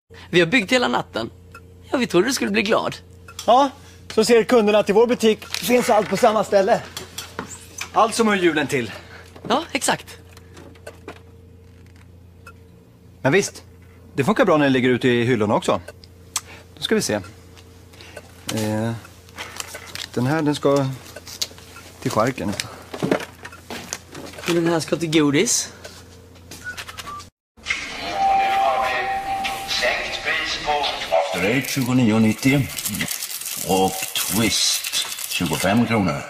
Vi har byggt hela natten. Ja, vi trodde du skulle bli glad. Ja, så ser kunderna till vår butik. Finns allt på samma ställe. Allt som hör julen till. Ja, exakt. Men visst, det funkar bra när det ligger ute i hyllorna också. Då ska vi se. Den här, den ska till skärken. Och den här ska till godis. Sänkt pris på After Eight 29,90 och Twist 25 kronor.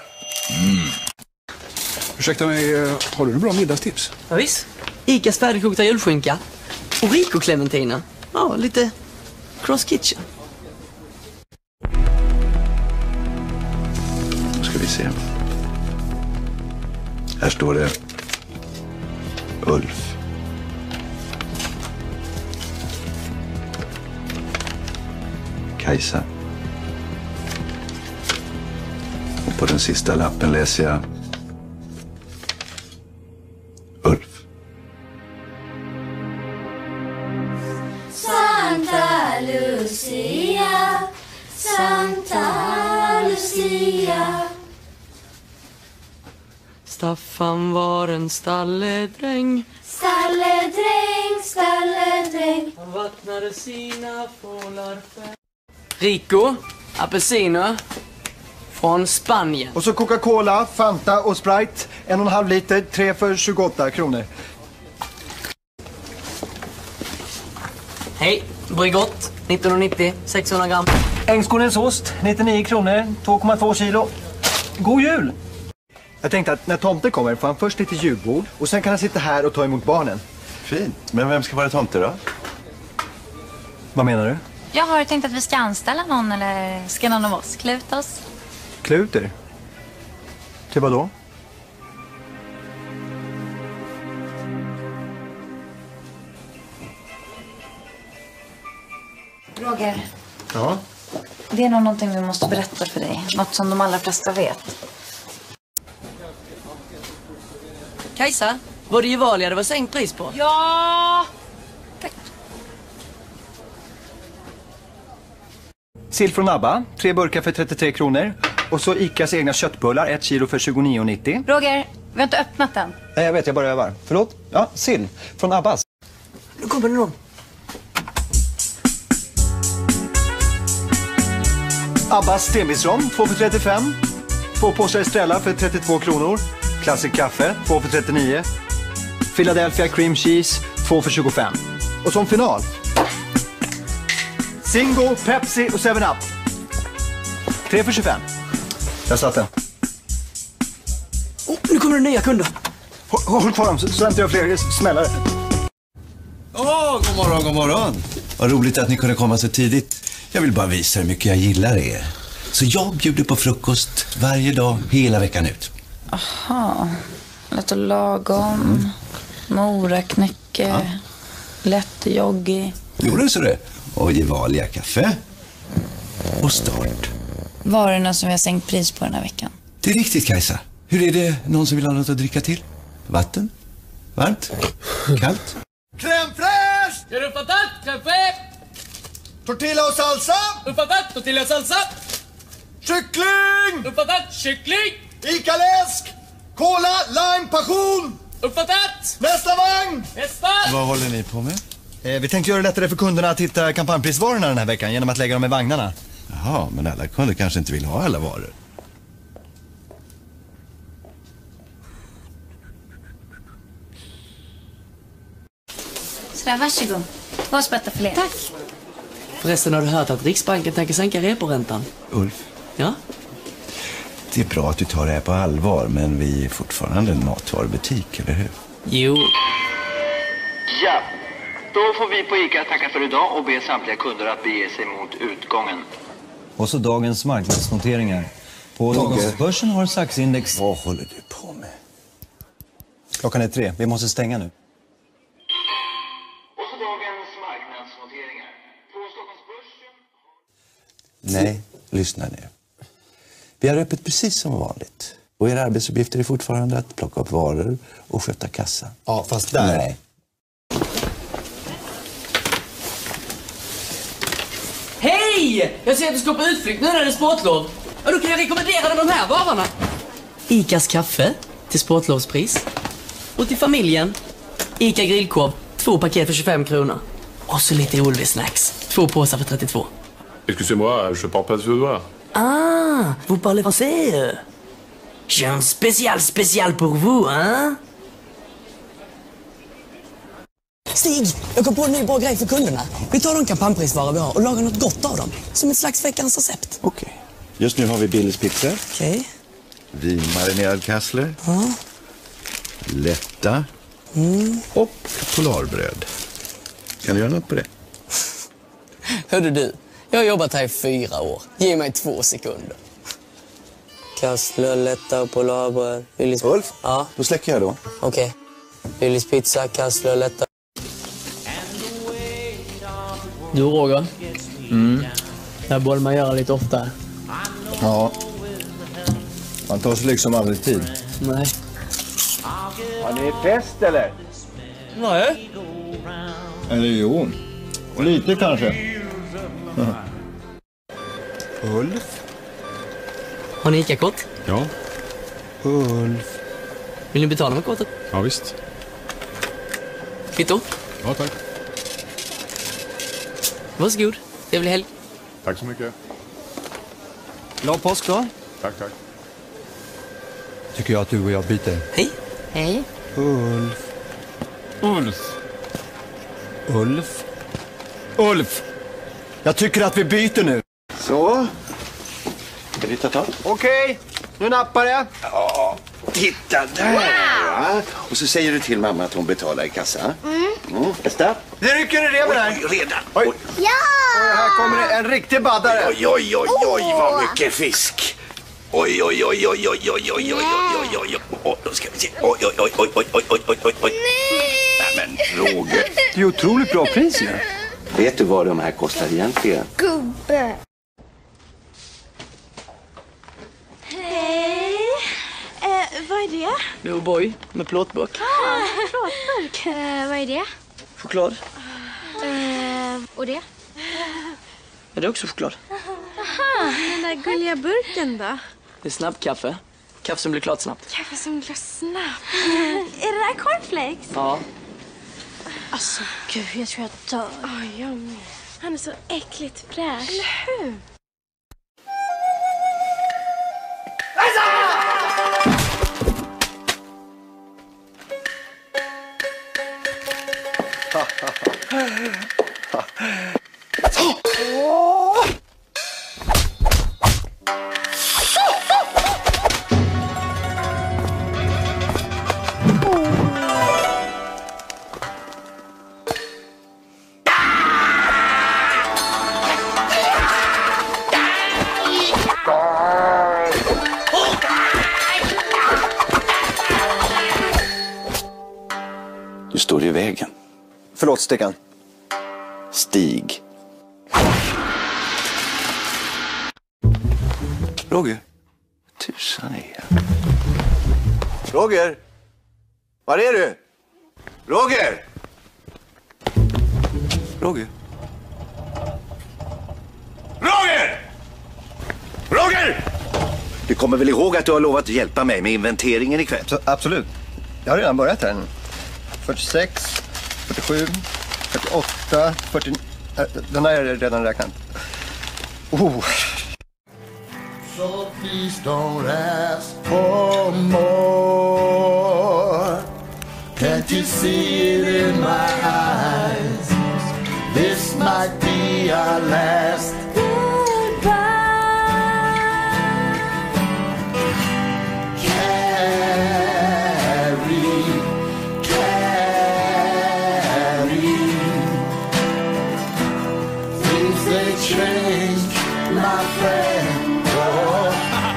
Ursäkta mig, har du bra middagstips? Ja, visst. Icas färdigkokta julskinka. Och Rico-clementina. Ja, lite cross kitchen. Då ska vi se. Här står det Ulf. Kajsa. Och på den sista lappen läser jag Ulf. Santa Lucia, Santa Lucia. Staffan var en stalledräng. Stalledräng, stalledräng. Han vattnade sina fålar för... Rico, apelsiner från Spanien. Och så Coca-Cola, Fanta och Sprite. 1,5 liter, 3 för 28 kronor. Hej, Bregott, 1990, 600 gram. Ängskornens ost, 99 kronor, 2,2 kilo. God jul! Jag tänkte att när tomten kommer får han först lite julbord och sen kan han sitta här och ta emot barnen. Fint. Men vem ska vara tomte då? Vad menar du? Jag har tänkt att vi ska anställa någon, eller ska någon av oss kluta oss? Kluter? Till vad då? Roger, Ja. det är nog någonting vi måste berätta för dig. Något som de allra flesta vet. Kajsa, var det Gevalia det var sänkt pris på? Ja! Tack. Sill från Abba, 3 burkar för 33 kronor. Och så Icas egna köttbullar, 1 kilo för 29,90. Roger, vi har inte öppnat den. Nej, jag vet, jag bara övar. Förlåt? Ja, sill från Abbas. Nu kommer det någon. Abbas stenbitsrom, 2 för 35. 2 påsar Estrella för 32 kronor. Classic kaffe, 2 för 39. Philadelphia cream cheese, 2 för 25. Och som final, Zingo, Pepsi och 7-Up. 3 för 25. Jag satt den. Oh, nu kommer det nya kunder. Håll kvar dem så inte jag fler smällare. God morgon, god morgon. Vad roligt att ni kunde komma så tidigt. Jag vill bara visa hur mycket jag gillar er. Så jag bjuder på frukost varje dag, hela veckan ut. Aha, lätt och lagom. Moraknäcke, lätt joggi. Gjorde du så det? Och Gevalia kaffe. Och start. Varorna som vi har sänkt pris på den här veckan. Det är riktigt, Kajsa. Hur är det? Någon som vill ha något att dricka till? Vatten? Varmt? Kallt? Crème fraîche! Är du patat? Café? Tortilla och salsa! Patat, tortilla salsa. Kyckling! Patat, kyckling. Ica-läsk! Cola, lime, passion! Patat. Nästa vagn! Nästa. Vad håller ni på med? Vi tänkte göra det lättare för kunderna att hitta kampanjprisvarorna den här veckan genom att lägga dem i vagnarna. Jaha, men alla kunder kanske inte vill ha alla varor. Sådär, varsågod. 2 spettar för er. Tack. Förresten, har du hört att Riksbanken tänker sänka reporäntan? Ulf, Ja? det är bra att du tar det här på allvar, men vi är fortfarande en matvarubutik, eller hur? Jo. Ja, då får vi på Ica tacka för idag och be samtliga kunder att bege sig mot utgången. Och så dagens marknadsnoteringar. På Stockholmsbörsen har Saxindex... Vad håller du på med? Klockan är 3. Vi måste stänga nu. Och så dagens marknadsnoteringar. På Stockholmsbörsen... Nej, lyssna nu. Vi har öppet precis som vanligt. Och era arbetsuppgifter är fortfarande att plocka upp varor och sköta kassa. Ja, fast där... Nej. Hej! Jag ser att du ska på utflykt nu när det är sportlov. Och då kan jag rekommendera dig de här varorna. Icas kaffe till sportlovspris. Och till familjen, Ica grillkorv, 2 paket för 25 kronor. Och så lite Olvis snacks, 2 påsar för 32. Excusez-moi, je parle pas suédois. Ah, vous parlez français? J'ai un spécial pour vous, hein? Stig, jag kom på en ny bra grej för kunderna. Vi tar de kampanjprisvaror vi har och lagar något gott av dem. Som ett slags veckans recept. Okej. Just nu har vi Billys pizza. Okej. Vinmarinerad kassler. Ja. Lätta. Och polarbröd. Kan du göra något på det? Hörde du, jag har jobbat här i 4 år. Ge mig 2 sekunder. Kassler, lätta och polarbröd. Ulf? Ja. Då släcker jag då. Okej. Billys pizza, kassler, lätta. Du Roger? Det här borde man göra lite oftare. Ja. Man tar sig liksom aldrig tid. Nej. Har ni fest eller? Nej. Eller jo. Lite kanske. Ulf? Har ni Ica-kort? Ja, Ulf? Vill ni betala med kortet? ja visst. Kvitto? Ja, tack. Varsågod. Trevlig helg. Tack så mycket. Glad påsk då. Tack, tack. Tycker jag att du och jag byter. Hej. Hej. Ulf? Ulf. Ulf? Ulf! Jag tycker att vi byter nu. Så. Ska vi ta tag? Okej, nu nappar jag. Ja, titta där! Va? Och så säger du till mamma att hon betalar i kassan. Bästa? Det rycker i reven här. Oj, redan. Oj. Oj. Ja! Och här kommer det en riktig baddare. Oj, oj, oj, oj, vad mycket fisk. Oj, oj, oj, oj, oj, oj, oj, oj, oj, oj, oj. Då ska vi se. Oj, oj, oj, oj, oj, oj, oj, oj, oj. Nej, men Roger. Det är otroligt bra pris ju. Vet du vad de här kostar egentligen? Gubbe. Hej. Vad är det? Du och boy med plåtburk. Plåtburk. Vad är det? Choklad. Och det? Är det också choklad? Den där gulliga burken då? Det är snabbkaffe. Kaffe som blir klart snabbt. Kaffe som blir snabbt. Är det där cornflakes? Ja. Alltså gud, jag tror jag dör. Jag med. Han är så äckligt fräsch. Eller hur? Du står i vägen. Förlåt, Stickan. Stig. Roger. Tusan är jag. Roger! Var är du? Roger! Roger? Roger! Roger! Du kommer väl ihåg att du har lovat att hjälpa mig med inventeringen ikväll? Så, absolut. Jag har redan börjat här nu. 46, 47, 48, 40... Den här är redan räknat. So please don't ask for more. Can't you see it in my eyes? This might be our last goodbye. Carry. Things they change, my friend. Oh,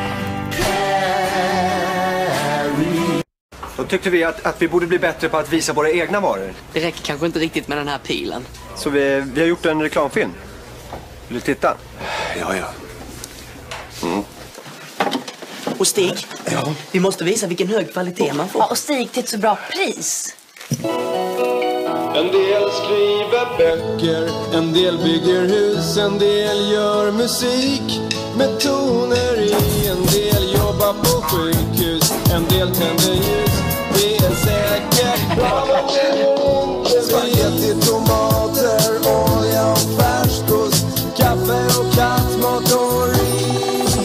carry. Då tyckte vi att vi borde bli bättre på att visa våra egna varor. Det räcker kanske inte riktigt med den här pilen. Så vi har gjort en reklamfilm. Vill du titta? Ja. Och Stig, vi måste visa vilken hög kvalitet man får. Ja, och Stig till ett så bra pris. En del skriver böcker, en del bygger hus, en del gör musik med toner i. En del jobbar på sjukhus, en del tänder ljus. Det är säkert bra. Spaghetti, tomater, olja och färskost, kaffe och kattmat och ris.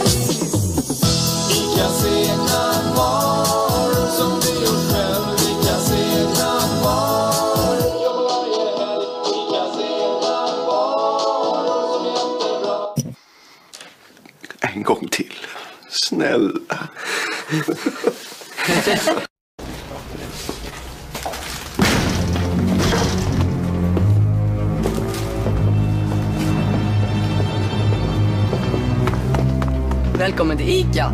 Icas egna varor som du gjort själv. Icas egna varor. Jobbar varje helg. Icas egna varor som är jättebra. En gång till. Snälla. Välkommen till Ica.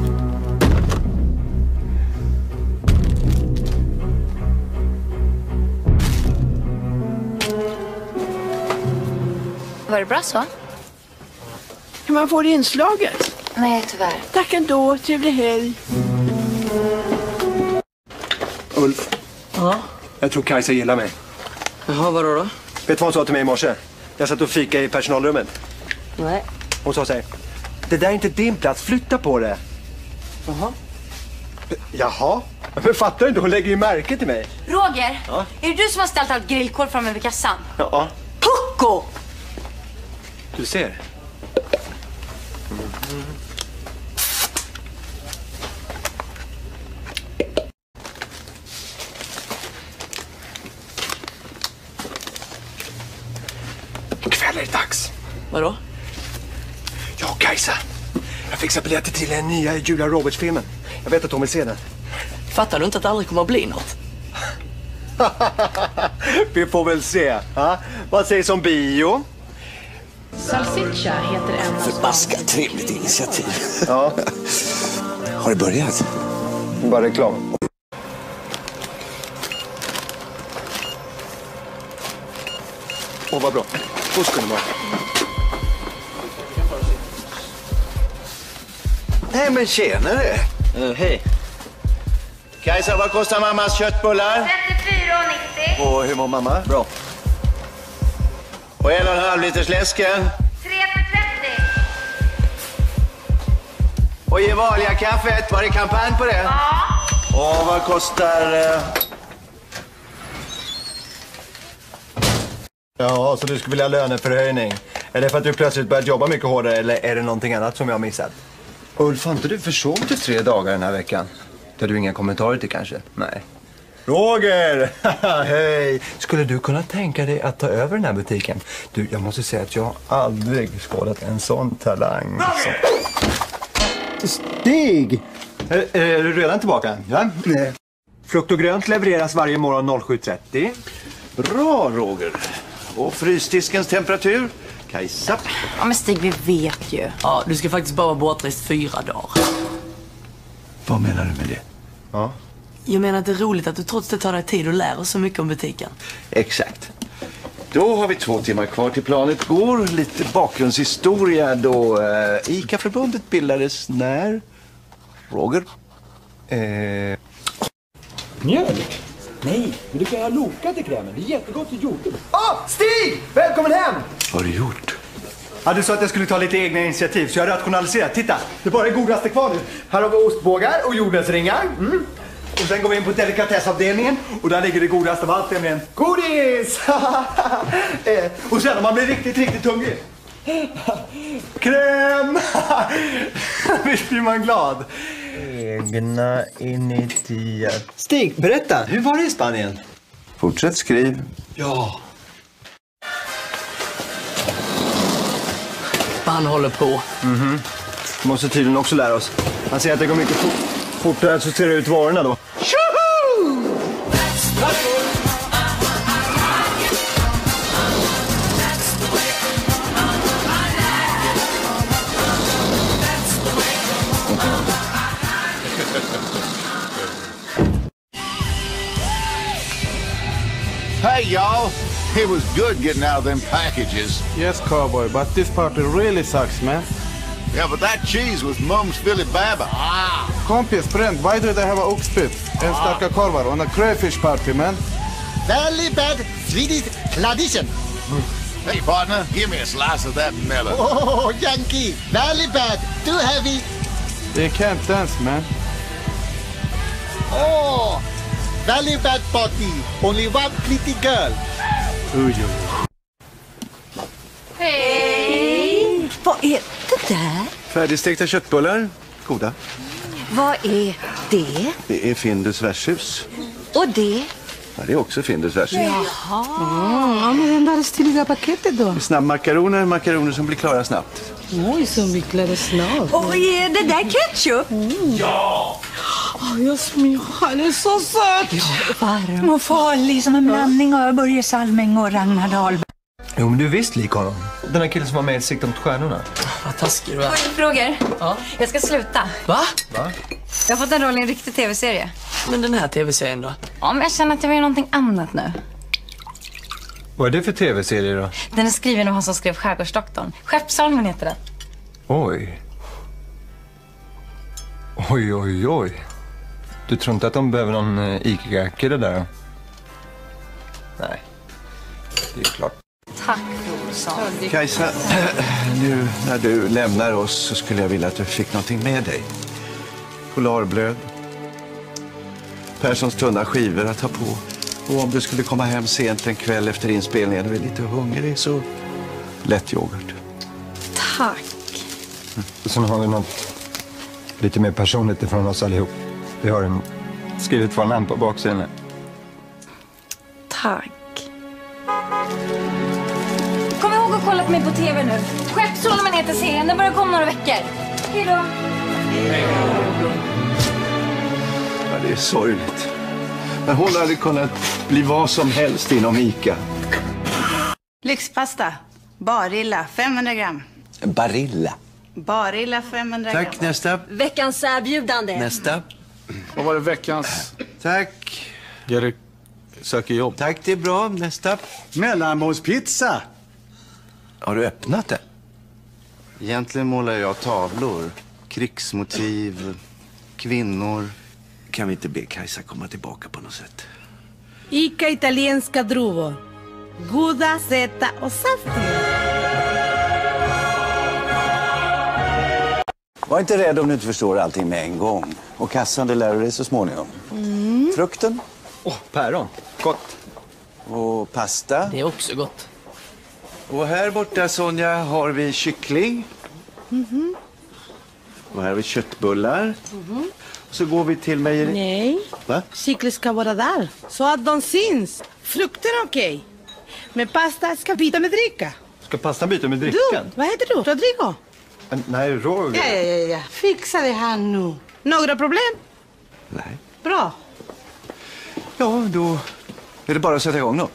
Var det bra så? Kan man få det inslaget? Nej, tyvärr. Tack ändå. Trevlig helg. Ulf. Ja? Jag tror Kajsa gillar mig. Jaha, vadå då? Vet du vad hon sa till mig i morse? Jag satt och fika i personalrummet. Nej. Hon sa så här: det där är inte din plats, flytta på det. Jaha. Jaha? Men fattar du inte? Hon lägger ju märke till mig. Roger, Ja? är det du som har ställt allt grillkål framme vid kassan? Ja. Pucko! Du ser. Ikväll är det dags. Vadå? Ja, Kajsa. Jag fixar biljetter till den nya Julia Roberts-filmen. Jag vet att hon vill se den. Fattar du inte att det aldrig kommer att bli något? Vi får väl se. Ha? Vad sägs om bio? Salsiccia heter en av Förbaskat trevligt initiativ. Ja. Har det börjat? Bara reklam. Åh, vad bra. Då ska det vara. Nej, men tjenare. Hej. Kajsa, vad kostar mammas köttbullar? 34,90. Och hur mår mamma? Bra. Och 1,5 liters läsken? 3 för 30. Och Gevalia kaffet, var det kampanj på det? Ja. Och vad kostar... Ja, så du skulle vilja ha löneförhöjning. Är det för att du plötsligt börjat jobba mycket hårdare eller är det någonting annat som jag har missat? Ulf, har inte du försovit i 3 dagar den här veckan? Det har du inga kommentarer till kanske? Nej. Roger! Hej! Skulle du kunna tänka dig att ta över den här butiken? Du, jag måste säga att jag aldrig skådat en sån talang. Stig! Är du redan tillbaka? Ja. Nej. Frukt och grönt levereras varje morgon 07.30. Bra, Roger. Och frysdiskens temperatur? Kajsa? Ja, men Stig, vi vet ju. Ja, du ska faktiskt bara vara bortrest 4 dagar. Vad menar du med det? Ja. Jag menar att det är roligt att du trots det tar dig tid och lär oss så mycket om butiken. Exakt. Då har vi 2 timmar kvar till planet går. Lite bakgrundshistoria då ICA-förbundet bildades när? Roger? Mjölk? Nej, men du kan ha lokat i krämen. Det är jättegott i jord. Stig! Välkommen hem! Vad har du gjort? Ja, du sa att jag skulle ta lite egna initiativ, så jag har rationaliserat. Titta, det är bara det godaste kvar nu. Här har vi ostbågar och jordnötsringar. Och sen går vi in på delikatessavdelningen och där ligger det godaste av allt, nämligen godis! Och sen om man blir riktigt, riktigt hungrig. Kräm! Visst blir man glad. Egna initiativ. Stig, berätta, hur var det i Spanien? Fortsätt skriv. Ja. Han håller på. Vi måste tydligen också lära oss. Han säger att det går mycket fortare att sortera ut varorna då. Hey, y'all. It was good getting out of them packages. Yes, cowboy, but this party really sucks, man. Yeah, but that cheese was Mum's Philly Baba. Kompis, friend, why do they have a oxpit and stacka korvar on a crayfish party, man? Väldigt bad. Swedish tradition. Hey, partner, give me a slice of that melon. Oh, Yankee, very bad, too heavy. They can't dance, man. Oh, very bad party. Only one pretty girl. Hej! Vad är det där? Färdigstekta köttbullar. Goda. Vad är det? Det är Findus värdshus. Och det? Ja, det är också Findus värdshus. Jaha. Ja, men den där stiliga paketet då? Snabbmakaroner som blir klara snabbt. Oj, som vi klarade snabbt. Och är det där ketchup? Ja! Jasmin, han är så söt. Ja, varm och farlig som en blandning av Börje Salming och Ragnar Dahlberg. Jo, men du är visst lik honom. Den här killen som var med i Sikte mot stjärnorna. Vad taskig du är. Roger, jag ska sluta. Va? Jag har fått en roll i en riktig tv-serie. Men den här tv-serien då? Ja, men jag känner att jag vill göra någonting annat nu. Vad är det för tv-serie då? Den är skriven av han som skrev Skärgårdsdoktorn. Skeppsholmen heter den. Oj. Oj, oj, oj. Du tror inte att de behöver någon ICA-kille där? Nej, det är klart. Tack, Olsson. Kajsa, nu när du lämnar oss så skulle jag vilja att du fick någonting med dig. Polarbröd. Perssons tunna skivor att ha på. Och om du skulle komma hem sent en kväll efter inspelningen och är lite hungrig så lätt yoghurt. Tack. Och sen har vi något lite mer personligt ifrån oss allihop. Vi har skrivit vår namn på baksidan. Tack. Kom ihåg att kolla på mig på tv nu. Skeppsholmen heter serien. Den börjar komma några veckor. Hej då. Ja, det är sorgligt. Men hon hade kunnat bli vad som helst inom ICA. Lyxpasta. Barilla, 500 gram. Barilla. Barilla, 500 gram. Tack, nästa. Veckans erbjudande. Nästa. Vad var det veckans? Tack. Erik söker jobb. Tack, det är bra. Nästa. Mellanmålspizza. Har du öppnat det? Egentligen målar jag tavlor. Krigsmotiv, kvinnor. Kan vi inte be Kajsa komma tillbaka på något sätt? Ica italienska druvor. Goda, söta och saftiga. Var inte rädd om du inte förstår allting med en gång. Och kassan, det lär du dig så småningom. Frukten? Päron. Gott. Och pasta? Det är också gott. Och här borta, Sonja, har vi kyckling. Och här har vi köttbullar. Och så går vi till mejeri. Nej, Va? kyckling ska vara där. Så att de syns. Frukten är okej. Men pasta ska byta med dricka. Ska pastan byta med Du, drickan? vad heter du? Rodrigo? Nej, Roger. Ja. Fixa det här nu. Några problem? Nej. Bra. Ja, då är det bara att sätta igång då.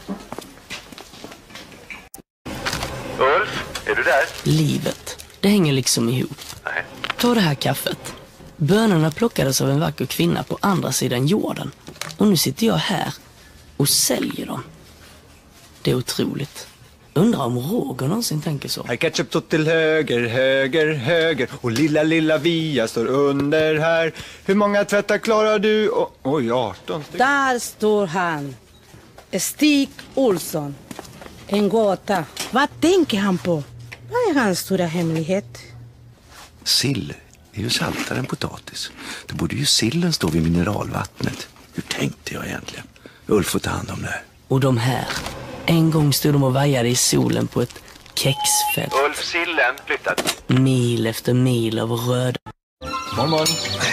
Ulf, är du där? Livet, det hänger liksom ihop. Nej. Ta det här kaffet. Bönorna plockades av en vacker kvinna på andra sidan jorden. Och nu sitter jag här och säljer dem. Det är otroligt. Undrar om Roger någonsin tänker så. Här ketchup står till höger, höger, höger. Och lilla Via står under här. Hur många tvättar klarar du? Oj, 18 stycken. Där står han. Stig Olsson. En gåta. Vad tänker han på? Vad är hans stora hemlighet? Sill är ju saltare än potatis. Då borde ju sillen stå vid mineralvattnet. Hur tänkte jag egentligen? Ulf får ta hand om det här. Och de här. En gång stod de och vajade i solen på ett kexfält. Ulf, sillen flyttat. Mil efter mil av röd. Morgon.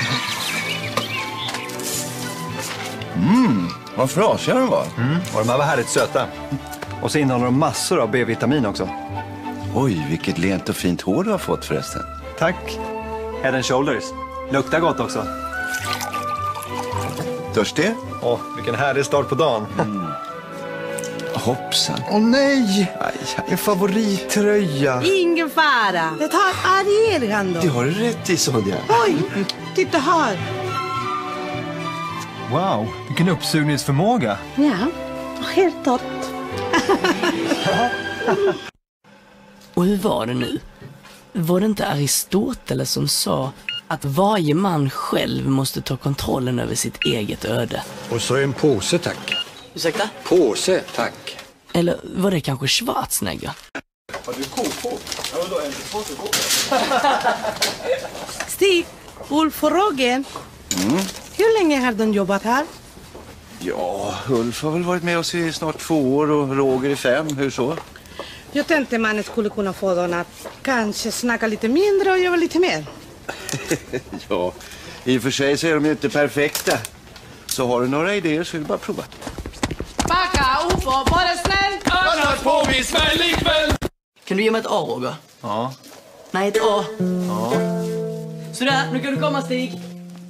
Vad frasiga de var. Och de här var härligt söta. Och så innehåller de massor av B-vitamin också. Oj, vilket lent och fint hår du har fått förresten. Tack. Head and Shoulders. Luktar gott också. Törstig? Vilken härlig start på dagen. Hoppsan. Nej! En favorittröja. Ingen fara. Det tar Ariel hand om. Det har du rätt i, Sonja. Oj, titta här. Wow, vilken uppsugningsförmåga. Ja, helt torrt. Och hur var det nu? Var det inte Aristoteles som sa att varje man själv måste ta kontrollen över sitt eget öde? Och så en påse, tack. Ursäkta? Påse, tack. Eller var det kanske Schwarzenegger? Har du koko? Ja, då är det svårt att gå. Stig, Ulf och Roger. Hur länge har de jobbat här? Ja, Ulf har väl varit med oss i snart 2 år och Roger i 5. Hur så? Jag tänkte man skulle kunna få dem att kanske snacka lite mindre och göra lite mer. Ja, i och för sig så är de ju inte perfekta. Så har du några idéer så är det bara att prova. Backa, Ufo, bara snäll! Annars får vi smäll ikväll! Kan du ge mig ett A, Roger? Ja. Nej, ett A. Ja. Sådär, nu kan du komma, Stig.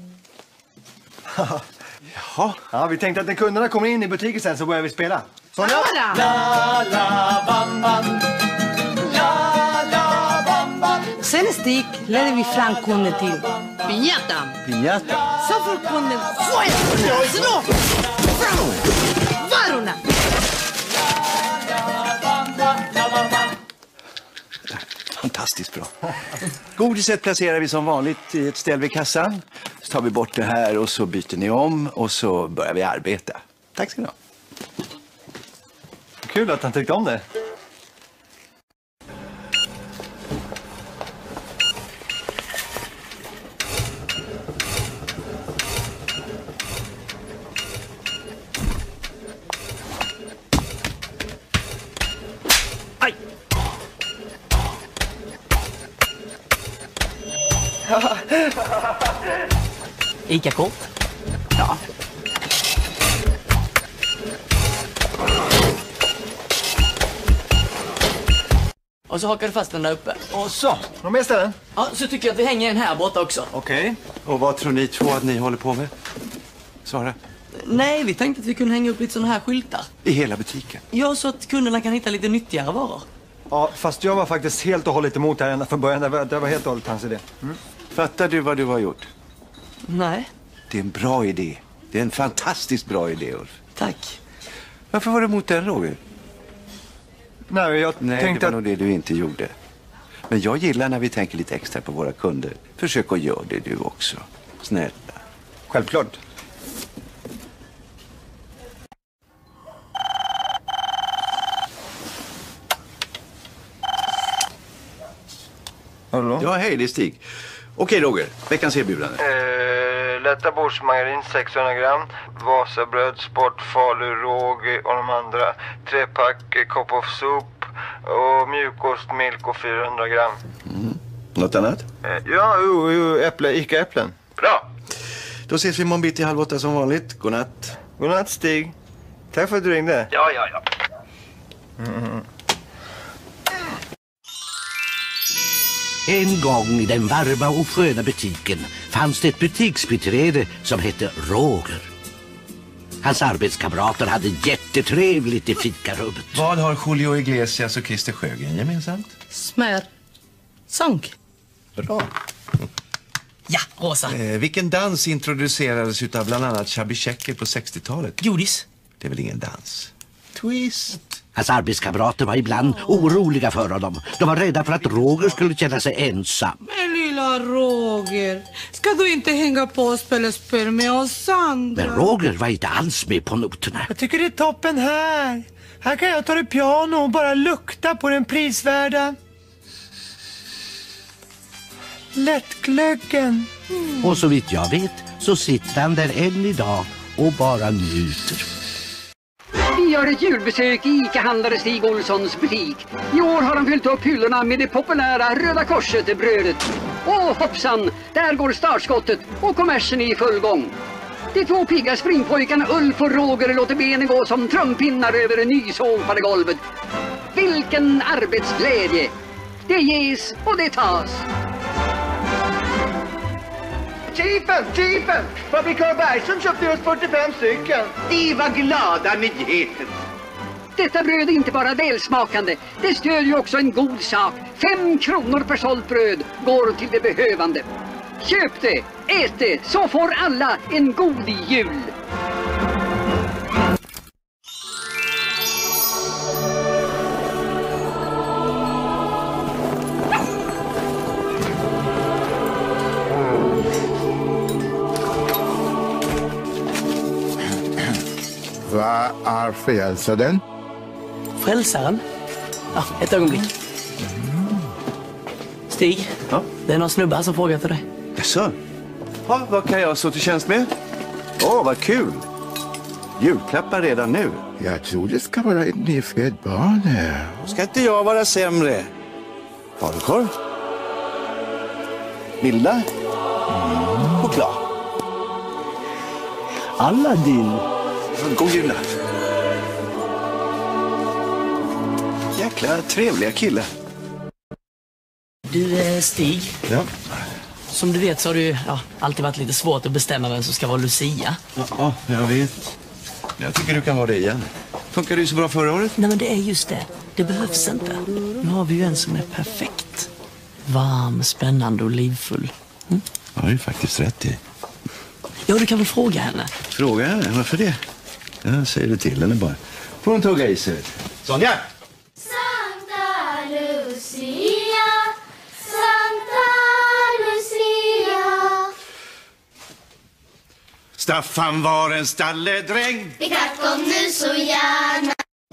Jaha. Ja, vi tänkte att när kunderna kommer in i butiken sen så börjar vi spela. Sonja? La, la, bam, bam. La, la, bam, bam. Sen, Stig, leder vi fram kunden till pinjatan. Pinjata? Så får kunden slå fram varorna. Fantastiskt bra. Godiset placerar vi som vanligt i ett ställ vid kassan. Så tar vi bort det här och så byter ni om och så börjar vi arbeta. Tack ska ni ha. Kul att han tyckte om det. Ica-kort? Ja. Och så hakar du fast den där uppe. Och så, någon mer ställen? Ja, så tycker jag att vi hänger en här borta också. Okej. Och vad tror ni två att ni håller på med? Svara. Nej, vi tänkte att vi kunde hänga upp lite såna här skyltar. I hela butiken? Ja, så att kunderna kan hitta lite nyttigare varor. Ja, fast jag var faktiskt helt och hållet emot det här ända från början. Det var helt och hållet hans idé. Fattar du vad du har gjort? Nej. Det är en bra idé. Det är en fantastiskt bra idé, Ulf. Tack. Varför var du emot den, Roger? Nej, jag Nej, tänkte det var nog det du inte gjorde. Men jag gillar när vi tänker lite extra på våra kunder. Försök att göra det du också. Snälla. Självklart. Hallå? Ja, hej, det är Stig. Okej, Roger. Veckans erbjudande. Lätta bordsmargarin 600 gram. Vasabröd, sport, falu, råg och de andra. 3-pack kopp of soup och mjukost, milk och 400 gram. Något annat? Ja, Ica-äpplen. Bra. Då ses vi imorgon bitti 7:30 som vanligt. Godnatt. Godnatt, Stig. Tack för att du ringde. Ja. En gång i den varma och sköna butiken fanns det ett butiksbiträde som hette Roger. Hans arbetskamrater hade jättetrevligt i fikarummet. Vad har Julio Iglesias och Christer Sjögren gemensamt? Smör. Sång. Bra. Ja, Rosa. Vilken dans introducerades utav bland annat Chubby Checker på 60-talet? Godis. Det är väl ingen dans? Twist. Hans arbetskamrater var ibland oroliga för honom. De var rädda för att Roger skulle känna sig ensam. Men lilla Roger, ska du inte hänga på och spela spel med oss andra? Men Roger var inte alls med på noterna. Jag tycker det är toppen här. Här kan jag ta det piano och bara lukta på den prisvärda lättglöggen. Och så vitt jag vet så sitter han där än idag och bara njuter. Vi gör ett julbesök i Ica-handlare Stig Olssons butik. I år har han fyllt upp hyllorna med det populära Röda Korset-brödet. Åh hoppsan, där går startskottet och kommersen är i full gång. De två pigga springpojkarna Ulf och Roger låter benen gå som trumpinnar över en nysåpade golvet. Vilken arbetsglädje! Det ges och det tas. Cheapen! Fabrikör Bergström köpte just 45 stycken. Det var glada nyheter. Detta bröd är inte bara välsmakande, det stödjer också en god sak. 5 kronor per sålt bröd går till det behövande. Köp det, ät det, så får alla en god jul. Vad är fel, så den? Frälsaren. Ja, ett ögonblick. Stig, det är någon snubbar som frågar för dig. Jaså? Ja, vad kan jag så till tjänst med? Åh, vad kul! Julklappar redan nu. Jag tror det ska vara ett nyfödd barn här. Ska inte jag vara sämre? Falukorv? Vilda? Choklad? Aladdin. God jul. Jäkla trevliga kille. Du, Stig. Ja. Som du vet så har det alltid varit lite svårt att bestämma vem som ska vara Lucia. Ja, jag vet. Jag tycker du kan vara det igen. Funkar det ju så bra förra året? Nej, men det är just det. Det behövs inte. Nu har vi ju en som är perfekt. Varm, spännande och livfull. Ja, det är ju faktiskt rätt i. Ja, du kan väl fråga henne. Fråga henne? Varför det? Jag säger det till henne bara. Får hon tugga i sig? Sonja! Santa Lucia, Santa Lucia. Staffan var en stalledräng. Vi kom nu så gärna.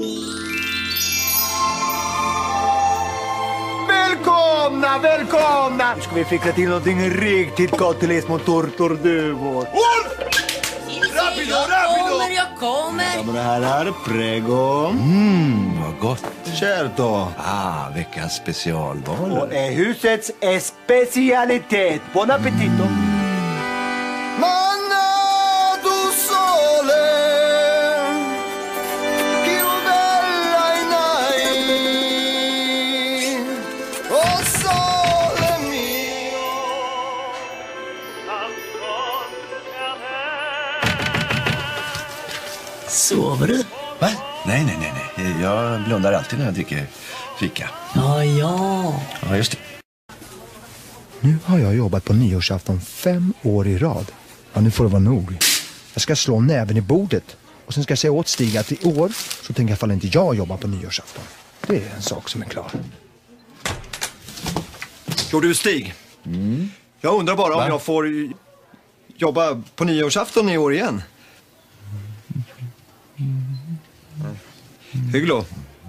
Välkomna, välkomna! Nu ska vi fixa till någonting riktigt gott till er små tortorduvor. Rapido, rapido! Jag kommer! Damer och herrar, prego. Vad gott. Certo. Veckans specialval. Och är husets specialitet. Buon appetito. Manna du sole, più bella in night. Oh sole mio. Sover du? Va? Nej. Jag blundar alltid när jag dricker fika. Ja. Ja, just det. Nu har jag jobbat på nyårsafton 5 år i rad. Ja, nu får det vara nog. Jag ska slå näven i bordet. Och sen ska jag säga åt Stig att i år så tänker jag fall inte jag jobba på nyårsafton. Det är en sak som är klar. Jo du Stig. Jag undrar bara om jag får jobba på nyårsafton i år igen. Hygglo.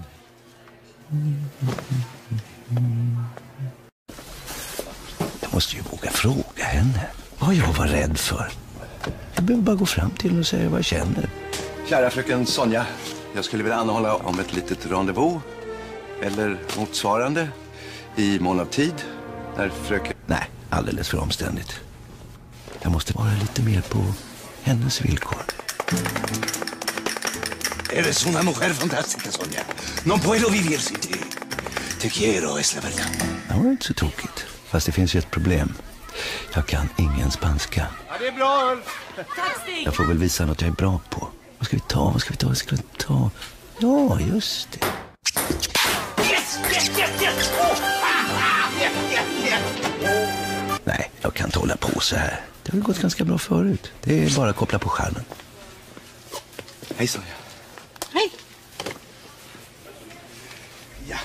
Jag måste ju våga fråga henne vad jag var rädd för. Jag behöver bara gå fram till henne och säga vad jag känner. Kära fröken Sonja, jag skulle vilja anhålla om ett litet rendezvous eller motsvarande i mån av tid. När fröken... Nej, alldeles för omständigt. Jag måste vara lite mer på hennes villkor. Eres una mujer fantástica, Sonja. No puedo vivir sin ti. Te quiero, es la verdad. Det var inte så tokigt. Fast det finns ju ett problem. Jag kan ingen spanska. Ja, det är bra, Ulf. Tack, Stig. Jag får väl visa något jag är bra på. Vad ska vi ta? Ja, just det. Yes! Nej, jag kan inte hålla på så här. Det har gått ganska bra förut. Det är bara att koppla på skärmen. Hej Sonja. Hej. Ja.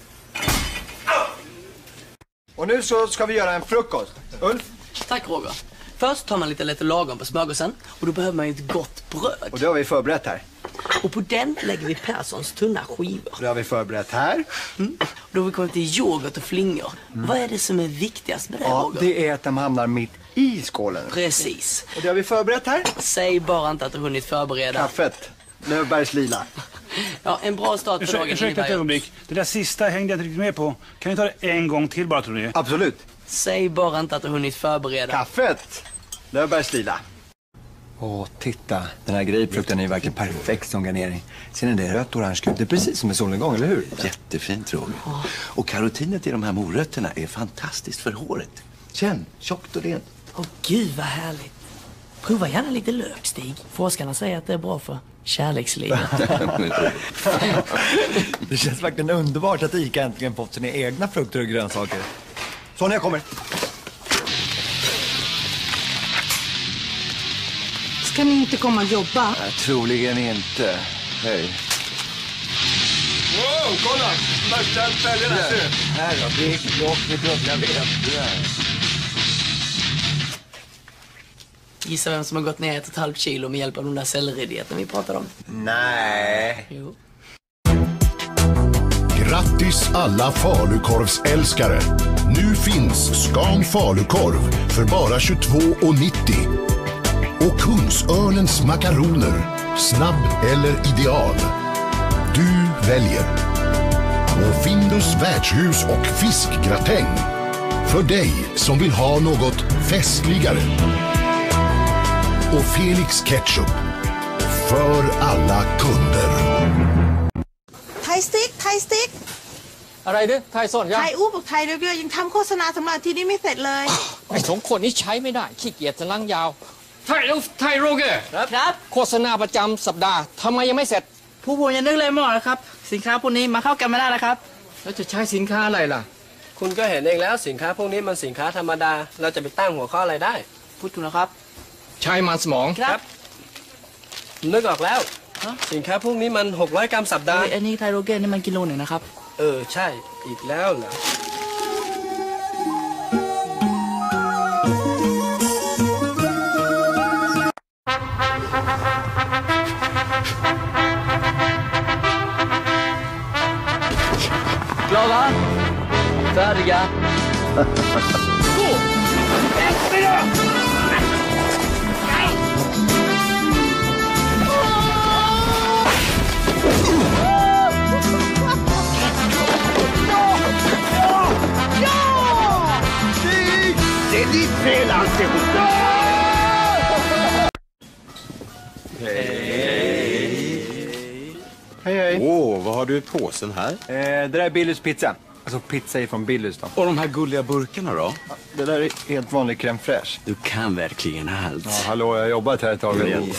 Och nu så ska vi göra en frukost. Ulf? Tack Roger. Först tar man lite lagom på smörgåsen och då behöver man ju ett gott bröd. Och det har vi förberett här. Och på den lägger vi Perssons tunna skivor. Det har vi förberett här. Och då har vi kommit till yoghurt och flingor. Vad är det som är viktigast med det, Roger? Det är att de hamnar mitt i skålen. Precis. Och det har vi förberett här. Säg bara inte att du hunnit förbereda. Kaffet. Löfbergs lila. Ja, en bra start för dagen. Ursäkta ett ögonblick. Det där sista hängde jag inte riktigt med på. Kan ni ta det en gång till bara, tror ni? Absolut. Säg bara inte att du hunnit förbereda. Kaffet. Löfbergs lila. Åh, titta. Den här grapefrukten är verkligen perfekt som garnering. Ser ni det? Rött orange gult. Det är precis som en solnedgång, eller hur? Jättefint, Roger. Och karotinet i de här morötterna är fantastiskt för håret. Känn, tjockt och rent. Åh, gud vad härligt. Prova gärna lite lök, Stig. Forskarna säger att det är bra för kärlekslivet. Det känns verkligen underbart att Ica äntligen fått sina egna frukter och grönsaker. Så när jag kommer. Ska ni inte komma och jobba? Troligen inte. Hej. Wow, kolla! Värsta fälgarna, ser du? Här då, det är klart med dubbla ben. Gissa vem som har gått ner 1,5 kilo med hjälp av de där selleridieterna vi pratade om? Nej. Jo. Grattis alla falukorvsälskare! Nu finns Scan falukorv för bara 22,90. Och Kungsörnens makaroner, snabb eller ideal. Du väljer. Och Findus värdshus och fiskgratäng. För dig som vill ha något festligare. Och Felix ketchup. För alla kunder. ไทยสติ๊กไทยสติ๊กอะไรเนี่ยไทยสอนยังไทยอู้บอกไทยเรื่อยๆยังทำโฆษณาสำหรับที่นี่ไม่เสร็จเลยไอ้สองคนนี้ใช้ไม่ได้ขี้เกียจจะนั่งยาวไทยโรเกอร์ครับโฆษณาประจำสัปดาห์ทำไมยังไม่เสร็จผู้บริหารนึกเลยไม่ออกนะครับสินค้าพวกนี้มาเข้ากันไม่ได้นะครับแล้วจะใช้สินค้าอะไรล่ะคุณก็เห็นเองแล้วสินค้าพวกนี้มันสินค้าธรรมดาเราจะไปตั้งหัวข้ออะไรได้พูดถูกนะครับใช้มันสมองครับนึกออกแล้วสินค้าพวกนี้มัน600 กรัมสัปดาห์อันนี้ไทโรเกนนี่มันกิโลหนึ่งนะครับใช่อีกแล้วเหรอKlara? Färdiga? Gå! Efter då! Det är ditt fel alltihop! Hej. Vad har du i påsen här? Det där är Billys pizza. Alltså pizza är från Billys då. Och de här gulliga burkarna då? Ja, det där är helt vanlig crème fraîche. Du kan verkligen allt. Ja, hallå, jag har jobbat här ett tag.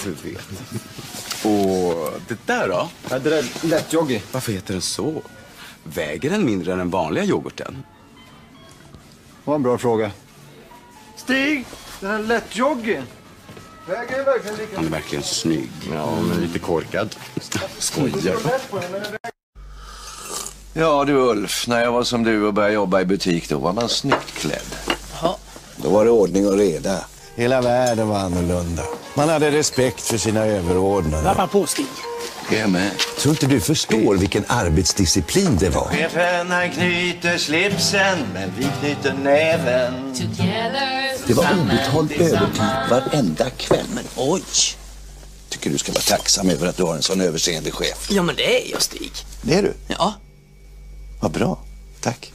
Och det där då? Ja, det där är lättjoggi. Varför heter den så? Väger den mindre än den vanliga yoghurten? Det var en bra fråga. Stig, den här lättjoggi. Väger verkligen lika... Han är verkligen snygg. Ja, men lite korkad. Skojar. Ja du Ulf, när jag var som du och började jobba i butik då var man snyggt klädd. Ja. Då var det ordning och reda. Hela världen var annorlunda. Man hade respekt för sina överordnade. Varför på Stig? Jag med. Tror inte du förstår vilken arbetsdisciplin det var? Chefen han knyter slipsen, men vi knyter näven. Det var obetald övertid varenda kväll. Men oj! Tycker du ska vara tacksam över att du har en sån överseende chef. Ja, men det är jag, Stig. Det är du? Ja. Vad bra. Tack.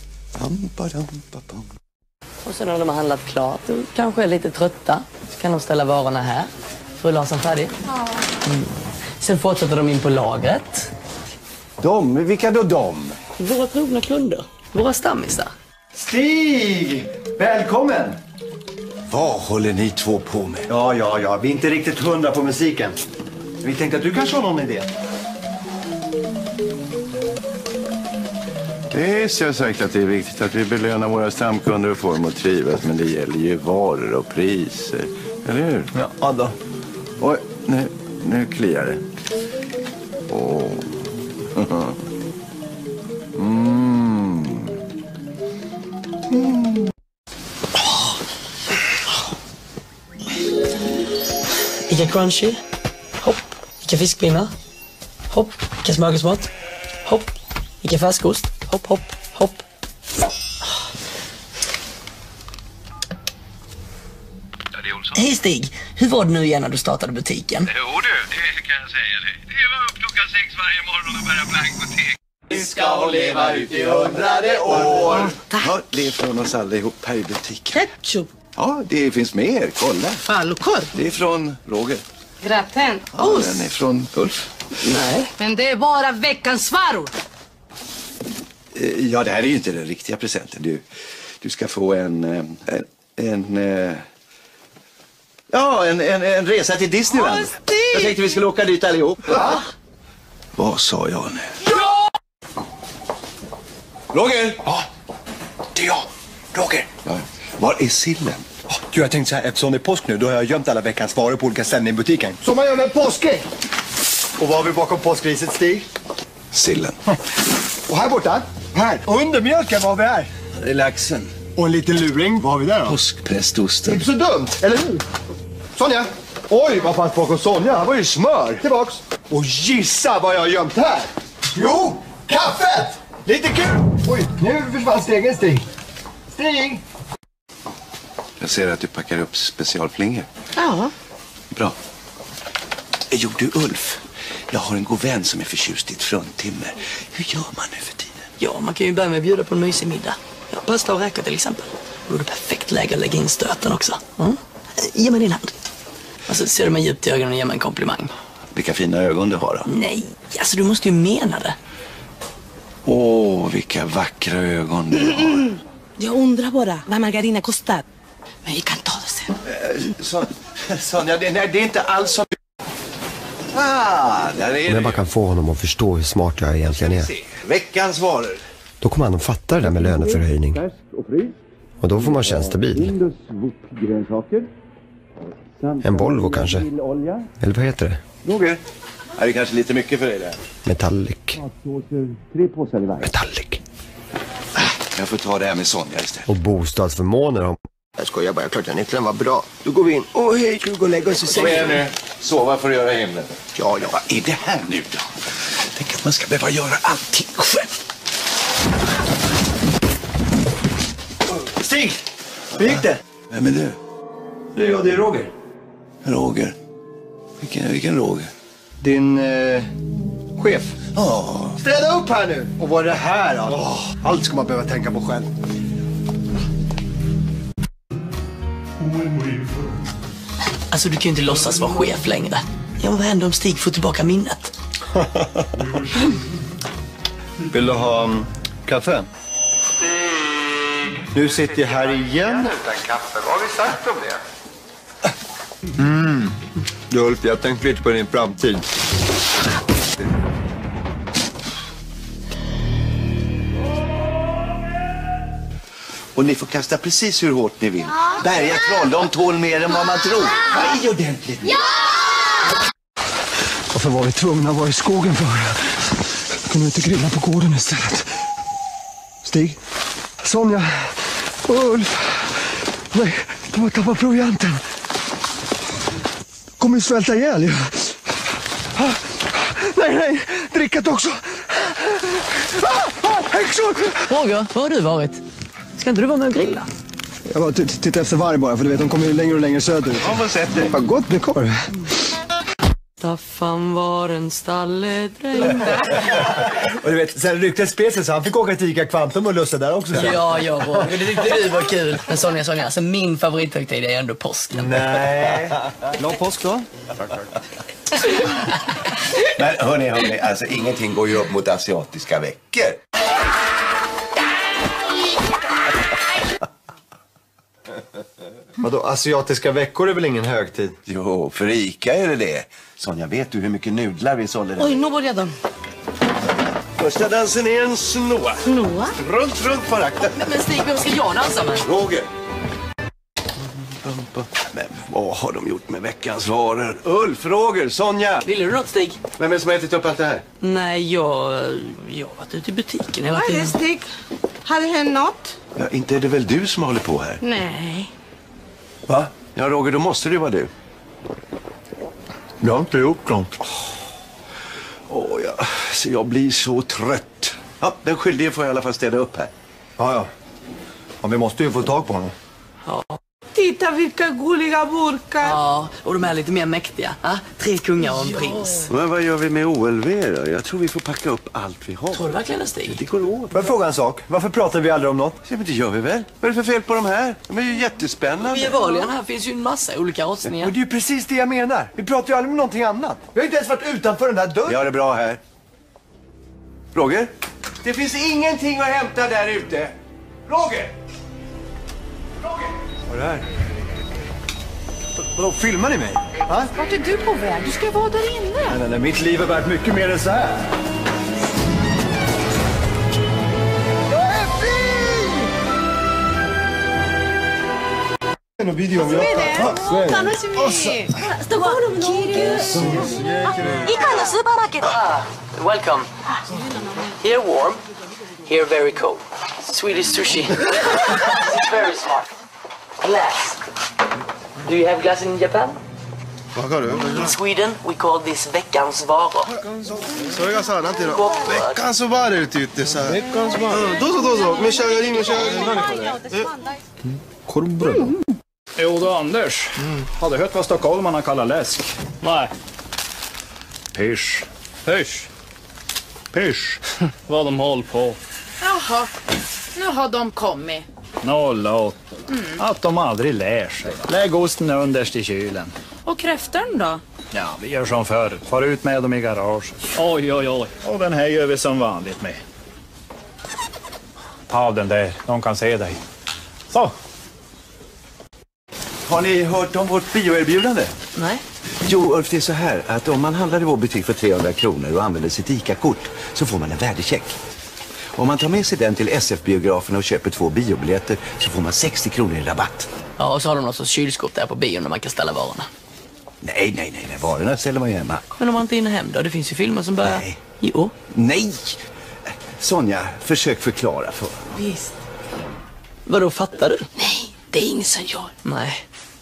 Och sen när de har handlat klart och kanske är lite trötta så kan de ställa varorna här. För Larsson färdig. Ja. Sen fortsätter de in på lagret. Vilka då de? Våra trogna kunder. Våra stammisar. Stig! Välkommen! Vad håller ni två på med? Ja. Vi är inte riktigt 100 på musiken. Vi tänkte att du kanske har någon idé. Det är så säkert att det är viktigt att vi belönar våra stamkunder och får dem att trivas. Men det gäller ju varor och priser. Eller hur? Ja då. Oj, nu kliar det. Åh. Ica crunchy. Hopp. Ica fiskpinnar. Hopp. Ica smörgåsmat. Hopp. Ica färskost. Hopp, hopp, hopp. Ja, det är Olsson. Hej Stig, hur var det nu igen när du startade butiken? Jo du, det kan jag säga dig. Det var upp klockan 6 varje morgon och börja blankbutik. Vi ska hon leva ut i 100:e år. Ja, det är från oss allihop här i butiken. Ketchup. Ja, det finns mer. Kolla. Falukorv. Det är från Roger. Gratäng. Ja, den är från Ulf. Nej. Men det är bara veckans varor. Ja, det här är ju inte den riktiga presenten. Du ska få en resa till Disneyland. Jag tänkte vi skulle åka dit allihop. Va? Vad sa jag nu? Ja! Roger! Ja, det är jag. Roger. Ja. Var är sillen? Jag tänkte så här, eftersom det är påsk nu, då har jag gömt alla veckans varor på olika ställen i butiken. Som man gör med påskägg. Och vad har vi bakom påskriset, Stig? Sillen. Och här borta, här, under mjölken, vad har vi här? Det är laxen. Och en liten luring, vad har vi där då? Påskprästosten. Inte så dumt, eller hur? Sonja! Oj, vad fanns bakom Sonja? Här var ju smör. Tillbaks. Och gissa vad jag har gömt här. Jo, kaffet! Lite kul! Oj, nu försvann stegen, Stig. Stig! Jag ser att du packar upp specialflingor. Ja. Bra. Jo, du Ulf. Jag har en god vän som är förtjust i ett fruntimmer. Hur gör man nu för tiden? Ja, man kan ju börja med att bjuda på en mysig middag. Ja, pasta och räkor till exempel. Då är det perfekt läge att lägga in stöten också. Mm. Ge mig din hand. Alltså, ser du mig djupt i ögonen och ger mig en komplimang. Vilka fina ögon du har då. Nej, alltså du måste ju mena det. Åh, vilka vackra ögon du har. Jag undrar bara vad margarina kostar. Men vi kan ta det sen. Sonja, det är inte alls som... Där är Om jag bara kan få honom att förstå hur smart jag egentligen är. Veckans varor. Då kommer han att fatta det där med löneförhöjning. Och då får man tjänstebil. En Volvo kanske. Eller vad heter det? Roger, är det kanske lite mycket för dig där? Metallic. 3 påsar i varje. Metallic. Jag får ta det här med Sonja istället. Och bostadsförmåner. Jag skojar bara, klart den inte var bra. Då går vi in. Åh hej, ska vi gå och lägga oss i sängen? Kom igen nu. Sova för att göra himlen. Ja. Vad är det här nu då? Tänk att man ska behöva göra allting själv. Stig! Hur gick det? Vem är du? Det är Roger. Roger? Vilken Roger? Din chef. Ja. Städa upp här nu! Och vad är det här då? Allt ska man behöva tänka på själv. Alltså, du kan ju inte låtsas vara chef längre. Ja, vad händer om Stig får tillbaka minnet? Vill du ha kaffe? Nu sitter jag här igen. Utan kaffe, vad har vi sagt om det? Ulf, jag tänkte lite på din framtid. Och ni får kasta precis hur hårt ni vill. Bergatroll, de tål mer än vad man tror. Vad är ordentligt? Ja! Varför var vi tvungna att vara i skogen för? Kunde vi inte grilla på gården istället? Stig? Sonja? Ulf? Nej, de har tappat provianten. Kommer ju svälta ihjäl ju. Nej, drickat också. Häxor! Roger, var har du varit? Ska inte du vara med och grilla? Jag var titta efter varg bara, för du vet, de kommer ju längre och längre söderut. Ja, vad sett det? Vad gott med korv. Staffan var en stalledräng. Och du vet, sen ryktet spred sig så han fick åka till Ica Kvantum och lussa där också. Ja, Roger, det tyckte du var kul. Men Sonja, alltså min favorithögtid är ändå påsken. Nej. Glad påsk då. Tack. Men hörni, alltså ingenting går ju upp mot asiatiska veckor. Vadå, asiatiska veckor är väl ingen högtid? Jo, för Ica är det. Sonja, vet du hur mycket nudlar vi sålde? Oj, nu börjar de. Första dansen är en snoa. Snoa? Runt på rakten. Men Stig, vem ska jag dansa med? Roger. Men vad har de gjort med veckans varor? Ulf, Roger, Sonja. Vill du något, Stig? Vem är det som har ätit upp allt det här? Nej, jag har varit ute i butiken hela Vad är tiden. det, Stig? Har det hänt något? Ja, inte är det väl du som håller på här? Nej. Va? Ja, Roger, då måste det vara du. Jag har inte gjort något. Så jag blir så trött. Ja, den skyldige får jag i alla fall städa upp här. Ja. Ja, vi måste ju få tag på honom. Ja. Titta vilka gulliga burkar. Ja, och de är lite mer mäktiga. 3 kungar och en prins. Men vad gör vi med OLV då? Jag tror vi får packa upp allt vi har. Tror du verkligen det, Stig? Det går åt. Får jag fråga en sak? Varför pratar vi aldrig om något? Ja, men det gör vi väl. Vad är det för fel på de här? De är ju jättespännande. I Valien här finns ju en massa olika rostningar. Men det är ju precis det jag menar. Vi pratar ju aldrig om någonting annat. Vi har inte ens varit utanför den där dörren. Vi har det bra här. Roger? Det finns ingenting att hämta där ute. Roger! Vad är det här? Vadå, filmar ni mig? Ha? Vart är du på väg? Du ska vara där inne. Nej, mitt liv är värt mycket mer än så här. Jag är fri! En video om jag... Welcome. Here warm, here very cold. Swedish sushi. It's very smart. Glass. Do you have glass in Japan? Vad har du? In Sweden, we call this veckans varor. Så jag sa något då. Veckans varor ute så här. Veckans varor. Då. Men kör Korvbröd. Jo då, Anders. Hade hört vad stockholmarna kallar läsk. Nej. Pysch. Vad de håller på. Jaha, nu har de kommit. Låt. Att de aldrig lär sig. Lägg osten underst i kylen. Och kräftan då? Ja, vi gör som förr. Far ut med dem i garage. Oj. Och den här gör vi som vanligt med. Ta av den där, de kan se dig. Så. Har ni hört om vårt bioerbjudande? Nej. Jo, Ulf, det är så här att om man handlar i vår butik för 300 kronor och använder sitt ICA-kort så får man en värdecheck. Om man tar med sig den till SF-biografen och köper 2 biobiljetter så får man 60 kronor i rabatt. Ja, och så har de något sorts kylskåp där på bion där man kan ställa varorna. Nej. Varorna ställer man hemma. Men om man inte är inne hem då? Det finns ju filmer som börjar... Nej. Jo. Nej! Sonja, försök förklara för honom. Visst. Vadå, fattar du? Nej, det är ingen som gör. Nej.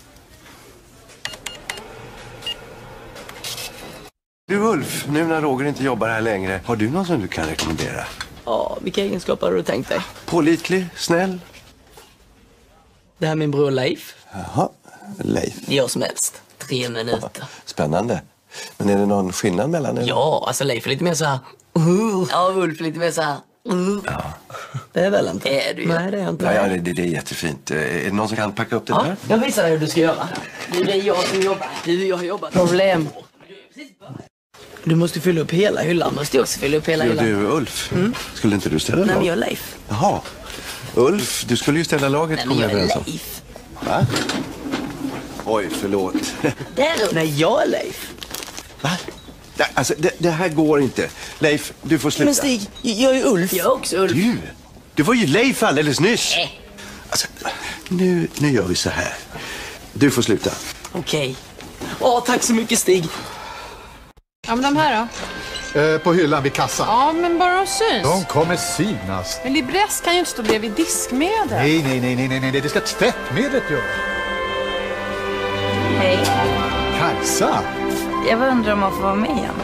Du Ulf, nu när Roger inte jobbar här längre, har du någon som du kan rekommendera? Ja, vilka egenskaper har du tänkt dig? Pålitlig, snäll. Det här är min bror Leif. Jaha, Leif. Gör som helst. 3 minuter. Spännande. Men är det någon skillnad mellan er? Ja, alltså Leif är lite mer så här... Ja, Ulf är lite mer så här... Ja. Det är väl inte? Är du ju. Nej, det är jag inte. Ja, det är jättefint. Är det någon som kan packa upp det där? Jag visar dig hur du ska göra. Det är jag som jobbar. Jag har jobbat. Problem. Du måste fylla upp hela hyllan. Måste också fylla upp hela hyllan. Du, Ulf. Skulle inte du ställa lag? Nej, men jag är Leif. Jaha. Ulf, du skulle ju ställa laget. Nej, men jag är Leif. Va? Oj, förlåt. Nej, jag är Leif. Va? Alltså, det här går inte. Leif, du får sluta. Men Stig, jag är Ulf. Jag är också Ulf. Du var ju Leif alldeles nyss. Alltså, nu gör vi så här. Du får sluta. Okej. Tack så mycket, Stig. Ja, men de här då? På hyllan vid kassan. Ja, men bara de syns. De kommer synas. Men Libress kan ju inte stå bredvid diskmedel. Nej. Det ska tvättmedlet göra. Hej. Kajsa. Jag undrar om man får vara med igen.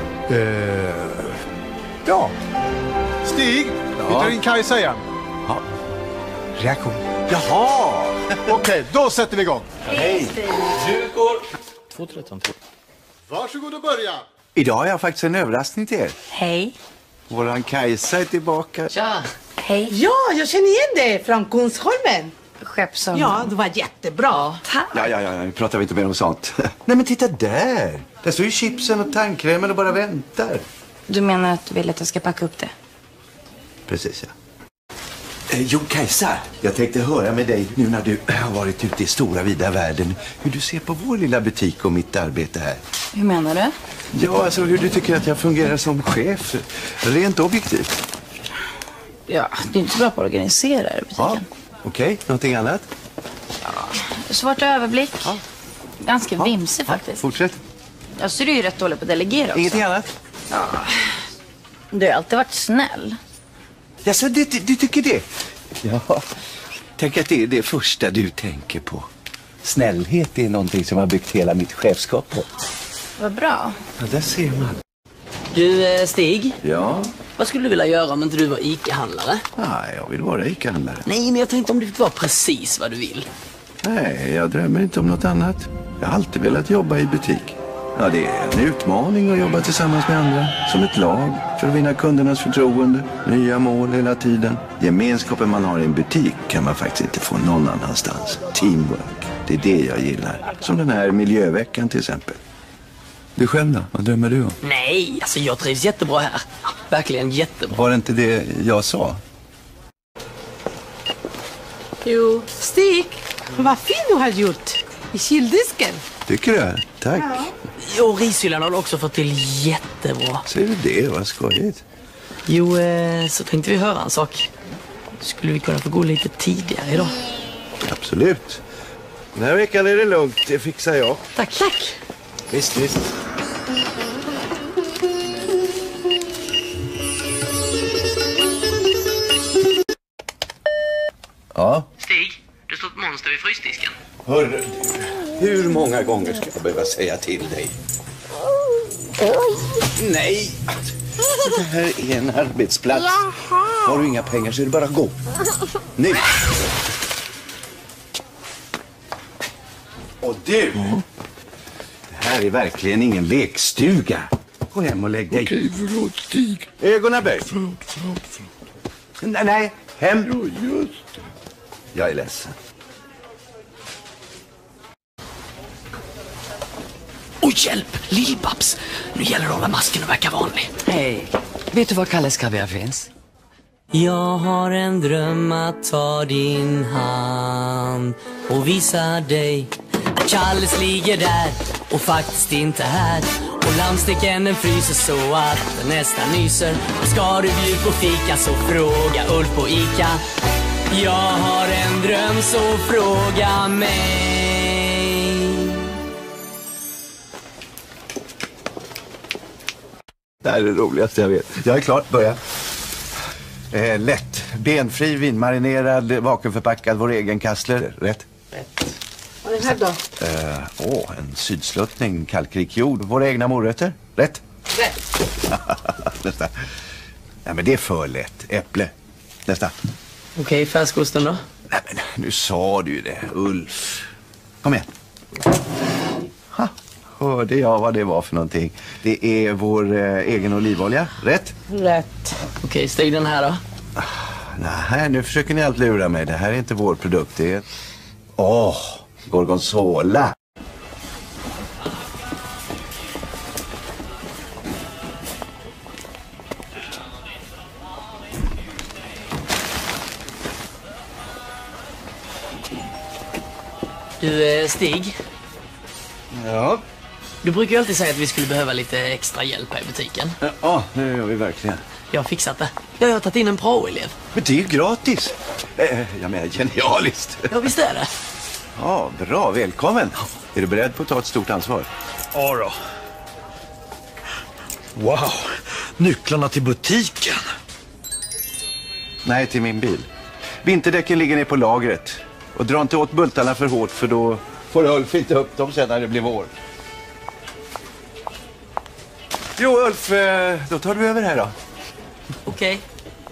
Ja. Stig, vi tar in Kajsa igen. Ja. Reaktion. Jaha. Okej, då sätter vi igång. Hej, Stig. 213. Varsågod och börja. Idag har jag faktiskt en överraskning till er. Hej. Våran Kajsa är tillbaka. Tja. Hej. Ja, jag känner igen dig från Kungsholmen. Skeppsholmen. Ja, det var jättebra. Tack. Ja, nu pratar vi inte mer om sånt. Nej, men titta där. Där står ju chipsen och tandkrämen och bara väntar. Du menar att du vill att jag ska packa upp det? Precis, ja. Jo, Kajsa, jag tänkte höra med dig nu när du har varit ute i stora vida världen hur du ser på vår lilla butik och mitt arbete här. Hur menar du? Ja, alltså hur du tycker att jag fungerar som chef, rent objektivt. Ja, du är inte så bra på att organisera butiken. Ja, okej. Någonting annat? Svårt överblick. Ja. Ganska vimsig faktiskt. Fortsätt. Jag så är du ju rätt dålig på att delegera också. Ingenting annat? Ja. Du har alltid varit snäll. Ja, så du tycker det? Ja, tänk att det är det första du tänker på. Snällhet är någonting som har byggt hela mitt chefskap på. Vad bra. Ja, där ser man. Du, Stig. Ja? Vad skulle du vilja göra om inte du var ICA-handlare? Nej, jag vill vara ICA-handlare. Nej, men jag tänkte om du fick vara precis vad du vill. Nej, jag drömmer inte om något annat. Jag har alltid velat jobba i butik. Ja, det är en utmaning att jobba tillsammans med andra. Som ett lag för att vinna kundernas förtroende. Nya mål hela tiden. Gemenskapen man har i en butik kan man faktiskt inte få någon annanstans. Teamwork, det är det jag gillar. Som den här miljöveckan till exempel. Du själv då? Vad drömmer du om? Nej, alltså jag trivs jättebra här. Verkligen jättebra. Var det inte det jag sa? Jo. Stig, vad fin du har gjort. I kyldisken. Tycker du? Tack. Ja. Och rishyllan har du också fått till jättebra. Ser du det? Vad skojigt. Jo, så tänkte vi höra en sak. Skulle vi kunna få gå lite tidigare idag? Absolut. Den här veckan är det lugnt. Det fixar jag. Tack. Tack. Visst. Ja? Stig, det står ett monster vid frysdisken. Hörru, Hur många gånger ska jag behöva säga till dig? Nej! Det här är en arbetsplats. Har du inga pengar så är det bara att gå. Nu! Och du! Det här är verkligen ingen lekstuga. Gå hem och lägg dig. Okej, förlåt Stig. Ögonen böj. Förlåt. Nej, hem. Ja, just. Jag är ledsen. Oj, hjälp! Lill-Babs! Nu gäller det att hålla masken och verka vanlig. Hej. Vet du var Kalles kaviar finns? Jag har en dröm att ta din hand och visa dig att Kalles ligger där och faktiskt inte här. Och lammsteken den fryser så att den nästan nyser. Ska du bjuda på fika så fråga Ulf på Ica. Jag har en dröm så fråga mig. Det här är det roligaste jag vet. Jag är klart, börja. Lätt. Benfri, vinmarinerad, vakuumförpackad, vår egen kassler. Rätt? Rätt. Vad är det här då? En sydsluttning, kalkrik jord. Våra egna morötter. Rätt? Rätt. Nästa. Nej, men det är för lätt. Äpple. Nästa. Okej, färskosten då? Nej, men nu sa du ju det, Ulf. Kom igen. Hörde jag vad det var för någonting? Det är vår egen olivolja. Rätt? Rätt. Okej, steg den här då. Nej, nu försöker ni allt lura mig. Det här är inte vår produkt. Det är... gorgonzola. Du, Stig. Ja? Du brukar ju alltid säga att vi skulle behöva lite extra hjälp här i butiken. Ja, det gör vi verkligen. Jag har fixat det. Jag har tagit in en pro-elev. Men det är ju gratis. Jag menar, genialiskt. Ja, visst är det. Ja, bra. Välkommen. Är du beredd på att ta ett stort ansvar? Ja då. Wow, nycklarna till butiken. Nej, till min bil. Vinterdäcken ligger ner på lagret. Och dra inte åt bultarna för hårt, för då får Ulf inte upp dem sen när det blir vår. Jo, Ulf, då tar du över här då. Okej.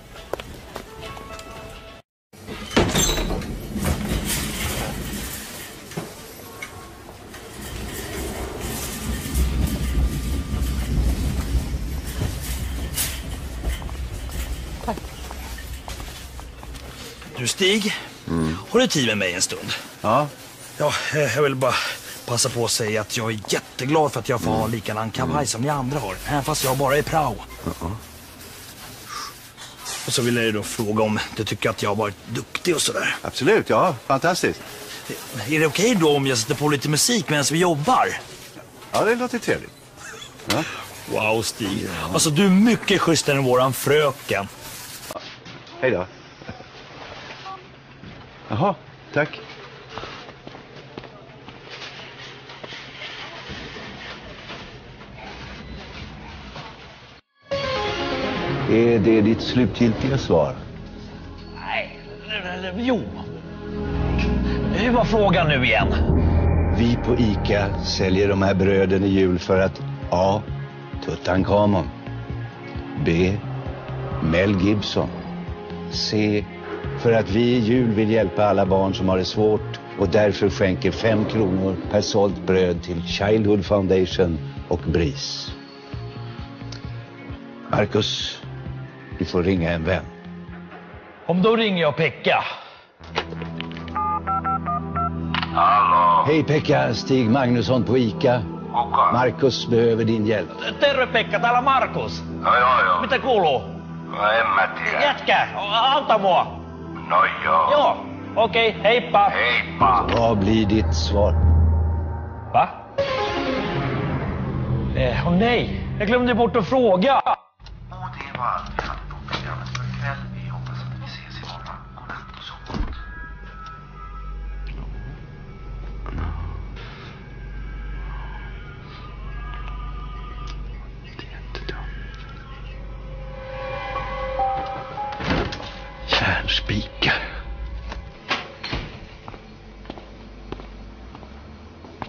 Du Stig, har du tid med mig en stund? Ja. Ja, jag vill bara passa på att säga att jag är jätteglad för att jag får ha likadan kavaj som ni andra har. Även fast jag bara är prao. Och så vill jag ju då fråga om du tycker att jag har varit duktig och sådär. Absolut, ja. Fantastiskt. Är det okej då om jag sätter på lite musik medan vi jobbar? Ja, det låter trevligt. Ja. Wow, Stig. Alltså, du är mycket schysstare än våran fröken. Ja. Hej då. Jaha, tack. Är det ditt slutgiltiga svar? Nej, jo. Hur var frågan nu igen? Vi på Ica säljer de här bröden i jul för att A. Tutankhamon, B. Mel Gibson, C. För att vi i jul vill hjälpa alla barn som har det svårt och därför skänker 5 kronor per sålt bröd till Childhood Foundation och BRIS. Marcus, du får ringa en vän. Om då ringer jag Pekka. Hallå. Hej Pekka, Stig Magnusson på Ica. Marcus behöver din hjälp. Terve Pekka, täällä Markus. Joo. Mitä kuuluu? No en mä tiedä. Jätkä, auta mua. No joo. Joo, okej, heippa. Heippa. Vad blir ditt svar? Va? Åh nej, jag glömde bort att fråga. Och det var allt vi hade på programmet för ikväll. Vi hoppas att vi ses imorgon. Godnatt och sov gott. Kärnspikar.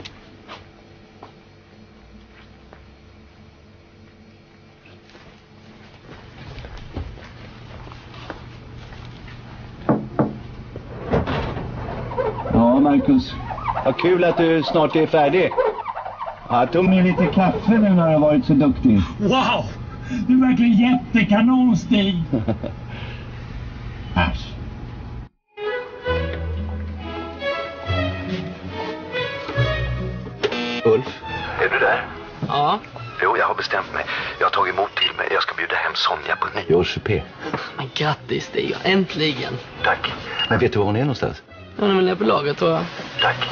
Marcus. Vad kul att du snart är färdig. Jag tog med lite kaffe nu när du har varit så duktig. Wow! Du är verkligen jättekanon, Stig. Äsch. Ulf, är du där? Ja. Jo, jag har bestämt mig. Jag har tagit emot till mig. Jag ska bjuda hem Sonja på nyårssupé. Men grattis Stig, äntligen. Tack. Men vet du var hon är någonstans? Hon är väl nere på laget, tror jag. Tack.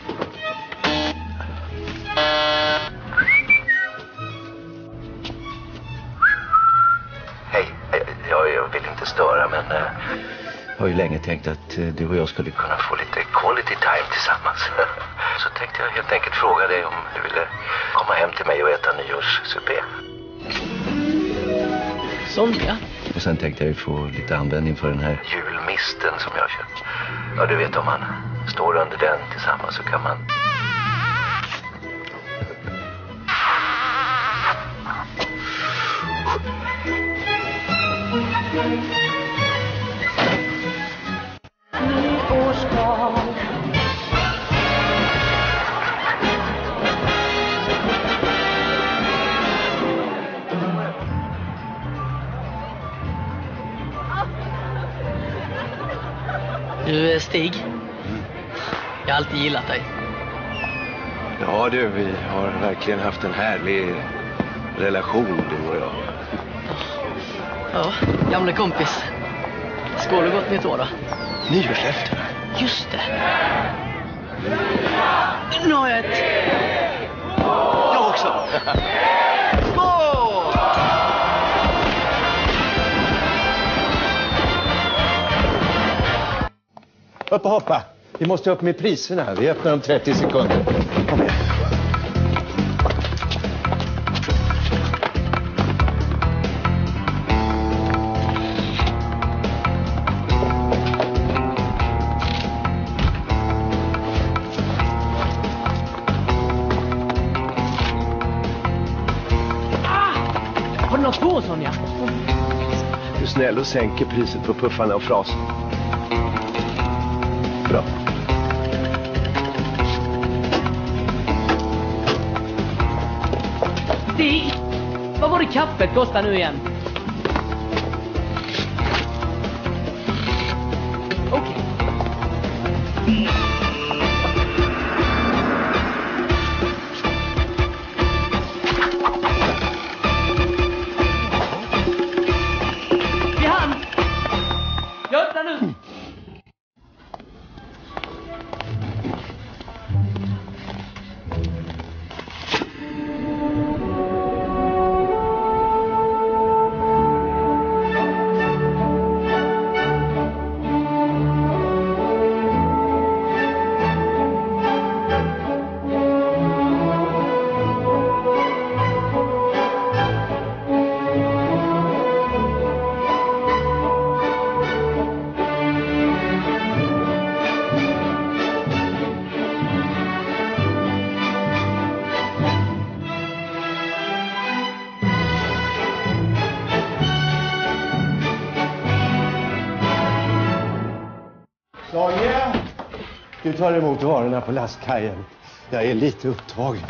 Hej, jag vill inte störa, men jag har ju länge tänkt att du och jag skulle kunna få lite quality time tillsammans. Så tänkte jag helt enkelt fråga dig om du ville komma hem till mig och äta nyårssupé. Sonja? Och sen tänkte jag ju få lite användning för den här julmisten som jag har köpt. Ja, du vet, om man står under den tillsammans så kan man... Du, Stig. Jag har alltid gillat dig. Ja du, vi har verkligen haft en härlig relation, du och jag. Ja, gamla kompis. Skål och gott nytt år då. Nyårslöften. Just det. Nu har jag ett. Jag också. Skål! Upp och hoppa. Vi måste upp med priserna här. Vi öppnar om 30 sekunder. Kom igen. Har du något på, Sonja? Du är snäll och sänker priset på puffarna och frasen. Bra. Stig, vad var det kaffet kostar nu igen? Okej. Vid hand! Jag öppnar nu! Sonja, du tar emot varorna på lastkajen. Jag är lite upptagen.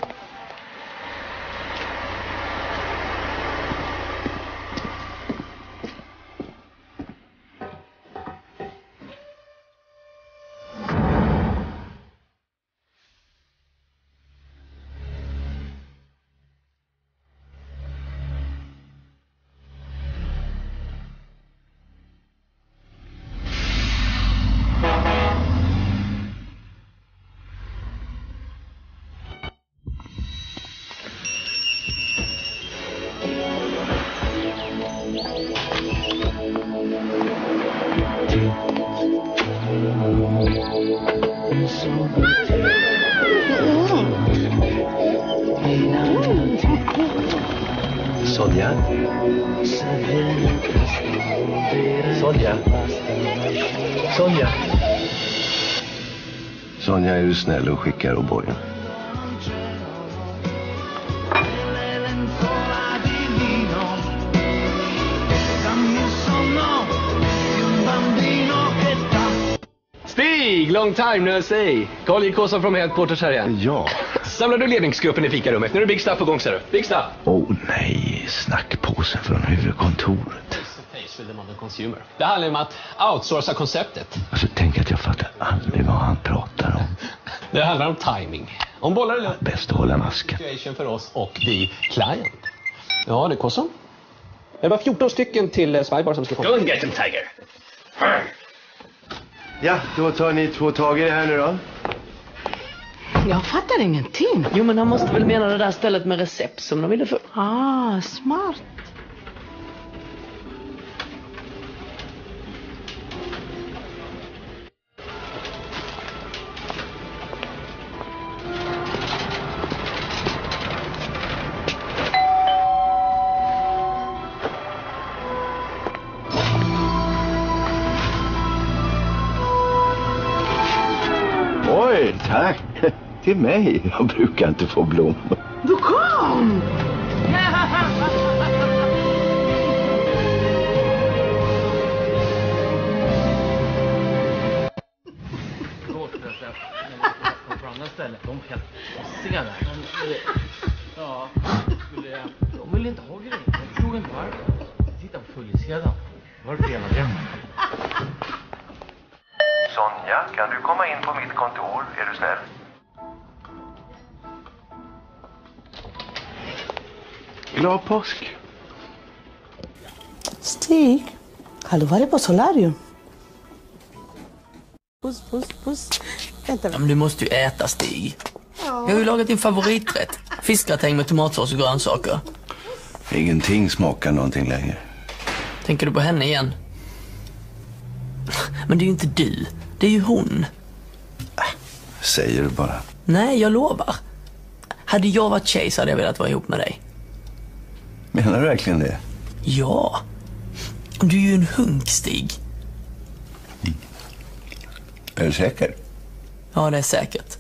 Sonja? Sonja? Sonja? Sonja, är du snäll och skickar O'boyen? Stig, long time no see. Carl J. Kåsson från Headquarters här igen. Ja. Samlar du ledningsgruppen i fikarummet? Nu är det big stuff på gång, ser du. Big stuff. Nej, snackpåsen från huvudkontoret. Det handlar om att outsourca konceptet. Alltså, tänk att jag fattar aldrig vad han pratar om. Det handlar om timing. Om bollar är bäst att hålla masken. Situation för oss och the client. Ja, det är Kåsson. Det var 14 stycken till Skybar som ska komma. Go and get them, Tiger. Ja, då tar ni 2 tag i det här nu då. Jag fattar ingenting. Jo, men han måste väl mena det där stället med recept som de ville få. Ah, smart. Oj, tack. Till mig. Jag brukar inte få blommor. Du kom! På andra ställen, de kan se där. Ja, de vill inte ha grejer. Jag förstod inte varför. Titta på följesedan. Varför hela den? Sonja, kan du komma in på mitt kontor? Är du snäll? Glad påsk. Stig, har du varit på solarium? Puss. Vänta. Ja, men du måste ju äta, Stig. Jag har ju lagat din favoriträtt. Fiskgratäng med tomatsås och grönsaker. Ingenting smakar någonting längre. Tänker du på henne igen? Men det är ju inte du. Det är ju hon. Säger du bara. Nej, jag lovar. Hade jag varit tjej så hade jag velat vara ihop med dig. Menar du verkligen det? Ja. Du är ju en hunk, Stig. Är du säker? Ja, det är säkert.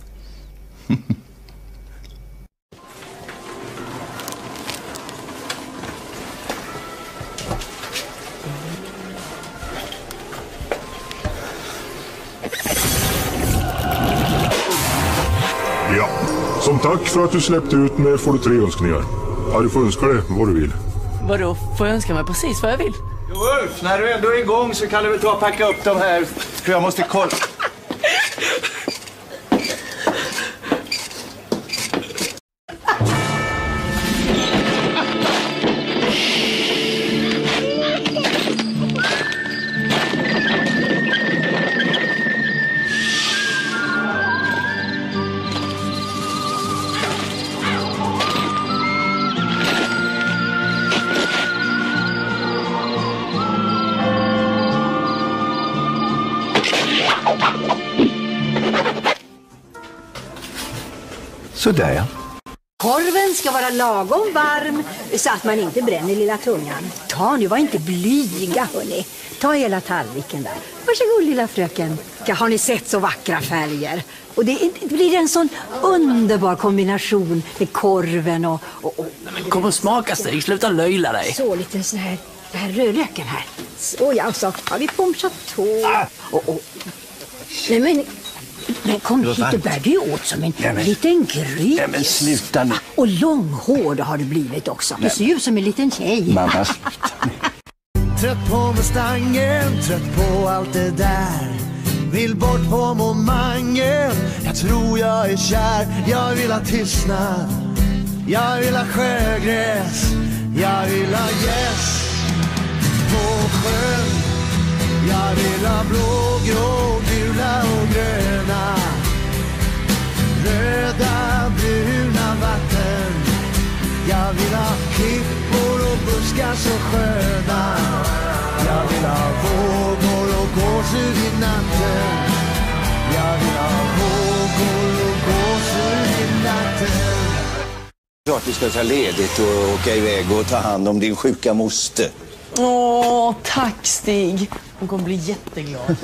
Ja, som tack för att du släppte ut mig får du 3 önskningar. Ja, du får önska dig vad du vill. Vadå? Får jag önska mig precis vad jag vill? Jo, Ulf, när du ändå är igång så kan du väl ta och packa upp de här. För jag måste kolla. Sådär, ja. Korven ska vara lagom varm så att man inte bränner lilla tungan. Ta nu, var inte blyga, hörni. Ta hela tallriken där. Varsågod, lilla fröken. Ja, har ni sett så vackra färger? Och det blir en sån underbar kombination med korven och... Men kom och smaka, Stig. Sluta löjla dig. Så, lite så här... Det här rödlöken här. Så, ja, så har vi pommes chateau. Nej, men kom hit, det bär du åt som en liten gris. Nej, men sluta nu. Och långhård har du blivit också. Du ser ju ut som en liten tjej. Mamma, Trött på Mustangen, trött på allt det där. Vill bort på momangen. Jag tror jag är kär. Jag vill ha tystnad. Jag vill ha sjögräs. Jag vill ha gäss på sjön. Jag vill ha blå, grå, gula och gröna. Röda, bruna vatten. Jag vill ha klippor och buskar så sköna. Jag vill ha vågor och gåshud i natten. Jag vill ha vågor och gåshud i natten. Klart du ska ta ledigt och åka iväg och ta hand om din sjuka moster. Åh, tack, Stig. Hon kommer bli jätteglad.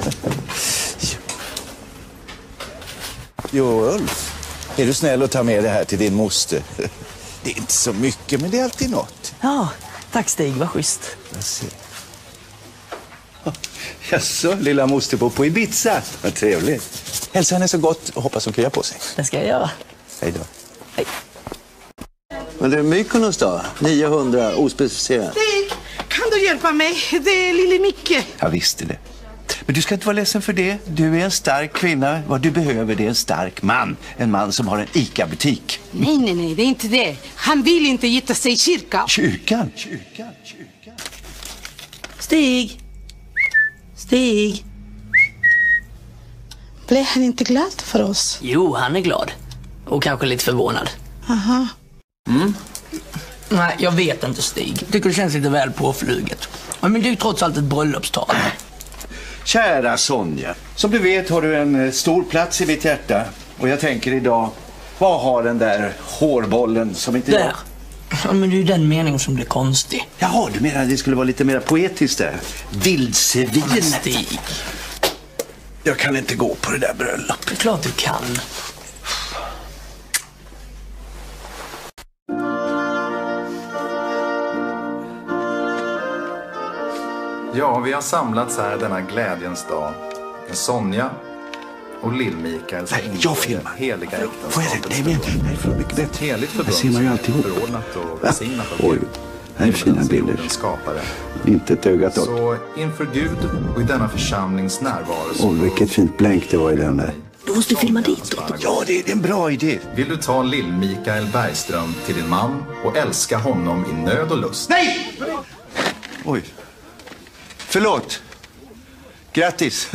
Jo, Ulf. Är du snäll och ta med det här till din moster? Det är inte så mycket, men det är alltid något. Ja, tack, Stig. Vad schysst. Jag ser. Jaså, lilla mosterbo på Ibiza. Vad trevligt. Hälsa henne så gott och hoppas hon kryar på sig. Det ska jag göra. Hej då. Hej. Men det är Mykonos då? 900, ospecificerat. Stig, kan du hjälpa mig? Det är lille Micke. Jag visste det. Men du ska inte vara ledsen för det. Du är en stark kvinna. Vad du behöver det är en stark man. En man som har en ICA-butik. Nej, det är inte det. Han vill inte gifta sig i kyrkan. Kyrkan? Stig! Stig! Blev han inte glad för oss? Jo, han är glad. Och kanske lite förvånad. Aha. Nej, jag vet inte, Stig. Tycker det känns lite väl påfluget. Men det är ju trots allt ett bröllopstal. Kära Sonja, som du vet har du en stor plats i mitt hjärta. Och jag tänker idag, vad har den där hårbollen som inte... Där! Ja, men det är ju den meningen som blir konstig. Jaha, du menar att det skulle vara lite mer poetiskt där? Vildsvin. Stig. Jag kan inte gå på det där bröllopet. Det är klart du kan. Ja, vi har samlats här denna glädjens dag. Sonja och Lill-Mikael. Nej, jag filmar. Heliga äktenskapet. Får jag det? Nej, för mycket bättre. Ett heligt förbund. Det ser man ju alltihop. Förordnat och välsignat av Oj, Gud. här är fina bilder. Skapare. Inte ett öga dock. Så inför Gud och i denna församlings närvaro. Oj, vilket fint blänk det var i den där. Du måste filma dit då. Ja, det är en bra idé. Vill du ta Lill-Mikael Bergström till din man och älska honom i nöd och lust? Nej! Oj. Förlåt. Grattis.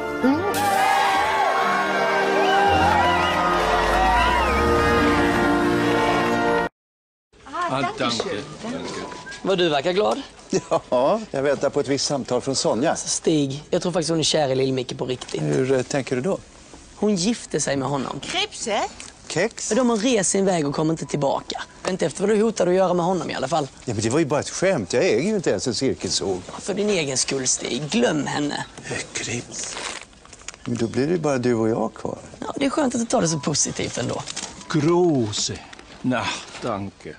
Vad du verkar glad. Ja, jag väntar på ett visst samtal från Sonja. Stig, jag tror faktiskt hon är kär i Lill-Micke på riktigt. Hur tänker du då? Hon gifte sig med honom. Krepset? Kex? De har rest sin väg och kommer inte tillbaka. Inte efter vad du hotade att göra med honom i alla fall. Ja, men det var ju bara ett skämt. Jag äger ju inte ens en cirkelsåg. För din egen skull, Stig. Glöm henne. Krypt. Men då blir det bara du och jag kvar. Ja, det är skönt att du tar det så positivt ändå. Große Nachtdanke.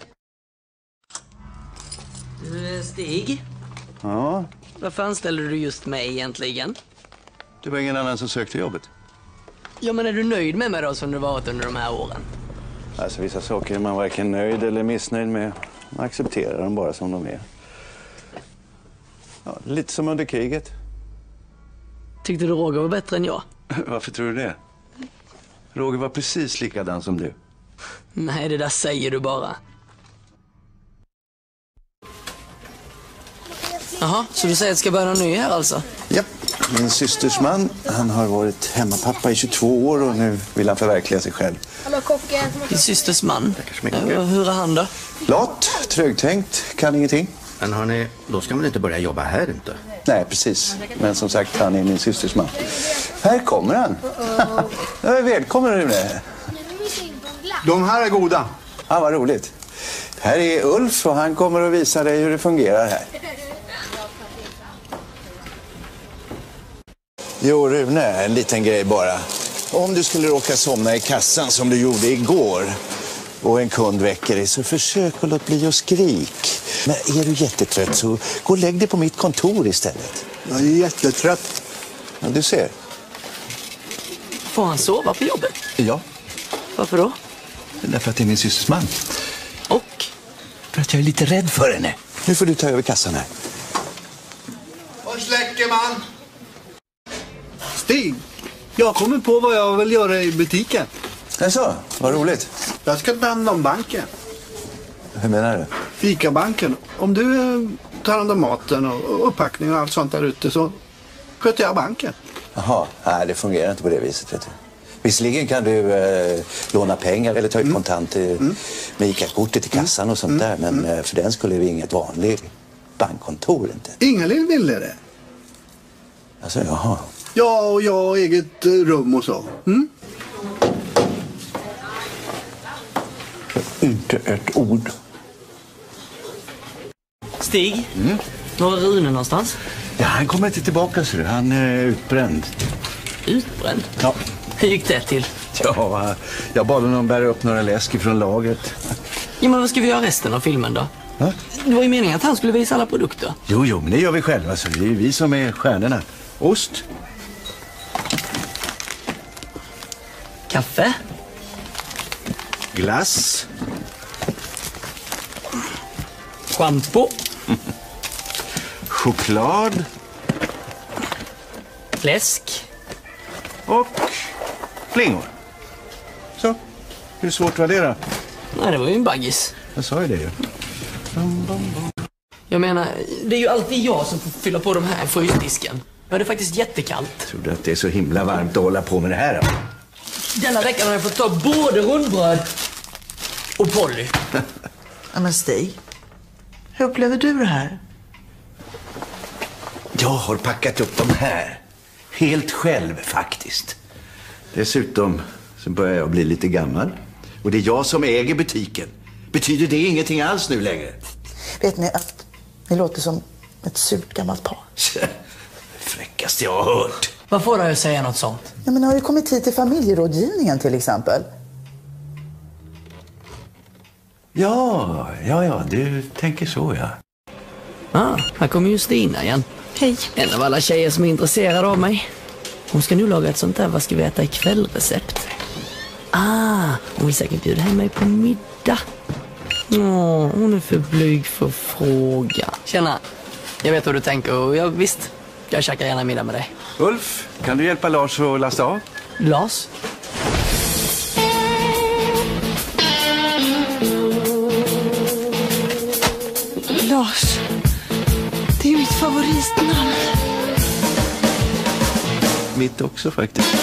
Stig, Ja, varför anställde du just mig egentligen? det var ingen annan som sökte jobbet. Ja, men är du nöjd med mig då som du varit under de här åren? Alltså vissa saker är man varken nöjd eller missnöjd med. Man accepterar dem bara som de är. Ja, lite som under kriget. Tyckte du Roger var bättre än jag? Varför tror du det? Roger var precis likadan som du. Nej, det där säger du bara. Jaha, så du säger att det ska börja någon ny här alltså? Ja, min systers man, han har varit hemmapappa i 22 år och nu vill han förverkliga sig själv. Hallå kocken. Din systers man? Tackar så mycket. Hur är han då? Lat, trögtänkt, kan ingenting. Men hörni, då ska man inte börja jobba här inte? Nej, precis. Men som sagt, han är min systers man. Här kommer han. Välkommen, Rune. De här är goda. Ja, vad roligt. Här är Ulf och han kommer att visa dig hur det fungerar här. Jo, Rune, en liten grej bara. Om du skulle råka somna i kassan som du gjorde igår och en kund väcker dig, så försök att låta bli och skrik. Men är du jättetrött så gå och lägg dig på mitt kontor istället. Jag är jättetrött. Ja, du ser. Får han sova på jobbet? Ja. Varför då? Därför att det är min systers man. Och? För att jag är lite rädd för henne. Nu får du ta över kassan här. Var släcker man? Stig, jag kommer på vad jag vill göra i butiken. Jaså, vad roligt. Jag ska ta hand om banken. Hur menar du? Fikabanken. Om du tar hand om maten och upppackning och allt sånt där ute så sköter jag banken. Jaha, nej, det fungerar inte på det viset, vet du. Visserligen kan du låna pengar eller ta ut kontanter med ICA-kortet till kassan och sånt där. Men för den skulle vi inget vanligt bankkontor inte. Ingalill ville det. Alltså, jaha. Ja, och jag har eget rum och så. Inte ett ord. Stig, var är Rune någonstans? Ja, han kommer inte tillbaka, så han är utbränd. Utbränd? Ja. Hur gick det till? Ja, jag bad honom bära upp några läsk från lagret. Ja, men vad ska vi göra resten av filmen då? Va? Det var ju meningen att han skulle visa alla produkter. Jo, men det gör vi själva, så det är ju vi som är stjärnorna. Ost. Kaffe. Glass. Shampoo. Choklad. Fläsk. Och flingor. Så. Hur svårt var det då? Nej, det var ju en baggis. Jag sa ju det ju. Jag menar, det är ju alltid jag som får fylla på de här frysdisken. Ja, det är faktiskt jättekallt. Tror du att det är så himla varmt att hålla på med det här då? Denna veckan har jag fått ta både rundbröd och Polly. Ja, men Stig, hur upplever du det här? Jag har packat upp de här. Helt själv faktiskt. Dessutom så börjar jag bli lite gammal. Och det är jag som äger butiken. Betyder det ingenting alls nu längre? Vet ni att ni låter som ett surt gammalt par? Fräckaste jag har hört. Vad får du att säga något sånt? Ja, men har ju kommit hit till familjerådgivningen till exempel. Ja, du tänker så, ja. Här kommer ju Stina igen. Hej. En av alla tjejer som är intresserade av mig. Hon ska nu laga ett sånt där vad ska vi äta ikväll-recept. Hon vill säkert bjuda hem mig på middag. Hon är för blyg för fråga. Tjena, jag vet vad du tänker och visst, jag käkar gärna middag med dig. Ulf, kan du hjälpa Lars att lasta av? Lars? Lars, det är mitt favoritnamn. Mitt också faktiskt.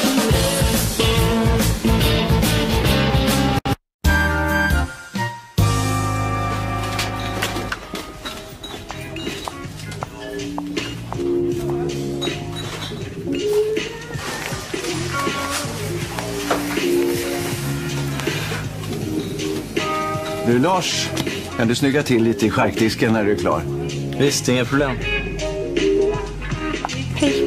Du Lars, kan du snygga till lite i charkdisken när du är klar? Visst, inga problem. Hej.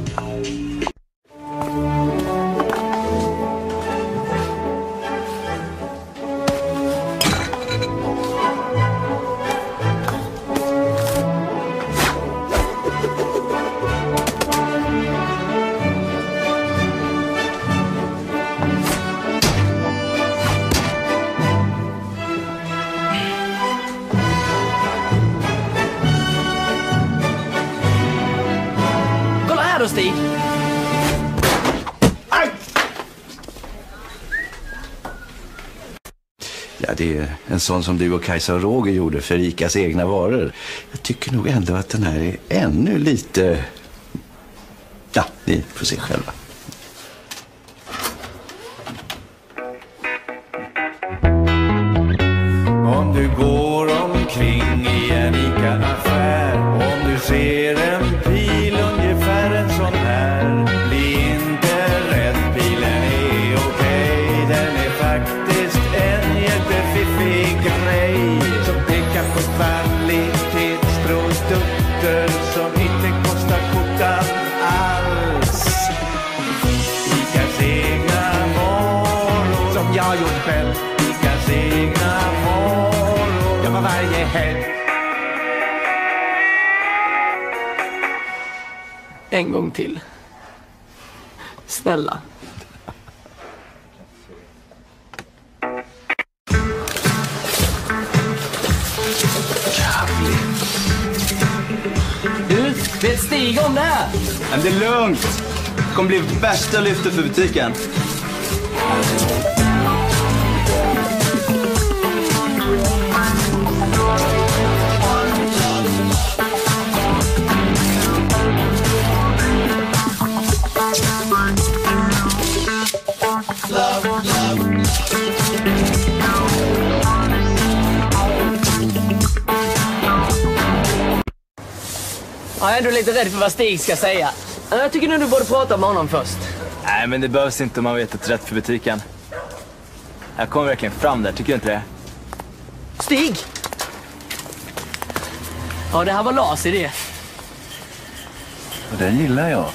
Då, Stig. Aj! Ja, det är en sån som du och Kajsa och Roger gjorde för Icas egna varor. Jag tycker nog ändå att den här är ännu lite... Ja, ni får se själva. Om du går omkring i en Ica-affär, om du ser en pil ungefär en sån här, bli inte rädd, pilen är okej. Den är faktiskt en jättefiffig grej som pekar på kvalitetsprodukter som inte kostar skjortan alls. Icas egna varor som jag gjort själv. Icas egna varor, ja, var varje helg. En gång till. Snälla. Du, vet Stig om det här? Men det är lugnt. Det kommer bli värsta lyftet för butiken. Jag är ändå lite rädd för vad Stig ska säga. Jag tycker nu du borde prata med honom först. Nej, men det behövs inte om man vet att rätt för butiken. Jag kommer verkligen fram där, tycker du inte det? Stig! Ja, det här var Lars idé. Och den gillar jag.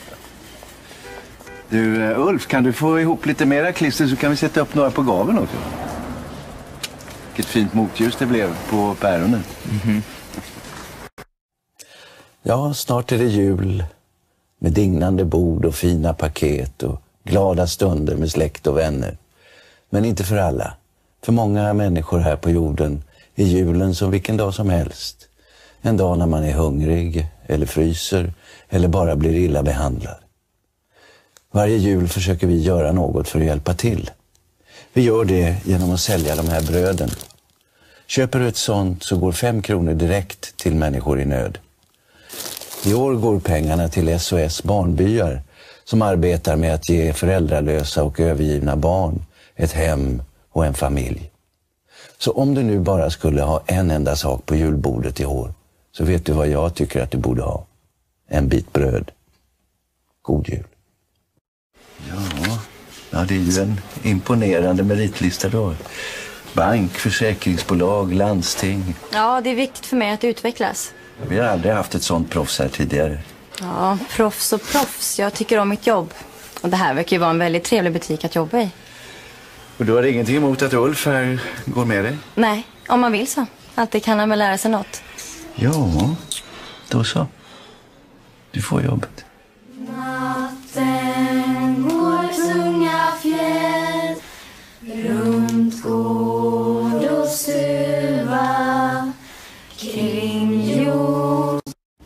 Du, Ulf, kan du få ihop lite mera klister så kan vi sätta upp några på gaveln också. Vilket fint motljus det blev på päronen. Mhm. Ja, snart är det jul Med dignande bord och fina paket och glada stunder med släkt och vänner. Men inte för alla. För många människor här på jorden är julen som vilken dag som helst. En dag när man är hungrig eller fryser eller bara blir illa behandlad. Varje jul försöker vi göra något för att hjälpa till. Vi gör det genom att sälja de här bröden. Köper du ett sånt så går 5 kronor direkt till människor i nöd. I år går pengarna till SOS barnbyar som arbetar med att ge föräldralösa och övergivna barn ett hem och en familj. Så om du nu bara skulle ha en enda sak på julbordet i år så vet du vad jag tycker att du borde ha. En bit bröd. God jul. Ja, det är ju en imponerande meritlista då. Bank, försäkringsbolag, landsting. Ja, det är viktigt för mig att utvecklas. Vi har aldrig haft ett sånt proffs här tidigare. Ja, proffs och proffs. Jag tycker om mitt jobb. Och det här verkar ju vara en väldigt trevlig butik att jobba i. Och du har ingenting emot att Ulf här går med dig? Nej, om man vill så. Alltid kan han väl lära sig något. Ja, då så. Du får jobbet. Natten går tunga fjäll runt gård och stuva kring jord.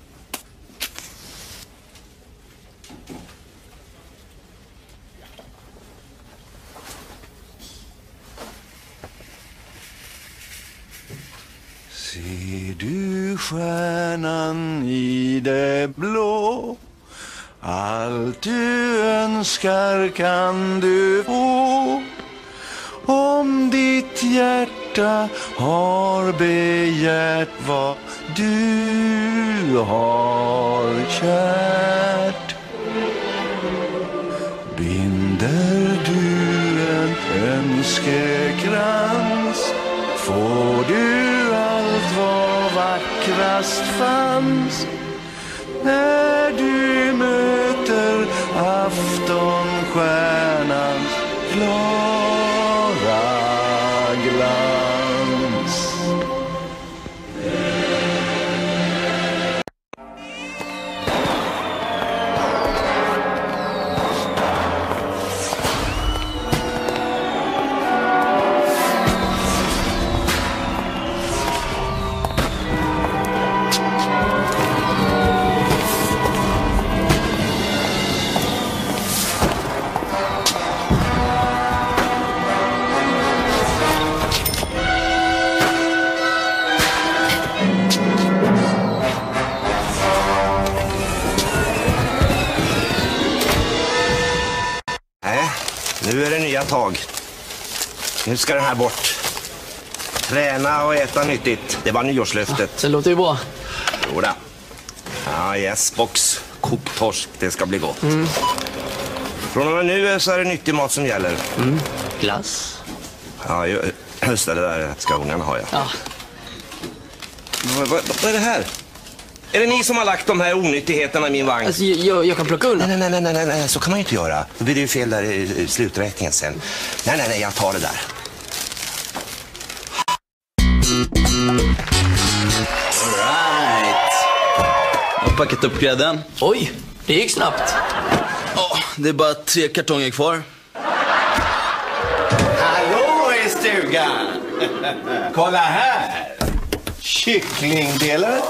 Ser du stjärnan i det blå? Allt du önskar kan du få. Om ditt hjärta har begärt vad du har kärt. Binder du en önskekrans får du allt vad vackrast fanns. När du möter aftonstjärnans klara glans. Nu är det nya tag. Nu ska den här bort. Träna och äta nyttigt. Det var nyårslöftet. Det låter ju bra. Jodå. Ja, yes, box. Koktorsk. Det ska bli gott. Från och med nu så är det nyttig mat som gäller. Glass? Ja, just det där skorna har jag. Ja. Vad är det här? Är det ni som har lagt de här onyttigheterna i min vagn? Alltså, jag kan plocka undan. Nej, så kan man ju inte göra. Då blir det ju fel där i sluträkningen sen. Nej, jag tar det där. All right. Jag har packat upp grädden. Oj, det gick snabbt. Det är bara 3 kartonger kvar. Hallå i stugan! Kolla här! Kycklingdelar.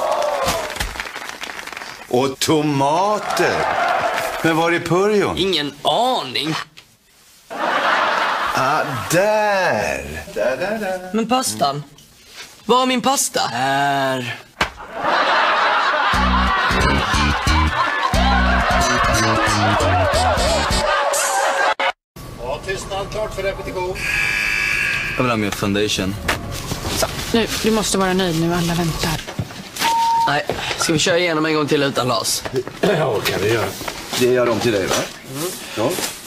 Och tomater. Men var är purjon? Ingen aning. Där. Men pastan? Var är min pasta? Här. Ja, tystnad. Klart för repetition. Jag vill ha mer foundation. Nu, du måste vara nöjd nu, alla väntar. Nej, ska vi köra igenom en gång till utan Lars? Ja, kan vi göra. Det gör de till dig, va? Ja.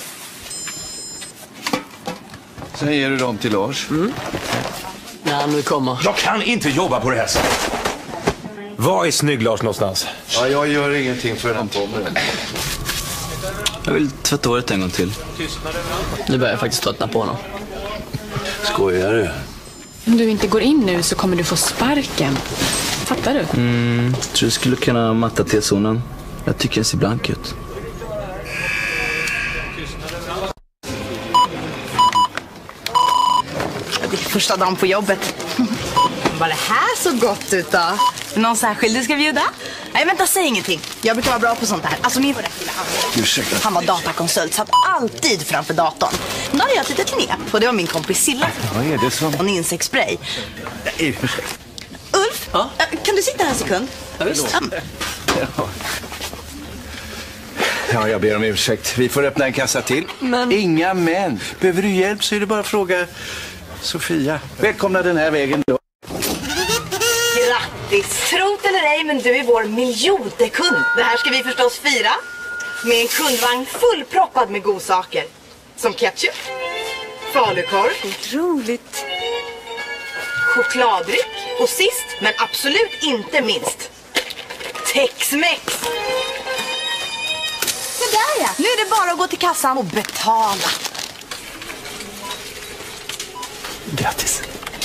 Sen ger du dem till Lars. När nu kommer. Jag kan inte jobba på det här sättet. Var är snygg Lars någonstans? Ja, jag gör ingenting för den på med. Jag vill tvätta håret en gång till. Nu börjar jag faktiskt tröttna på honom. Skojar du? Om du inte går in nu så kommer du få sparken. Fattar du? Tror du skulle kunna matta till zonen. Jag tycker den ser blank ut. Det är första dagen på jobbet. Var det här så gott ut då? Någon särskild du ska bjuda? Nej, vänta, säg ingenting. Jag brukar vara bra på sånt här. Alltså min förra kille, han var datakonsult, satt alltid framför datorn. Då hade jag ett litet knep och det var min kompis Silla. Vad är det som... Och insektsspray. Ulf, kan du sitta här en sekund? Ja, visst. Ja, jag ber om ursäkt. Vi får öppna en kassa till. Men... Inga men. Behöver du hjälp så är det bara att fråga Sofia. Välkomna den här vägen då. Grattis! Trot eller ej, men du är vår miljonte kund. Det här ska vi förstås fira med en kundvagn fullproppad med godsaker. Som ketchup, falukorv, Otroligt. chokladdryck och sist, men absolut inte minst, Tex-Mex. Så där ja. Nu är det bara att gå till kassan och betala. Grattis.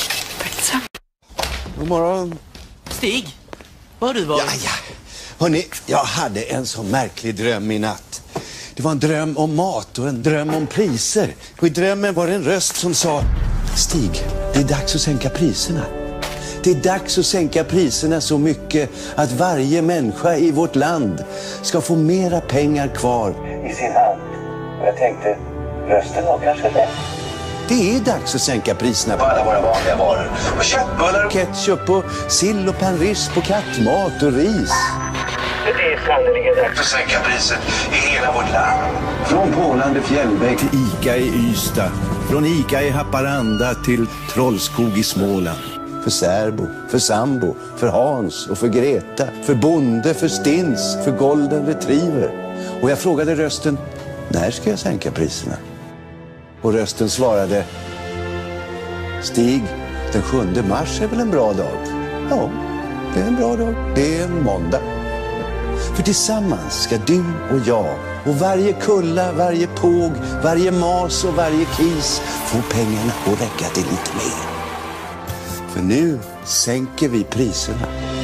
God morgon. Stig, vad har du varit? Ja. Hörrni, jag hade en så märklig dröm i natt. Det var en dröm om mat och en dröm om priser. Och i drömmen var det en röst som sa: Stig, det är dags att sänka priserna. Det är dags att sänka priserna så mycket att varje människa i vårt land ska få mera pengar kvar i sin hand. Och jag tänkte, rösten var kanske rätt. Det är dags att sänka priserna på alla våra vanliga varor. Och köttbullar och ketchup och sill och panrisk på kattmat och ris. Det är sannolikt dags att sänka priset i hela vårt land. Från Pålande fjällväg till Ica i Ystad. Från Ica i Haparanda till Trollskog i Småland. För särbo, för sambo, för Hans och för Greta. För bonde, för stins, för golden retriever. Och jag frågade rösten, när ska jag sänka priserna? Och rösten svarade: Stig, den 7 mars är väl en bra dag? Ja, det är en bra dag. Det är en måndag. För tillsammans ska du och jag och varje kulla, varje påg, varje mas och varje kis få pengarna att räcka till lite mer. För nu sänker vi priserna.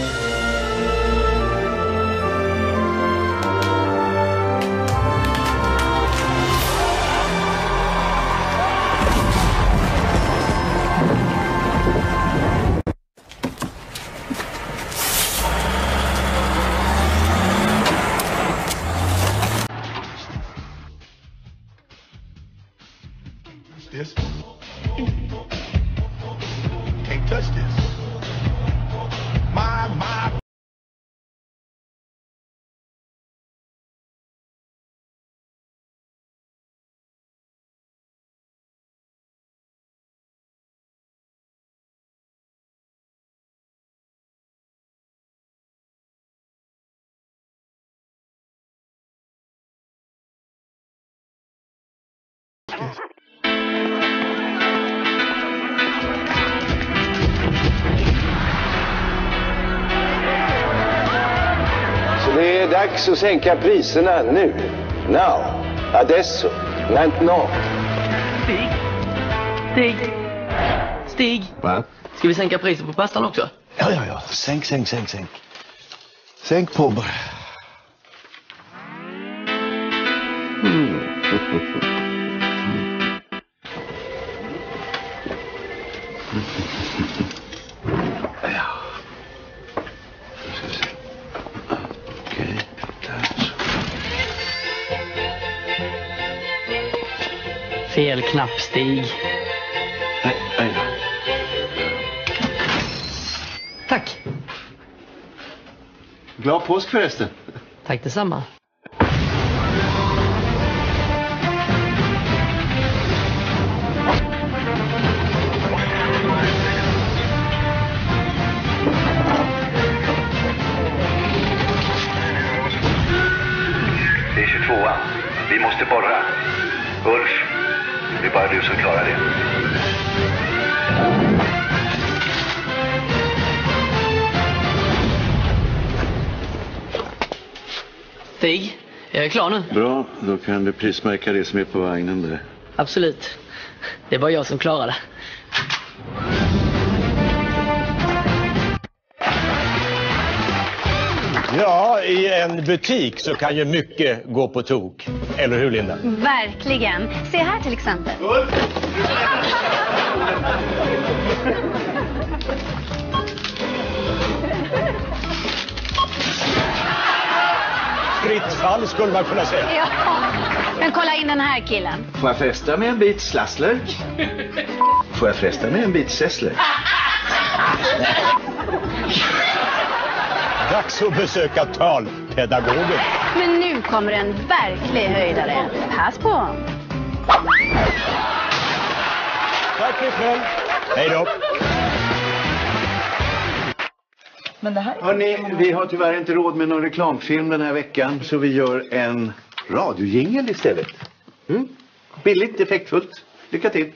This. Can't touch this. My. Det är dags att sänka priserna nu. Now. Adesso. Maintenant. Stig. Va? Ska vi sänka priset på pastan också? Ja. Sänk. Sänk på bara. Ja. Okej, där så. Fel knapp, Stig. Nej. Tack. Glad påsk förresten. Tack detsamma. Det är 22an. Vi måste borra. Ulf, det är bara du som klarar det. Stig, jag är klar nu. Bra, då kan du prismärka det som är på vagnen där. Absolut. Det är bara jag som klarar det. Ja, i en butik så kan ju mycket gå på tok. Eller hur, Linda? Verkligen. Se här till exempel. Fritt fall skulle man kunna säga. Ja. Men kolla in den här killen. Får jag fresta med en bit slassler? Får jag fresta med en bit sessler? Dags att besöka talpedagogen. Men nu kommer en verklig höjdare. Pass på. Tack för ikväll. Hej då. Men det här... Hörrni, vi har tyvärr inte råd med någon reklamfilm den här veckan, så vi gör en radiojingel istället. Billigt, effektfullt. Lycka till.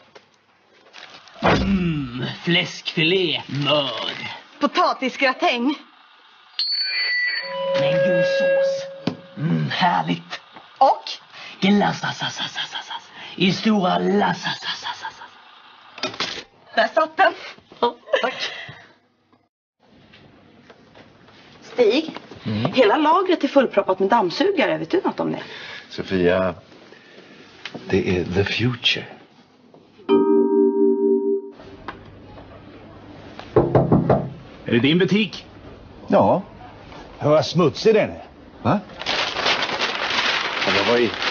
Fläskfilé, mörd. Potatisgratäng. Med en god sås. Härligt. Och? Glass. I stora lass. Där satt den. Tack. Stig, hela lagret är fullproppat med dammsugare. Vet du något om det? Sofia, det är the future. Är det din butik? Ja. Hör vad smutsig den är. Va? Vad var i?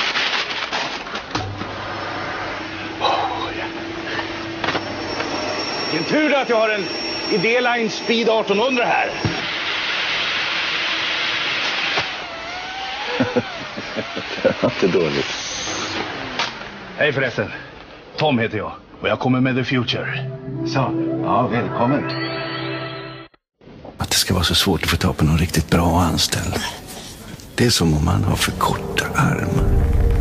Vilken tur att jag har en Idealine Speed 1800 här. Det var inte dåligt. Hej förresten. Tom heter jag och jag kommer med The Future. Så, ja, välkommen. Att det ska vara så svårt att få ta på någon riktigt bra anställd. Det är som om man har för korta armar.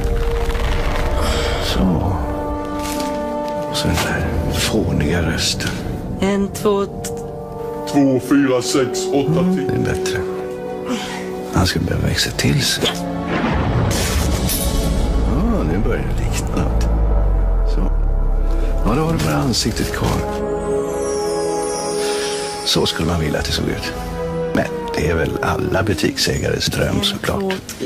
Så. Och så den där fåniga rösten. 1, 2, 2, 4, 6, 8, 10. Det är bättre. Han ska behöva växa till sig. Ja, nu börjar det likna något. Så. Ja, då har du bara ansiktet kvar. Så skulle man vilja att det såg ut. Men det är väl alla butiksägares dröm såklart.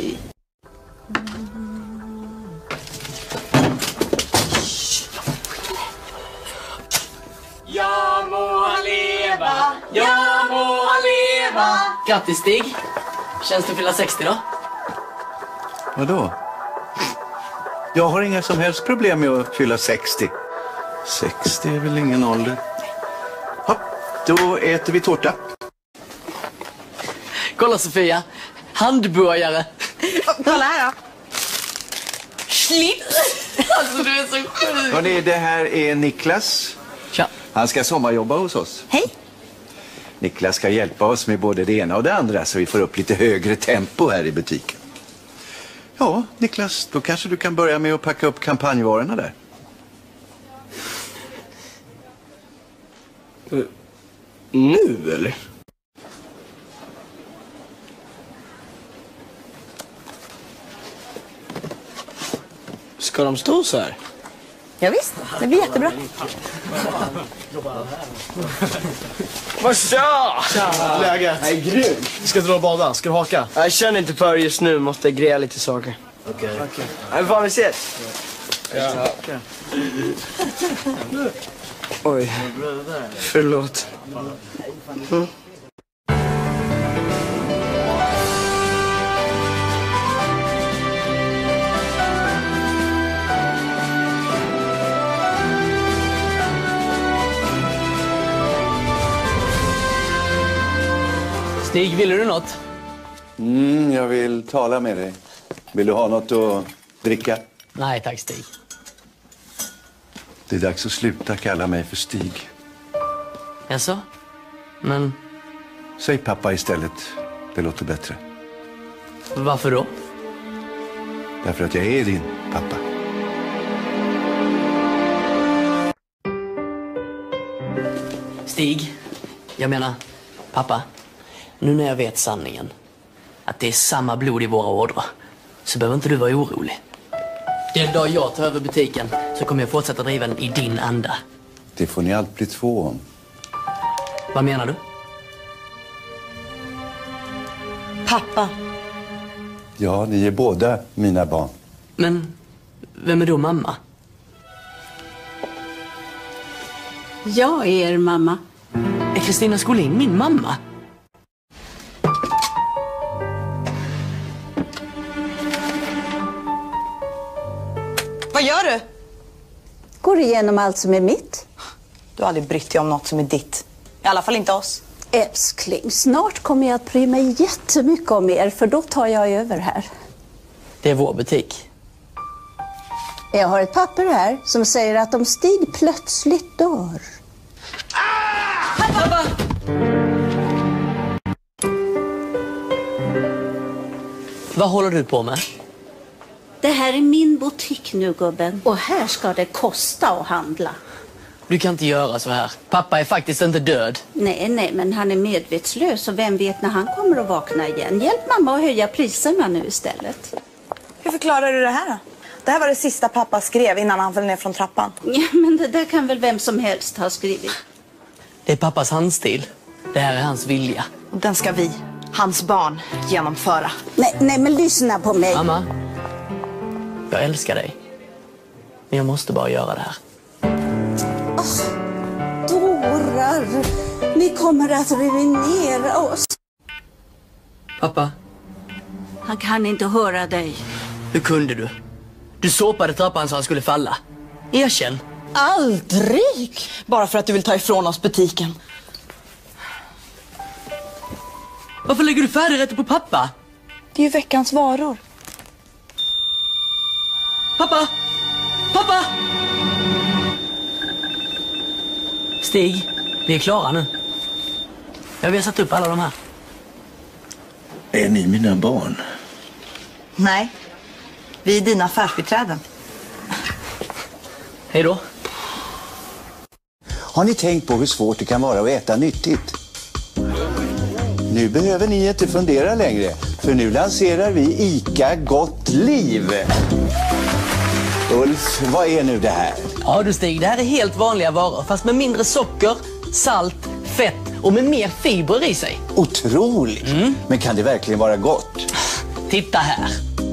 Jag må leva, jag må leva. Grattis Stig. Känns det att fylla 60 då? Vadå? Jag har inga som helst problem med att fylla 60. 60 är väl ingen ålder. Ja, då äter vi tårta. Kolla Sofia, handburgare. Kolla här då. Slitt. Alltså du är så sjuk. Hörrni, det här är Niklas. Tja. Han ska sommarjobba hos oss. Hej. Niklas ska hjälpa oss med både det ena och det andra så vi får upp lite högre tempo här i butiken. Ja, Niklas, då kanske du kan börja med att packa upp kampanjvarorna där. Nu, eller? Ska de stå så här? Ja, visst, det blir jättebra. Vad tja! Läget? Nej, grymt. Ska dra och bada? Ska du haka? Jag känner inte för just nu. Måste greja lite saker. Okej. Nej, fan vi ses. Ja. Oj. Förlåt. Stig, vill du något? Jag vill tala med dig. Vill du ha något att dricka? Nej tack Stig. Det är dags att sluta kalla mig för Stig. Jaså? Men... Säg pappa istället. Det låter bättre. Varför då? Därför att jag är din pappa. Stig, jag menar, pappa. Nu när jag vet sanningen, att det är samma blod i våra ådror, så behöver inte du vara orolig. Den dag jag tar över butiken så kommer jag fortsätta driva den i din anda. Det får ni allt bli två om. Vad menar du? Pappa. Ja, ni är båda mina barn. Men vem är då mamma? Jag är er mamma. Är Kristina Skolin min mamma? Vad gör du? Går igenom allt som är mitt. Du har aldrig brytt dig om något som är ditt. I alla fall inte oss. Älskling, snart kommer jag att bry mig jättemycket om er, för då tar jag över här. Det är vår butik. Jag har ett papper här som säger att om Stig plötsligt dör. Pappa! Vad håller du på med? Det här är min butik nu, gubben. Och här ska det kosta att handla. Du kan inte göra så här. Pappa är faktiskt inte död. Nej, men han är medvetslös och vem vet när han kommer att vakna igen. Hjälp mamma att höja priserna nu istället. Hur förklarar du det här då? Det här var det sista pappa skrev innan han föll ner från trappan. Ja, men det där kan väl vem som helst ha skrivit. Det är pappas handstil. Det här är hans vilja. Och den ska vi, hans barn, genomföra. Nej, men lyssna på mig. Mamma, jag älskar dig. Men jag måste bara göra det här. Dårar, ni kommer att ruinera oss. Pappa, Han kan inte höra dig. hur kunde du? Du såpade trappan så han skulle falla. Erkänn. Aldrig! Bara för att du vill ta ifrån oss butiken. Varför lägger du färdigrätter på pappa? Det är ju veckans varor. Pappa! Pappa! Stig, vi är klara nu. Ja, vi har satt upp alla de här. Är ni mina barn? Nej, vi är dina affärsbiträden. Hej då. Har ni tänkt på hur svårt det kan vara att äta nyttigt? Nu behöver ni inte fundera längre, för nu lanserar vi ICA Gott Liv. Ulf, vad är nu det här? Ja du Stig, det här är helt vanliga varor, fast med mindre socker, salt, fett och med mer fibrer i sig. Otroligt! Men kan det verkligen vara gott? Titta här.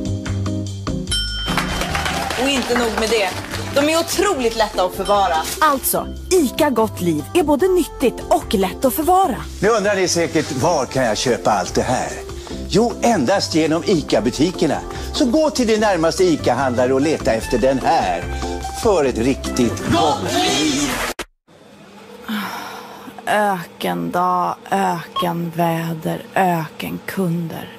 Och inte nog med det. De är otroligt lätta att förvara. Alltså, ICA Gott Liv är både nyttigt och lätt att förvara. Nu undrar ni säkert, var kan jag köpa allt det här? Jo, endast genom ICA-butikerna. Så gå till din närmaste ICA-handlare och leta efter den här. För ett riktigt gott liv. Ökendag, ökenväder, ökenkunder,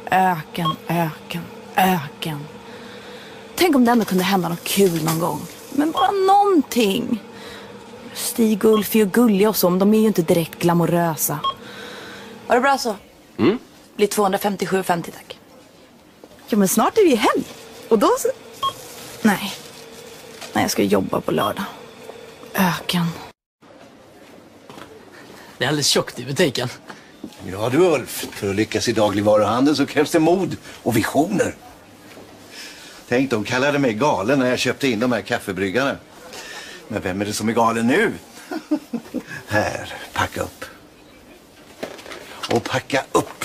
öken. Tänk om det ändå kunde hända något kul någon gång. Men bara någonting. Stig, Ulfi och Gulliga och så, de är ju inte direkt glamorösa. Var det bra så? Blir 257,50 tack. Ja, men snart är det ju helg. Och då så... Nej, jag ska jobba på lördag. Öken. Det är alldeles tjockt i butiken. Ja du Ulf, för att lyckas i dagligvaruhandeln så krävs det mod och visioner. Tänk, de kallade mig galen när jag köpte in de här kaffebryggarna. Men vem är det som är galen nu? Här, packa upp. Och packa upp.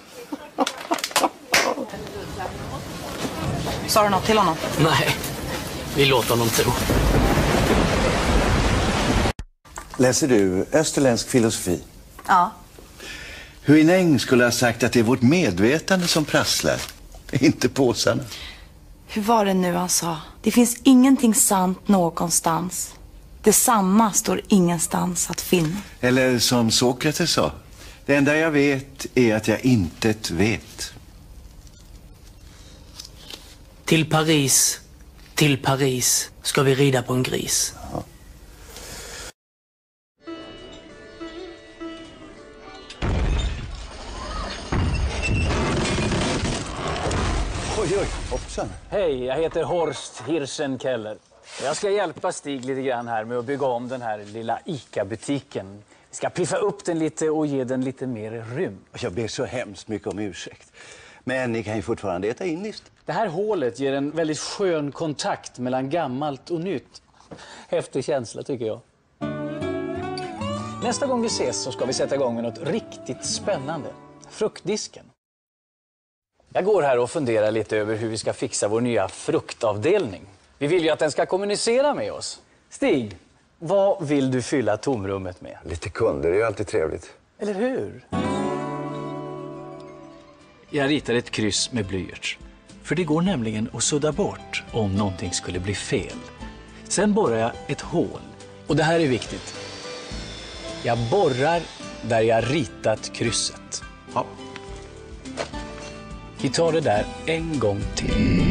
Sa du något till honom? Nej, vi låter honom tro. Läser du österländsk filosofi? Ja. Huineng skulle ha sagt att det är vårt medvetande som prasslar, inte påsarna. Hur var det nu han sa? Det finns ingenting sant någonstans. Detsamma står ingenstans att finna. Eller som Sokrates sa, det enda jag vet är att jag intet vet. Till Paris ska vi rida på en gris. Ja. Oj, hoppsan. Hej, jag heter Horst Hirschenkeller. Jag ska hjälpa Stig lite grann här med att bygga om den här lilla ICA-butiken. Vi ska piffa upp den lite och ge den lite mer rymd. Jag ber så hemskt mycket om ursäkt. Men ni kan ju fortfarande äta in visst. Det här hålet ger en väldigt skön kontakt mellan gammalt och nytt. Häftig känsla tycker jag. Nästa gång vi ses så ska vi sätta igång med något riktigt spännande. Fruktdisken. Jag går här och funderar lite över hur vi ska fixa vår nya fruktavdelning. Vi vill ju att den ska kommunicera med oss. Stig, vad vill du fylla tomrummet med? Lite kunder är ju alltid trevligt. Eller hur? Jag ritar ett kryss med blyerts. För det går nämligen att sudda bort om någonting skulle bli fel. Sen borrar jag ett hål. Och det här är viktigt. Jag borrar där jag ritat krysset. Ja. Vi tar det där en gång till.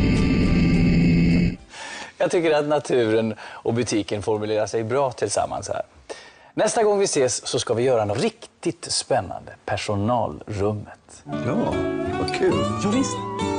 Jag tycker att naturen och butiken formulerar sig bra tillsammans här. Nästa gång vi ses så ska vi göra något riktigt spännande. Personalrummet. Ja, vad kul. Ja, visst.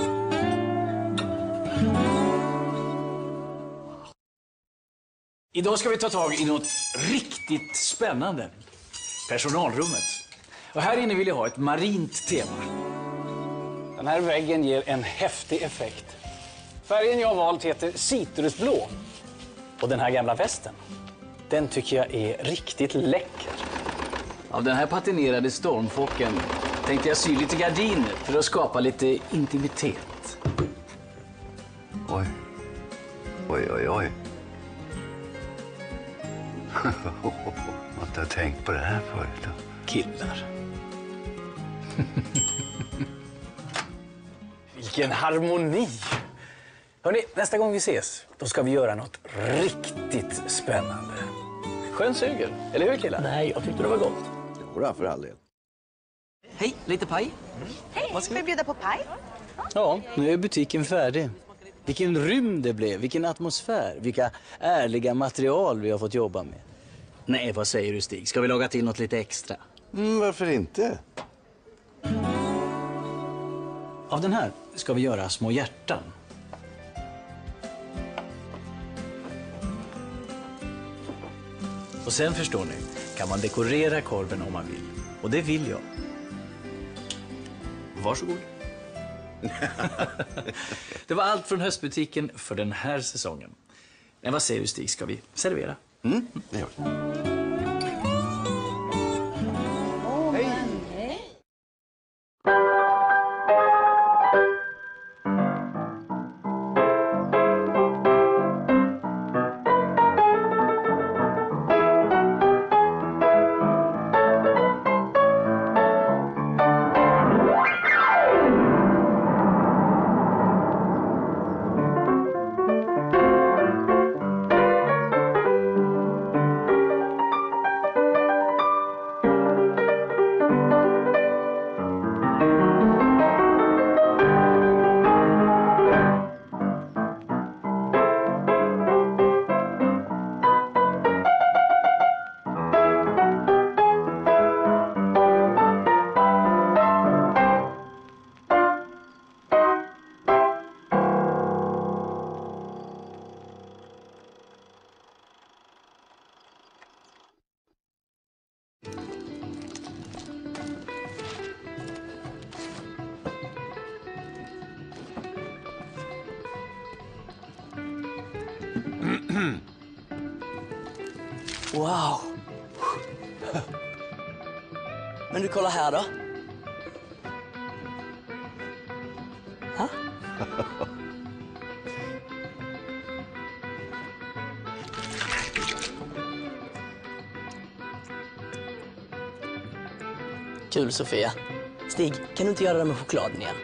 Idag ska vi ta tag i något riktigt spännande. Personalrummet. Och här inne vill jag ha ett marint tema. Den här väggen ger en häftig effekt. Färgen jag har valt heter citrusblå. Och den här gamla västen, den tycker jag är riktigt läcker. Av den här patinerade stormfocken tänkte jag sy lite gardiner för att skapa lite intimitet. Oj. Oj, oj, oj. Jag har inte tänkt på det här förut. Killar. Vilken harmoni! Hörrni, nästa gång vi ses, då ska vi göra något riktigt spännande. Skön suger, eller hur killar? Nej, jag tyckte det var gott. Jodå, för all del. Hej, lite paj. Hej, ska vi bjuda på paj? Ja, nu är butiken färdig. Vilken rymd det blev, vilken atmosfär, vilka ärliga material vi har fått jobba med. Nej, vad säger du Stig? Ska vi laga till något lite extra? Varför inte? Av den här ska vi göra små hjärtan. Och sen förstår ni, kan man dekorera korven om man vill. Och det vill jag. Varsågod. Det var allt från höstbutiken för den här säsongen. Men vad säger du Stig, ska vi servera? Det gör vi. Wow. Men du, kolla här då. Ha? Kul, Sofia. Stig, kan du inte göra det med chokladen igen?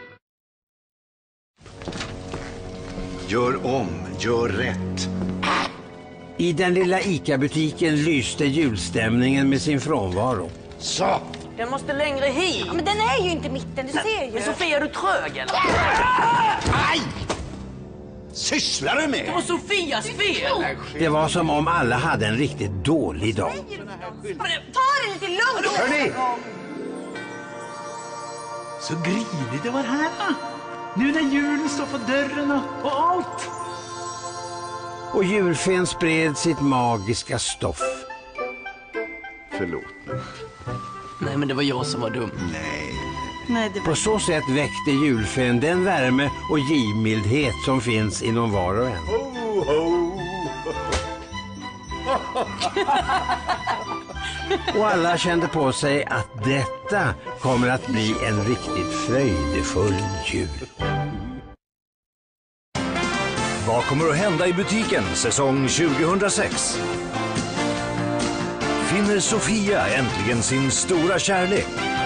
Gör om, gör rätt. I den lilla ICA-butiken lyste julstämningen med sin frånvaro. Så! Den måste längre hit. Ja, men den är ju inte i mitten, du ser ju. Men Sofia, är du trög eller? Aj! Sysslar du med? Det var Sofias fel! Det var som om alla hade en riktigt dålig dag. Ta det lite lugnt! Hörni! Så grinig det var här. Nu när julen står för dörren och allt. Och julfen spred sitt magiska stoff. Förlåt. Nej, men det var jag som var dum. Nej. På så sätt väckte julfen den värme och givmildhet som finns inom var och en. Ho, ho. Och alla kände på sig att detta kommer att bli en riktigt fröjdefull jul. Vad kommer att hända i butiken säsong 2006? Finner Sofia äntligen sin stora kärlek?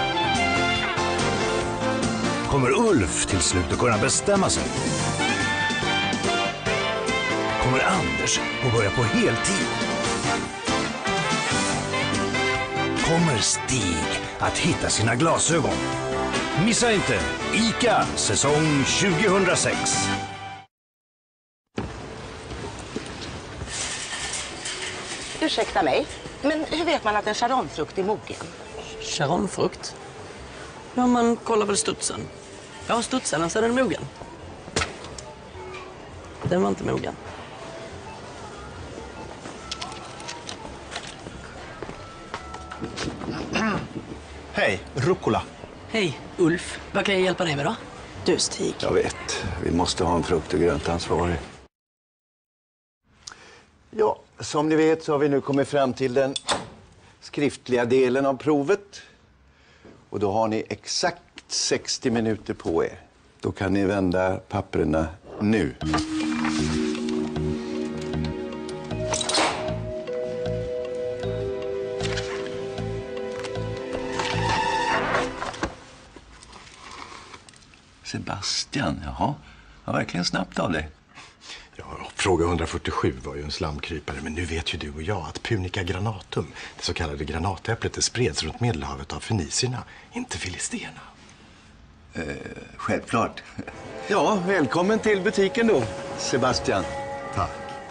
Kommer Ulf till slut att kunna bestämma sig? Kommer Anders att börja på heltid? Kommer Stig att hitta sina glasögon? Missa inte ICA säsong 2006. Ursäkta mig, men hur vet man att en charonfrukt är mogen? Charonfrukt? Ja, man kollar väl studsen. Ja, studsen, så är den mogen. Den var inte mogen. Hej, rucola. Hej, Ulf. Vad kan jag hjälpa dig med då? Du, Stig. Jag vet, vi måste ha en frukt- och gröntansvarig. Ja, som ni vet så har vi nu kommit fram till den skriftliga delen av provet. Och då har ni exakt 60 minuter på er. Då kan ni vända papperna nu. Sebastian, jaha. Ja, verkligen snabbt av dig. Ja, fråga 147 var ju en slamkrypare, men nu vet ju du och jag att Punica granatum, det så kallade granatäpplet, det spreds runt Medelhavet av fenicierna, inte filisterna. Självklart. Ja, välkommen till butiken då, Sebastian. Tack.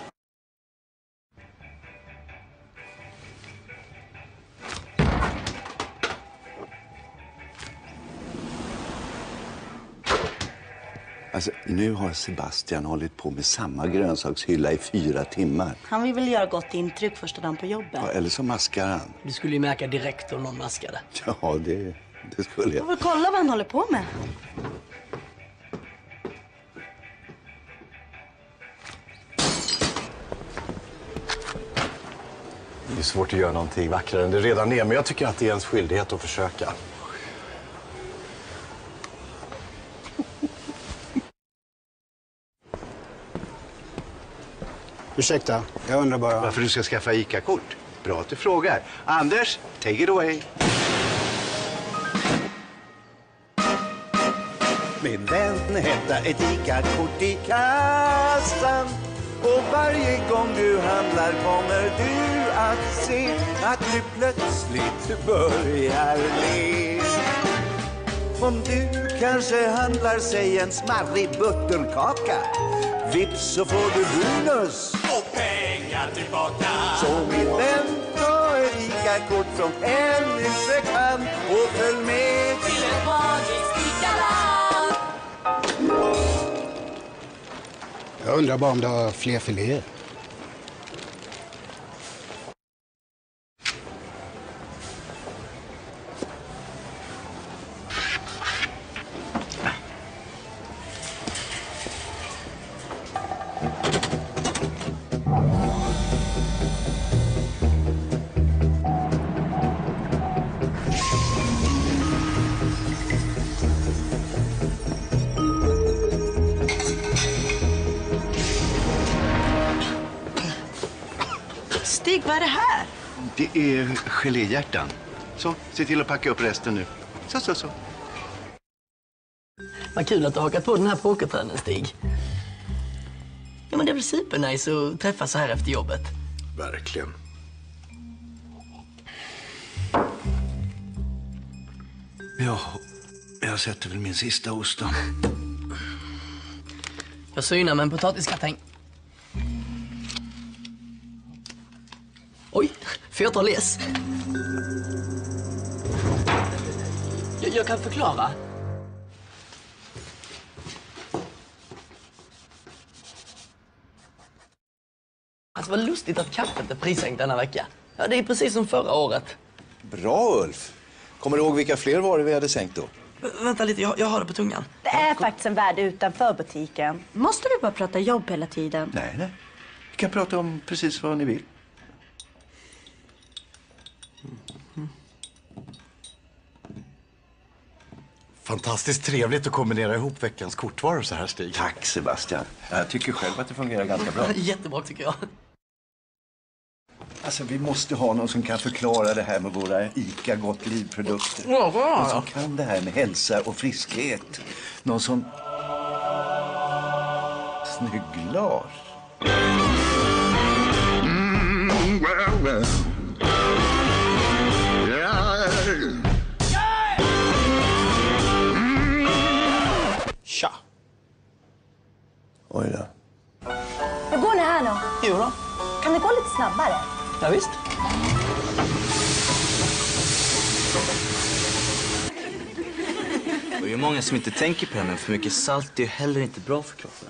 Alltså, nu har Sebastian hållit på med samma grönsakshylla i 4 timmar. Han vill väl göra gott intryck första dagen på jobbet. Ja, eller så maskar han. Du skulle ju märka direkt om någon maskade. Ja, det skulle jag. Jag vill kolla vad han håller på med. Det är svårt att göra någonting vackrare än det redan är, men jag tycker att det är ens skyldighet att försöka. Ursäkta, jag undrar bara... Varför du ska skaffa ICA-kort? Bra att du frågar. Anders, take it away. Min vän, hämta ett ICA-kort i kassan. Och varje gång du handlar kommer du att se att du plötsligt börjar le. Om du kanske handlar sig en smarrig butterkaka, vips så får du bonus och pengar tillbaka. Så min vän, ta ett ICA-kort från NU kan och följ med till ett magiskt ICA-land. Jag undrar bara om du har fler filéer. Stig, vad är det här? Det är geléhjärtan. Så, se till att packa upp resten nu. Så. Vad kul att du har hakat på den här pokertrenden, Stig. Ja, men det är väl supernice att träffas så här efter jobbet. Verkligen. Ja, jag sätter väl min sista ost då. Jag synar med en potatisgratäng. Oj, får jag ta les? Jag kan förklara. Alltså vad lustigt att kaffet är prissänkt denna vecka. Ja, det är precis som förra året. Bra, Ulf. Kommer du ihåg vilka fler varor vi hade sänkt då? Vänta lite, jag har det på tungan. Det är faktiskt en värld utanför butiken. Måste vi bara prata jobb hela tiden? Nej. Vi kan prata om precis vad ni vill. Fantastiskt trevligt att kombinera ihop veckans kortvaror så här, Stig. Tack Sebastian. Jag tycker själv att det fungerar ganska bra. Jättebra tycker jag. Alltså vi måste ha någon som kan förklara det här med våra ICA Gott Liv-produkter. Ja, bra. Någon som kan det här med hälsa och friskhet. Någon som... Snygg Lars. Tja. Oj då. Hur går ni här då? Jo då. Kan det gå lite snabbare? Ja, visst. Det är ju många som inte tänker på det, men för mycket salt är ju heller inte bra för kroppen.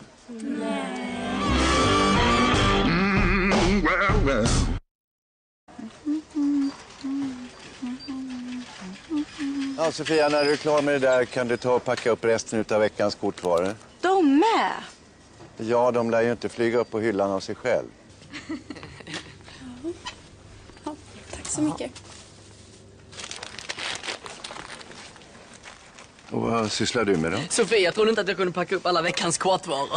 Ja, Sofia, när du är klar med det där kan du ta och packa upp resten av veckans kortvaror. De med? Ja, de lär ju inte flyga upp på hyllan av sig själv. Ja, tack så mycket. Och vad sysslar du med då? Sofia, jag trodde inte att jag kunde packa upp alla veckans kortvaror.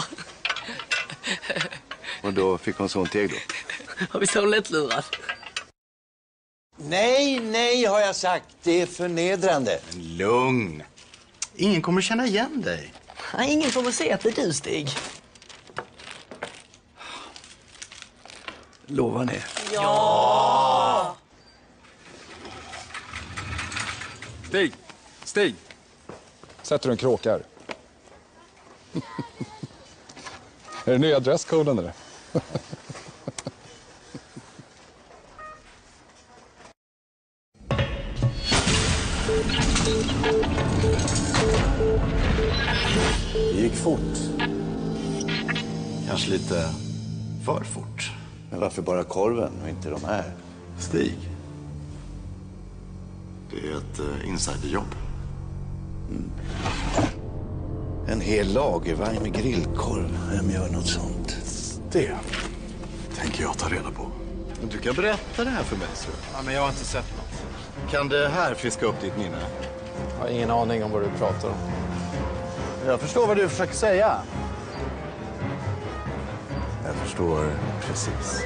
Och då fick hon sånt till då? Har vi så lättlurad? Nej, har jag sagt. Det är förnedrande. Lugn. Ingen kommer känna igen dig. Nej, ingen kommer se att det är du, Stig. Lovar ni? Ja! Stig. Sätter du en kråka här? Är det nya dresskoden eller? Det gick fort. Kanske lite för fort. Men varför bara korven och inte de här? Stig. Det är ett insiderjobb. En hel lagervagn med grillkorv. Vem gör något sånt? Det tänker jag ta reda på. Men du kan berätta det här för mig, så. Ja, men jag har inte sett något. Kan det här friska upp ditt minne? Jag har ingen aning om vad du pratar om. Jag förstår vad du försöker säga. Jag förstår precis.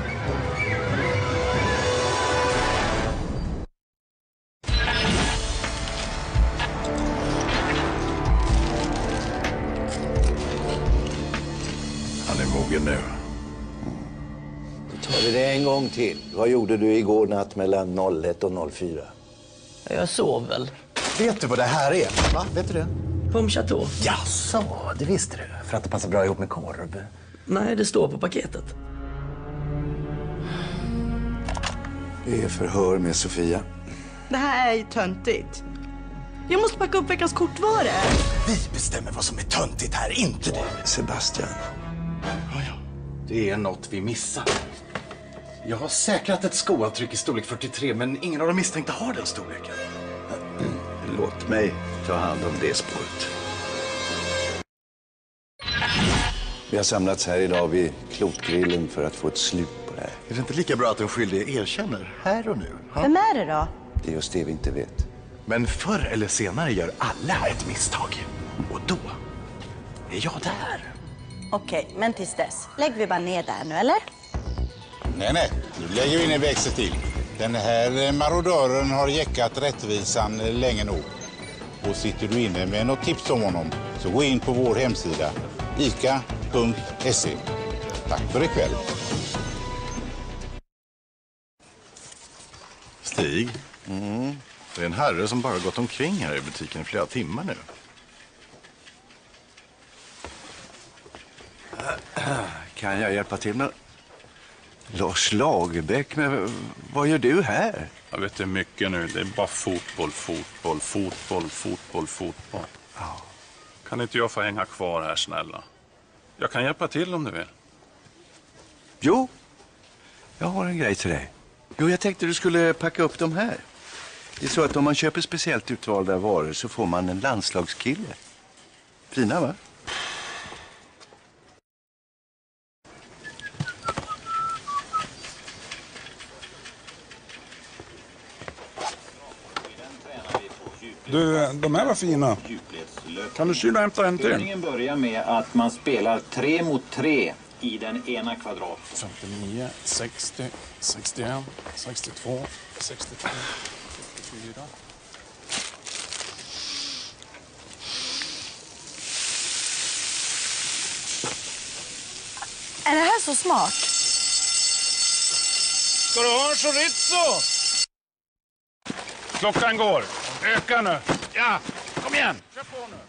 Han är mogen nu. Då tar vi det en gång till. Vad gjorde du igår natt mellan 01 och 04? Jag sov väl. Vet du vad det här är? Va? Vet du det? Pomme chateau. Jaså, det visste du. För att det passar bra ihop med korv. Nej, det står på paketet. Det är förhör med Sofia. Det här är ju töntigt. Jag måste packa upp veckans kortvaror. Vi bestämmer vad som är töntigt här, inte du. Sebastian. Ja. Det är något vi missar. Jag har säkrat ett skoavtryck i storlek 43, men ingen av de misstänkta har den storleken. Låt mig ta hand om det spåret. Vi har samlats här idag vid klotgrillen för att få ett slut på det här. Är det inte lika bra att den skyldige erkänner här och nu? Ha? Vem är det då? Det är just det vi inte vet. Men förr eller senare gör alla ett misstag. Och då är jag där. Okej, men tills dess. Lägger vi bara ner där nu, eller? Nej. Nu lägger vi in en växel till. Den här marodören har jäckat rättvisan länge nog. Och sitter du inne med något tips om honom så gå in på vår hemsida ica.se. Tack för ikväll. Stig, det är en herre som bara gått omkring här i butiken i flera timmar nu. Kan jag hjälpa till med... Lars Lagerbäck, men vad gör du här? Jag vet, det är mycket nu. Det är bara fotboll. Ja. Kan inte jag få hänga kvar här, snälla? Jag kan hjälpa till om du vill. Jo, jag har en grej till dig. Jo, jag tänkte du skulle packa upp de här. Det är så att om man köper speciellt utvalda varor så får man en landslagskille. Fina, va? Du, de här var fina. Kan du kyla och hämta en till? Övningen börjar med att man spelar 3 mot 3 i den ena kvadraten. 59, 60, 61, 62, 63, 64. Är det här så smart? Ska du ha en chorizo? Klockan går. Öka nu. Ja, kom igen. Kör på nu.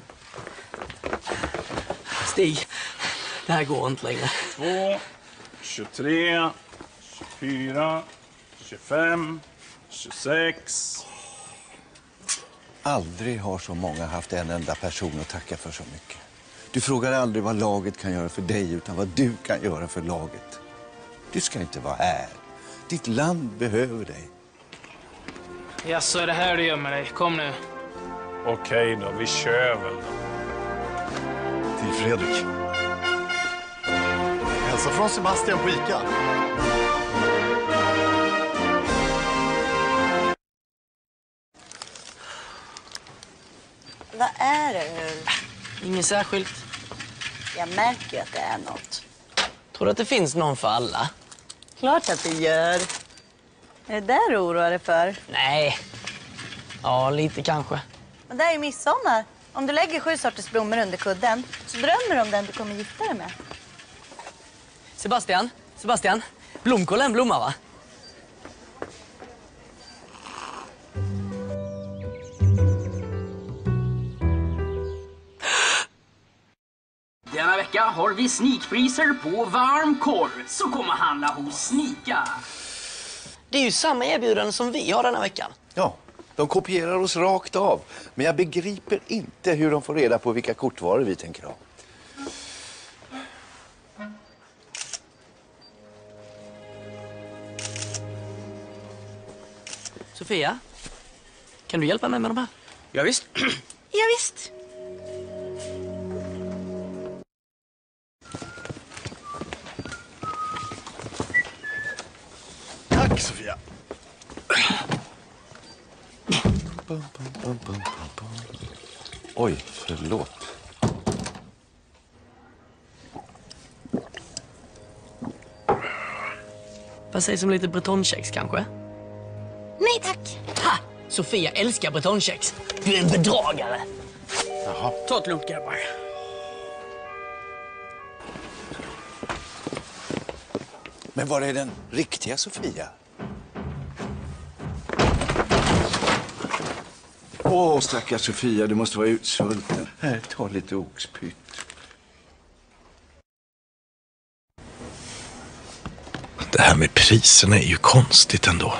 Stig, det här går inte längre. 2, 23, 24, 25, 26. Aldrig har så många haft en enda person att tacka för så mycket. Du frågar aldrig vad laget kan göra för dig, utan vad du kan göra för laget. Du ska inte vara här. Ditt land behöver dig. Ja, så är det här du gör med dig. Kom nu. Okej då, vi kör väl då. Till Fredrik. Hälsa från Sebastian på Ica. Vad är det nu? Inget särskilt. Jag märker ju att det är något. Tror du att det finns någon för alla? Klart att det gör. Är det där du oroar dig för? Nej. Ja, lite kanske. Men det är ju midsommar. Om du lägger 7 sorters blommor under kudden så drömmer du om den du kommer gifta dig med. Sebastian. Blomkål är en blomma, va? Denna vecka har vi sneakpriser på varm korv, så kom och handla hos Snika. Det är ju samma erbjudande som vi har denna veckan. Ja, de kopierar oss rakt av. Men jag begriper inte hur de får reda på vilka kortvaror vi tänker ha. Sofia, kan du hjälpa mig med de här? Ja, visst. Ja, visst. Tack, Sofia. Oj, förlåt. Vad sägs om lite bretonkex kanske? Nej, tack. Ha! Sofia älskar bretonkex. Du är en bedragare. Jaha. Ta ett lugnt, grabbar. Men var är den riktiga Sofia? Åh, stackars Sofia, du måste vara utsvulten. Här, ta lite oxpytt. Det här med priserna är ju konstigt ändå.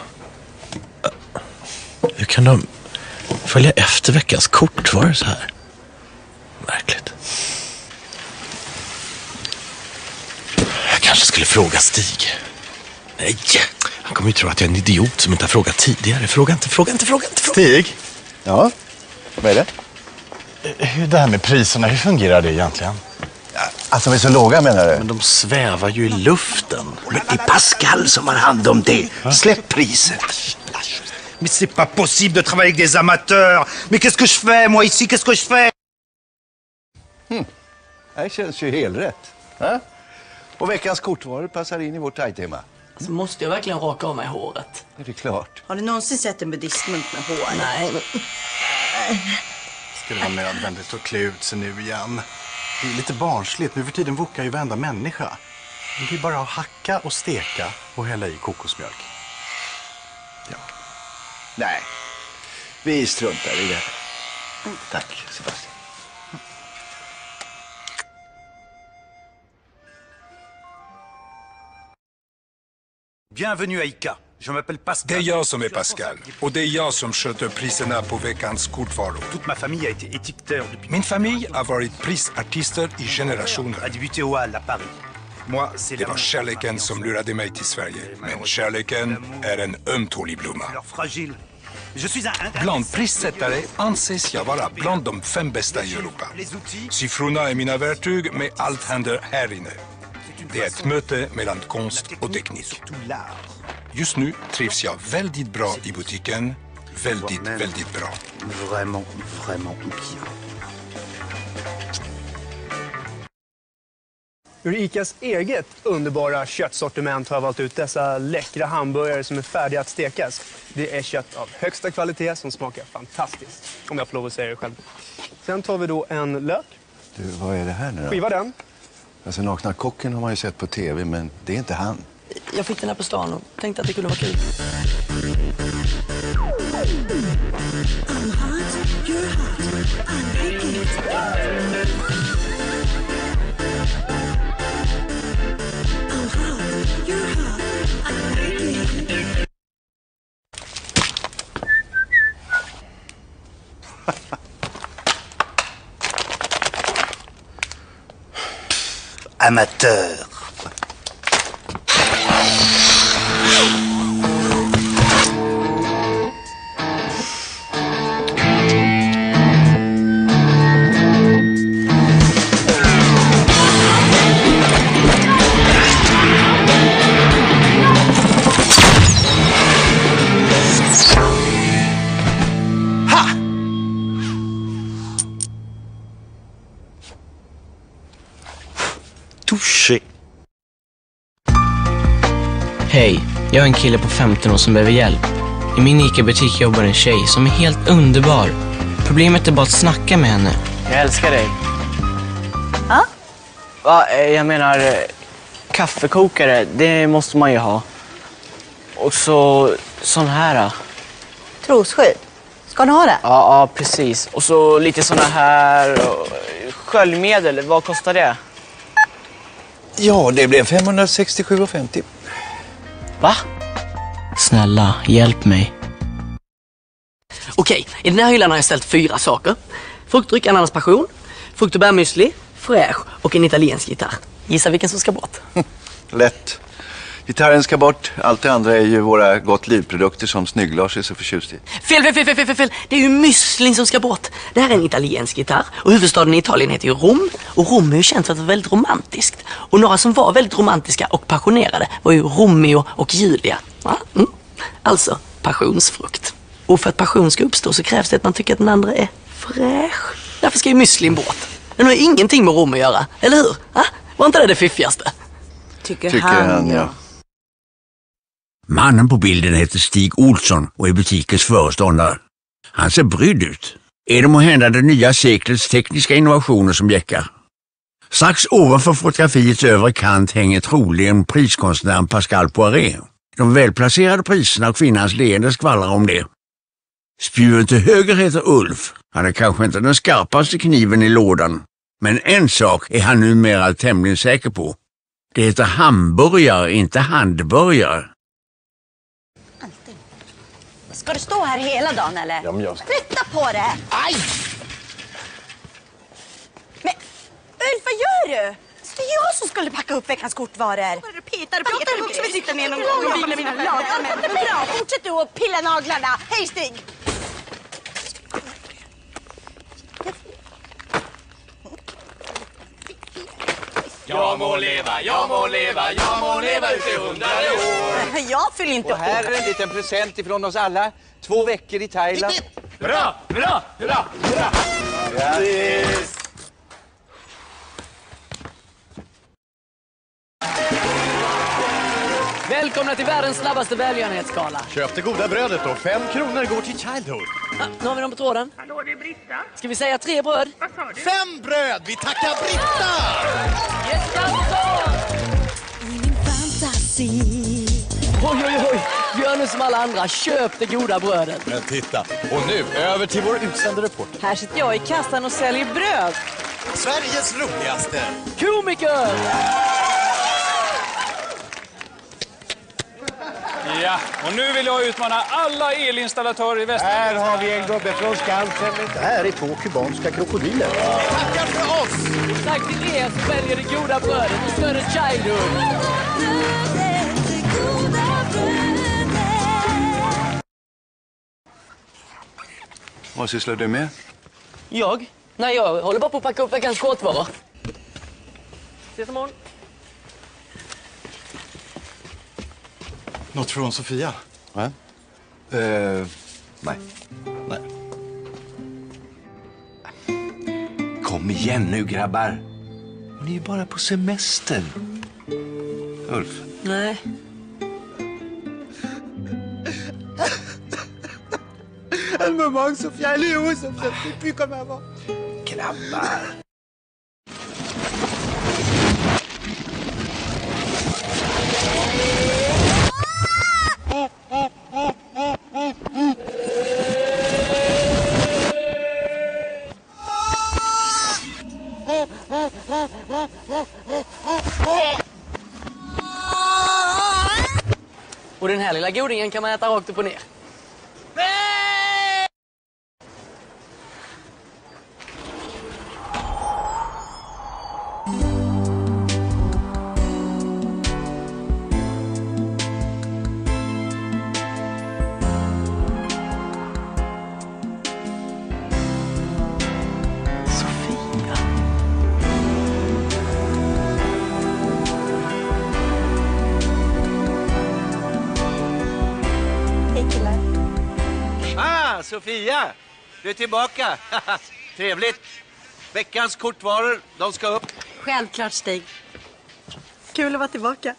Hur kan de följa efter veckans kortvaror så här? Märkligt. Jag kanske skulle fråga Stig. Nej, han kommer ju tro att jag är en idiot som inte har frågat tidigare. Fråga inte. Stig? Ja, vad är det? Hur det här med priserna, hur fungerar det egentligen? Att de är så låga, menar du? Men de svävar ju i luften. Men det är Pascal som har hand om det. Släpp priset. Mais c'est pas possible de travailler avec des amateurs. Mais qu'est-ce que je fais, moi, ici? Qu'est-ce que je fais? Det känns ju helt rätt. Ha? Och veckans kortvaror passar in i vårt thai-tema. Alltså, måste jag verkligen raka av mig håret? Är det klart? Har du någonsin sett en buddhistmunk med hår? Nej, men... Ska det vara nödvändigt att klä ut sig nu igen? Det är lite barnsligt. Nu för tiden vokar ju varenda människa. Det är bara att hacka och steka och hälla i kokosmjölk. Ja. Nej, vi struntar i det. Tack, Sebastian. Bienvenue à Ica. Je m'appelle Pascal. Det är jag som är Pascal. Och det är jag som sköter priserna på veckans kortvaror. Toute ma famille a été étiqueteur depuis... Min familj har varit prisartister i generationer. a débuté au Hall à Paris. Moi, det var kärleken som lurade mig till Sverige. Men kärleken är en ömtålig blomma. Alors fragile. Je suis un... Bland prissättare anses jag vara bland de 5 bästa i Europa. Siffrorna är mina verktyg, men allt händer här inne. Det är ett möte mellan konst och teknik. Just nu trivs jag väldigt bra i butiken, väldigt bra. Vraiment bien. Ur Icas eget underbara köttsortiment har jag valt ut dessa läckra hamburgare som är färdiga att stekas. Det är kött av högsta kvalitet som smakar fantastiskt, om jag får lov att säga det själv. Sen tar vi då en lök. Du, vad är det här nu då? Skiva den. Alltså, Nakna kocken har man ju sett på tv, men det är inte han. Jag fick den här på stan och tänkte att det kunde vara kul. Amateur. Touché. Hej, jag är en kille på 15 år som behöver hjälp. I min Ica-butik jobbar en tjej som är helt underbar. Problemet är bara att snacka med henne. Jag älskar dig. Ja? Va, jag menar, kaffekokare, det måste man ju ha. Och så sån här. Trosskydd. Ska du ha det? Ja, precis. Och så lite såna här sköljmedel, vad kostar det? Ja, det blev 567,50. Va? Snälla, hjälp mig. Okej, i den här hyllan har jag ställt 4 saker. Fruktdryck, ananas passion, frukt- och bärmüsli, fräsch och en italiensk gitarr. Gissa vilken som ska bort? Lätt. Gitarren ska bort. Allt det andra är ju våra Gott Liv-produkter som Snygg-Lars är så förtjust i. Fel. Det är ju müslin som ska bort. Det här är en italiensk gitarr och huvudstaden i Italien heter ju Rom. Och Rom är ju känt för att vara väldigt romantiskt. Och några som var väldigt romantiska och passionerade var ju Romeo och Julia. Alltså passionsfrukt. Och för att passion ska uppstå så krävs det att man tycker att den andra är fräsch. Därför ska ju müslin bort. Den har ingenting med Rom att göra, eller hur? Var inte det fiffigaste? Tycker han, ja. Mannen på bilden heter Stig Olsson och är butikens föreståndare. Han ser brydd ut. Är det måhända det nya seklets tekniska innovationer som jäckar? Strax ovanför fotografiets övre kant hänger troligen priskonstnären Pascal Poiré. De välplacerade priserna och kvinnans leende skvallrar om det. Spjuven till höger heter Ulf. Han är kanske inte den skarpaste kniven i lådan. Men en sak är han numera tämligen säker på. Det heter hamburgare, inte handburgare. Ska du stå här hela dagen eller? Ja, men jag ska... Flytta på det! Aj! Men Ulf, vad gör du? Det är jag som skulle packa upp veckans kortvaror. Du petar också vill sitta ner någon gång och vila mina lagar. Bra, fortsätt du och pilla naglarna. Hej Stig! Jag må leva ut i 100 år. Jag fyller inte Och här är en liten present ifrån oss alla. 2 veckor i Thailand. Bra! Grattis! Välkomna till världens snabbaste välgörenhetsskala. Köp det goda brödet och 5 kronor går till Childhood. Nu har vi dem på tråden. Hallå, det är Britta. Ska vi säga 3 bröd? Vad sa du? 5 bröd! Vi tackar Britta! Yes, fantasi. Oj. Vi gör nu som alla andra. Köp det goda brödet. Men titta. Och nu över till vår utsända reporter. Här sitter jag i kassan och säljer bröd. Sveriges roligaste komiker! Ja, och nu vill jag utmana alla elinstallatörer i Västra. Här har vi en gubbe från Skansen. Det här är 2 kubanska krokodiler. Tackar för oss! Tack till er som väljer det goda brödet och stöder Childhood. Vad sysslar du med? Jag? Nej, jag håller bara på att packa upp veckans kortvaror. Ses imorgon. Något från Sofia? Va? Nej. Kom igen nu, grabbar. Ni är ju bara på semester. Ulf. Nej. Elle me manque, Sofia. Elle est où, Sofia? Je ne sais plus comme avant. Grabbar. Och den här lilla godingen kan man äta rakt upp och ner. Sofia, du är tillbaka. Trevligt. Veckans kortvaror, de ska upp. Självklart, Stig. Kul att vara tillbaka.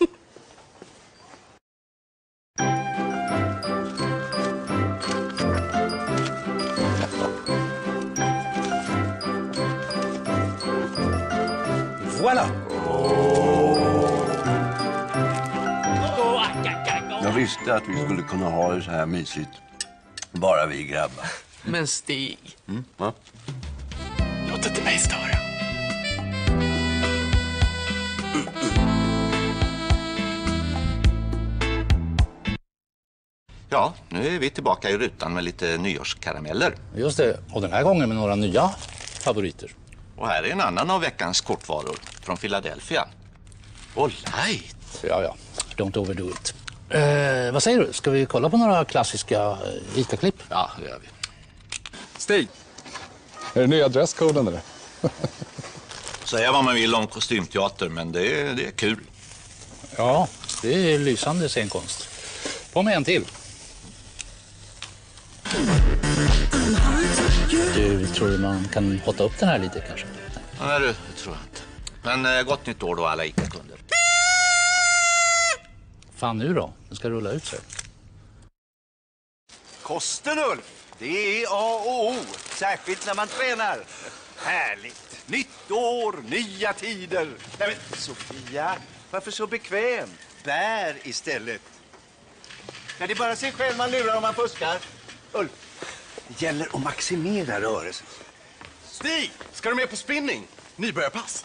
Voilà! Jag visste att vi skulle kunna ha det så här mysigt. Bara vi grabbar. Men Stig. Va? Låt inte mig störa. Ja, nu är vi tillbaka i rutan med lite nyårskarameller. Just det, och den här gången med några nya favoriter. Och här är en annan av veckans kortvaror från Philadelphia. All right. Ja. Don't overdo it. Vad säger du? Ska vi kolla på några klassiska ICA-klipp? Ja, det gör vi. Stig, är det nya dresskoden eller? Säga vad man vill om kostymteater, men det är kul. Ja, det är lysande scenkonst. På med en till. Du, tror du man kan hotta upp den här lite kanske? Nej, det tror jag inte. Men gott nytt år då, alla ICA-kunder. Fan nu då? Den ska rulla ut sig. Kosten, Ulf, det är A och O. Särskilt när man tränar. Härligt. Nytt år, nya tider. Nej men, Sofia, varför så bekväm? Bär istället. Nej, det är bara sig själv man lurar om man fuskar. Ulf. Det gäller att maximera rörelsen. Stig, ska du med på spinning? Nybörjarpass.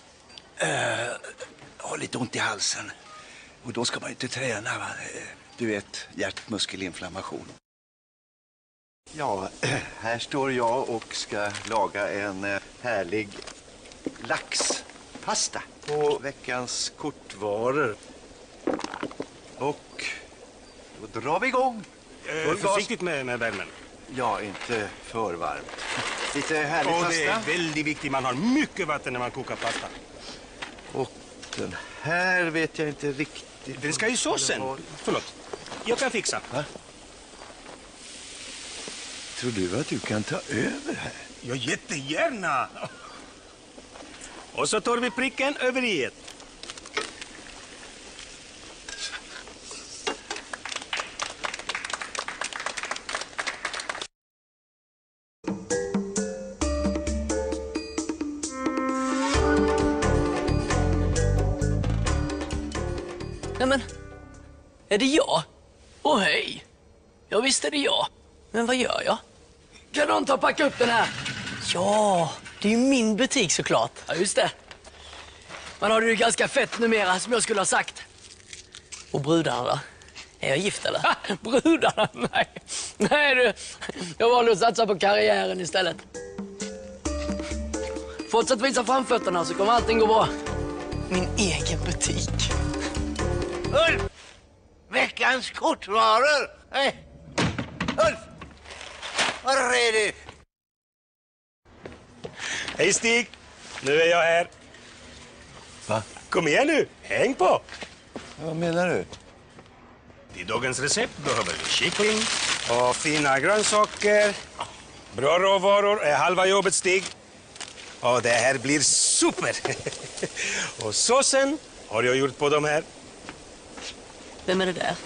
Jag har lite ont i halsen. Och då ska man ju inte träna, va? Du vet, hjärtmuskelinflammation. Ja, här står jag och ska laga en härlig laxpasta på veckans kortvaror. Och då drar vi igång. Försiktigt med värmen. Ja, inte för varmt. Lite härlig pasta. Det är väldigt viktigt. Man har mycket vatten när man kokar pasta. Och den här vet jag inte riktigt. Den ska ju såsen. Förlåt. Jag kan fixa. Va? Tror du att du kan ta över här? Ja, jättegärna. Och så tar vi pricken över i ett. Nej men, är det jag? Åh hej. Ja visst är det jag. Men vad gör jag? Kan någon ta och packa upp den här? Ja, det är ju min butik såklart. Ja just det. Man har det ju ganska fett numera som jag skulle ha sagt. Och brudarna då? Är jag gift eller? Brudarna? Nej. Nej du, jag valde att satsa på karriären istället. Fortsätt visa framfötterna så kommer allting gå bra. Min egen butik. Ulf! Veckans kortvaror! Hej! Ulf! Var är du? Hej Stig! Nu är jag här. Va? Kom igen nu, häng på! Vad menar du? Till dagens recept behöver vi kyckling, Och fina grönsaker. Bra råvaror är halva jobbet, Stig. Och det här blir super. Och såsen har jag gjort på de här. Vem är det där?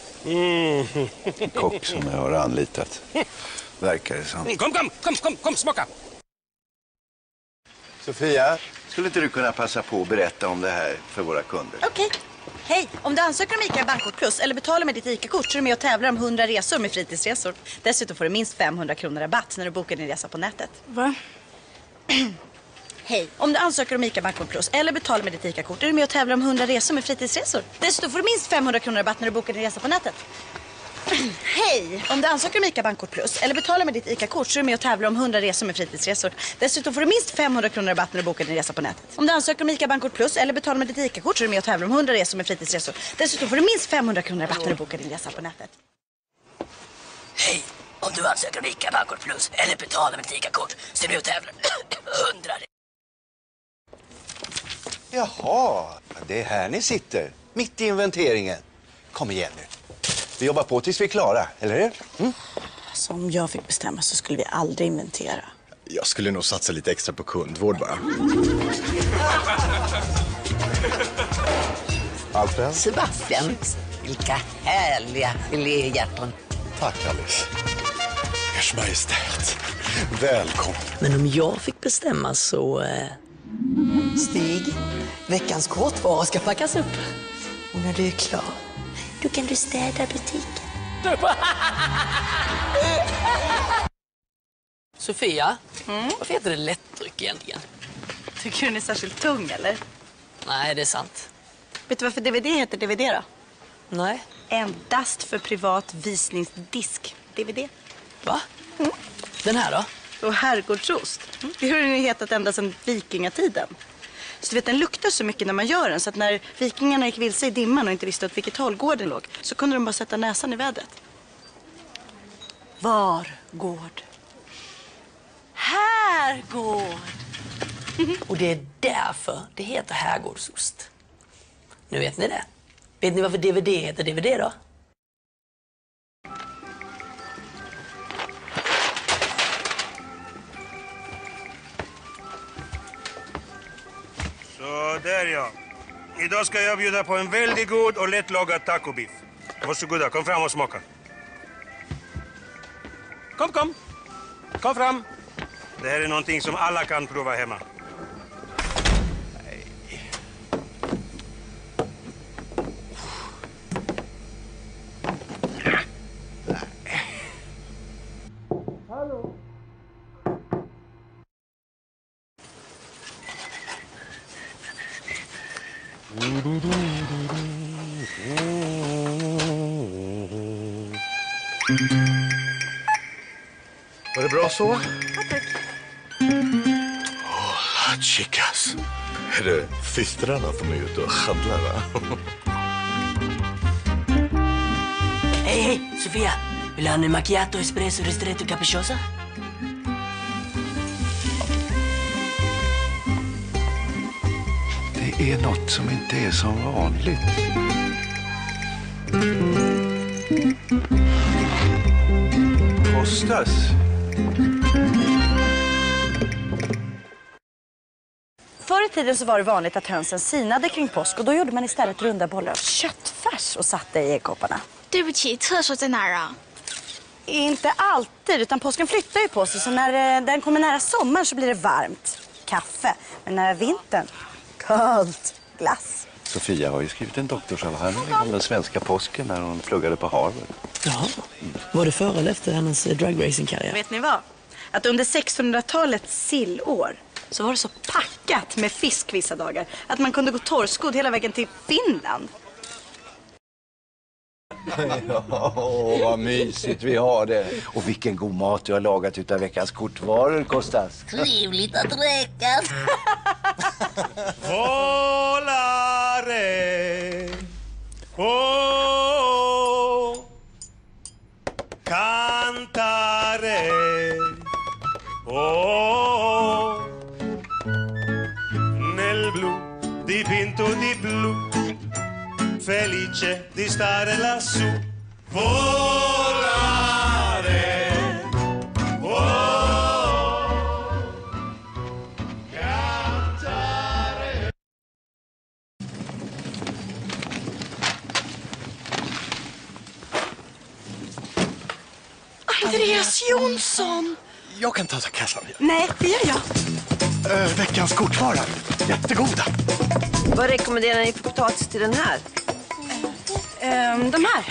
Kock som jag har anlitat. Verkar det som. Kom, smaka. Sofia, skulle inte du kunna passa på att berätta om det här för våra kunder? Okej. Hej, om du ansöker om ICA Bankkort Plus eller betalar med ditt ICA-kort så är du med och tävlar om 100 resor med fritidsresor. Dessutom får du minst 500 kronor rabatt när du bokar din resa på nätet. Va? Hej, om du ansöker om ICA Bankkort Plus eller betalar med ditt ICA-kort är du med och tävlar om 100 resor med fritidsresor. Dessutom får du minst 500 kronor rabatt när du bokar din resa på nätet. Hej, om du ansöker om ICA Bankkort Plus eller betalar med ditt ICA-kort så är du med och tävlar om 100 resor med fritidsresor. Dessutom får du minst 500 kronor rabatt när du bokar din resa på nätet. Om du ansöker om ICA Bankkort Plus eller betalar med ditt ICA-kort så är du med och tävlar om 100 resor med fritidsresor. Dessutom får du minst 500 kronor rabatt när du bokar din resa på nätet. Hej, om du ansöker om ICA Bankkort Plus eller betalar med ditt ICA-kort så är du med och tävlar 100. Jaha, det är här ni sitter. Mitt i inventeringen. Kom igen nu. Vi jobbar på tills vi är klara, eller hur? Alltså, om jag fick bestämma så skulle vi aldrig inventera. Jag skulle nog satsa lite extra på kundvård bara. Alfred? Sebastian, vilka härliga filéhjärtan. Tack Alice. Ers Majestät. Välkommen. Men om jag fick bestämma så... Stig, veckans kortvara ska packas upp. Och när du är klar, då kan du städa butiken. Sofia, varför heter det lättdryck egentligen? Tycker du den är särskilt tung, eller? Nej, det är sant. Vet du varför DVD heter DVD då? Nej. Endast för privat visningsdisk. DVD. Va? Den här då? Och herrgårdsost. Det har den hetat ända sedan vikingatiden. Så du vet, den luktar så mycket när man gör den. Så att när vikingarna gick vilse i dimman och inte visste åt vilket håll gården låg, så kunde de bara sätta näsan i vädret. Var gård? Herrgård. Och det är därför det heter herrgårdsost. Nu vet ni det. Vet ni varför DVD heter DVD då? Så där ja. Idag ska jag bjuda på en väldigt god och lättlagad tacobiff. Varsågoda, kom fram och smaka. Kom. Kom fram. Det här är någonting som alla kan prova hemma. Hallå. Var det bra så? Ja, tack. Chicas. Är det systrarna som är ute och handlar, va? Hej, Sofia. Vill du ha en macchiato, espresso, ristretto, capricciosa? Det är något som inte är som vanligt. Kostas. Förr i tiden så var det vanligt att hönsen sinade kring påsk och då gjorde man istället runda bollar av köttfärs och satte i äggkopparna. 对不起，厕所在哪儿啊？ Inte alltid, utan påsken flyttar ju på sig, så när den kommer nära sommaren så blir det varmt. Kaffe. Men när vintern, kallt. Glass. Sofia har ju skrivit en doktorsavhandling om den svenska påsken när hon pluggade på Harvard. Jaha. Var det före eller efter hennes dragracing-karriär? Vet ni vad? Att under 1600-talets sillår så var det så packat med fisk vissa dagar att man kunde gå torrskodd hela vägen till Finland. Ja, vad mysigt vi har det. Och vilken god mat du har lagat utav veckans kortvaror, Kostas. Trevligt att räckas. Volare. Oh. Cantare. Oh. Nel blu dipinto di blu. Felice di stare lassù. Volare. Therese Jonsson! Jag kan ta kassan. Nej, det gör jag. Veckans kortvara. Jättegoda. Vad rekommenderar ni för potatis till den här? De här.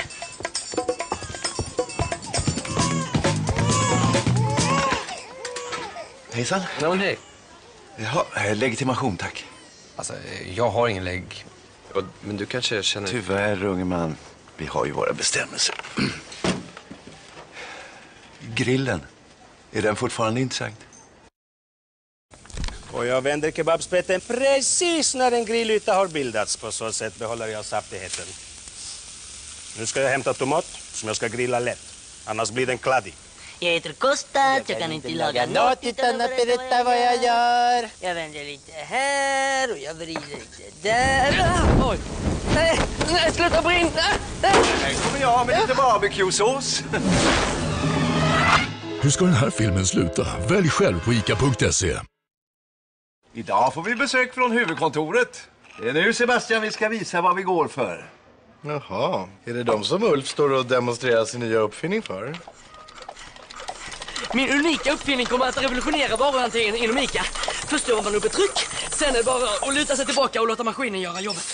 Hejsan. Ja, hej. Jaha, legitimation tack. Alltså, jag har ingen lägg. Men du kanske känner... Tyvärr, unge man. Vi har ju våra bestämmelser. Grillen. Är den fortfarande intressant? Och jag vänder kebabsprätten precis när en grillyta har bildats. På så sätt behåller jag saftigheten. Nu ska jag hämta tomat som jag ska grilla lätt. Annars blir den kladdig. Jag heter Kosta, jag kan inte laga något utan att berätta vad jag gör. Jag vänder lite här och jag vrider lite där. Oj! Nej, sluta brinna! Här kommer jag med lite barbecue-sås. Hur ska den här filmen sluta? Välj själv på ICA.se. Idag får vi besök från huvudkontoret. Det är nu, Sebastian, vi ska visa vad vi går för. Jaha, är det de som Ulf står och demonstrerar sin nya uppfinning för? Min unika uppfinning kommer att revolutionera varuhanteringen inom ICA. Först gör man upp ett tryck, sen är det bara att luta sig tillbaka och låta maskinen göra jobbet.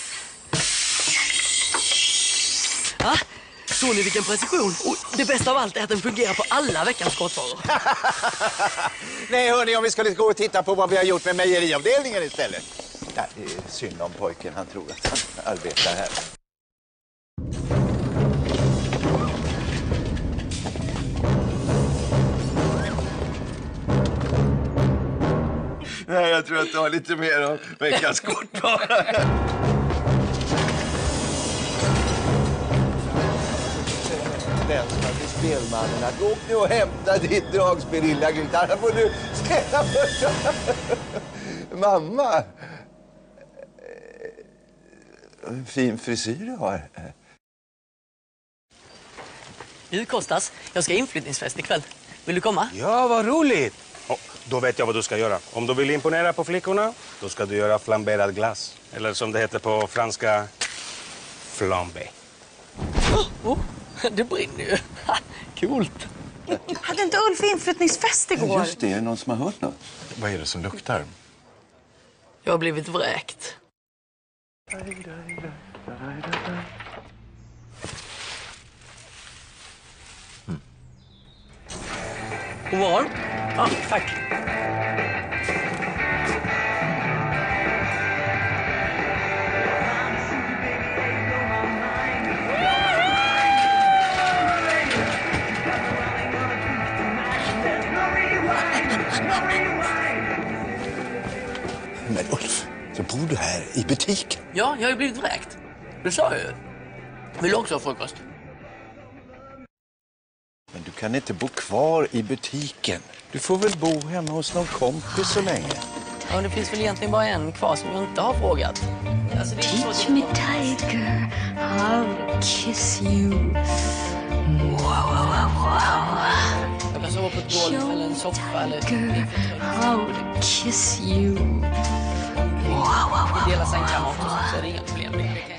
Ja, såg ni vilken precision? Och det bästa av allt är att den fungerar på alla veckans kortvaror. Nej, hörni, om vi ska gå och titta på vad vi har gjort med mejeriavdelningen istället. Ja, det är synd om pojken, han tror att han arbetar här. Nej, jag tror att det har lite mer av veckans kortvara. Den som är spelmannen att åk nu och hämta ditt dragspel, lilla Gryta. Här får du spela först. Mamma. En fin frisyr du har. Du, Kostas, jag ska inflyttningsfest ikväll. Vill du komma? Ja, vad roligt! Då vet jag vad du ska göra. Om du vill imponera på flickorna, då ska du göra flamberad glass. Eller som det heter på franska, flambé. Det brinner ju. Coolt. Hade inte Ulf inflyttningsfest igår? Just det, är det någon som har hört något? Vad är det som luktar? Jag har blivit vräkt. God morgon. Ja, tack. Men Ulf, så bor du här i butiken? Ja, jag har ju blivit vräkt. Det sa jag ju. Vill du också ha frukost? Men du kan inte bo kvar i butiken. Du får väl bo hemma hos någon kompis så länge. Ja, det finns väl egentligen bara en kvar som jag inte har frågat. Alltså, det är så Teach me, tiger, how to kiss you. Wow, wow, wow. Jag kan sova på ett golv eller en soffa eller... How to kiss you. Wow, wow. Vi delar sängkammare också, så är det inga problem.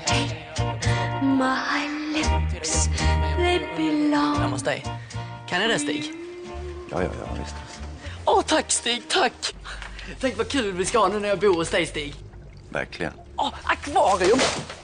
My lips, they belong. Hemma hos dig. Kan jag det, Stig? Ja, visst. Åh, tack Stig, tack! Tänk vad kul vi ska ha nu när jag bor hos dig, Stig. Verkligen. Åh, akvarium!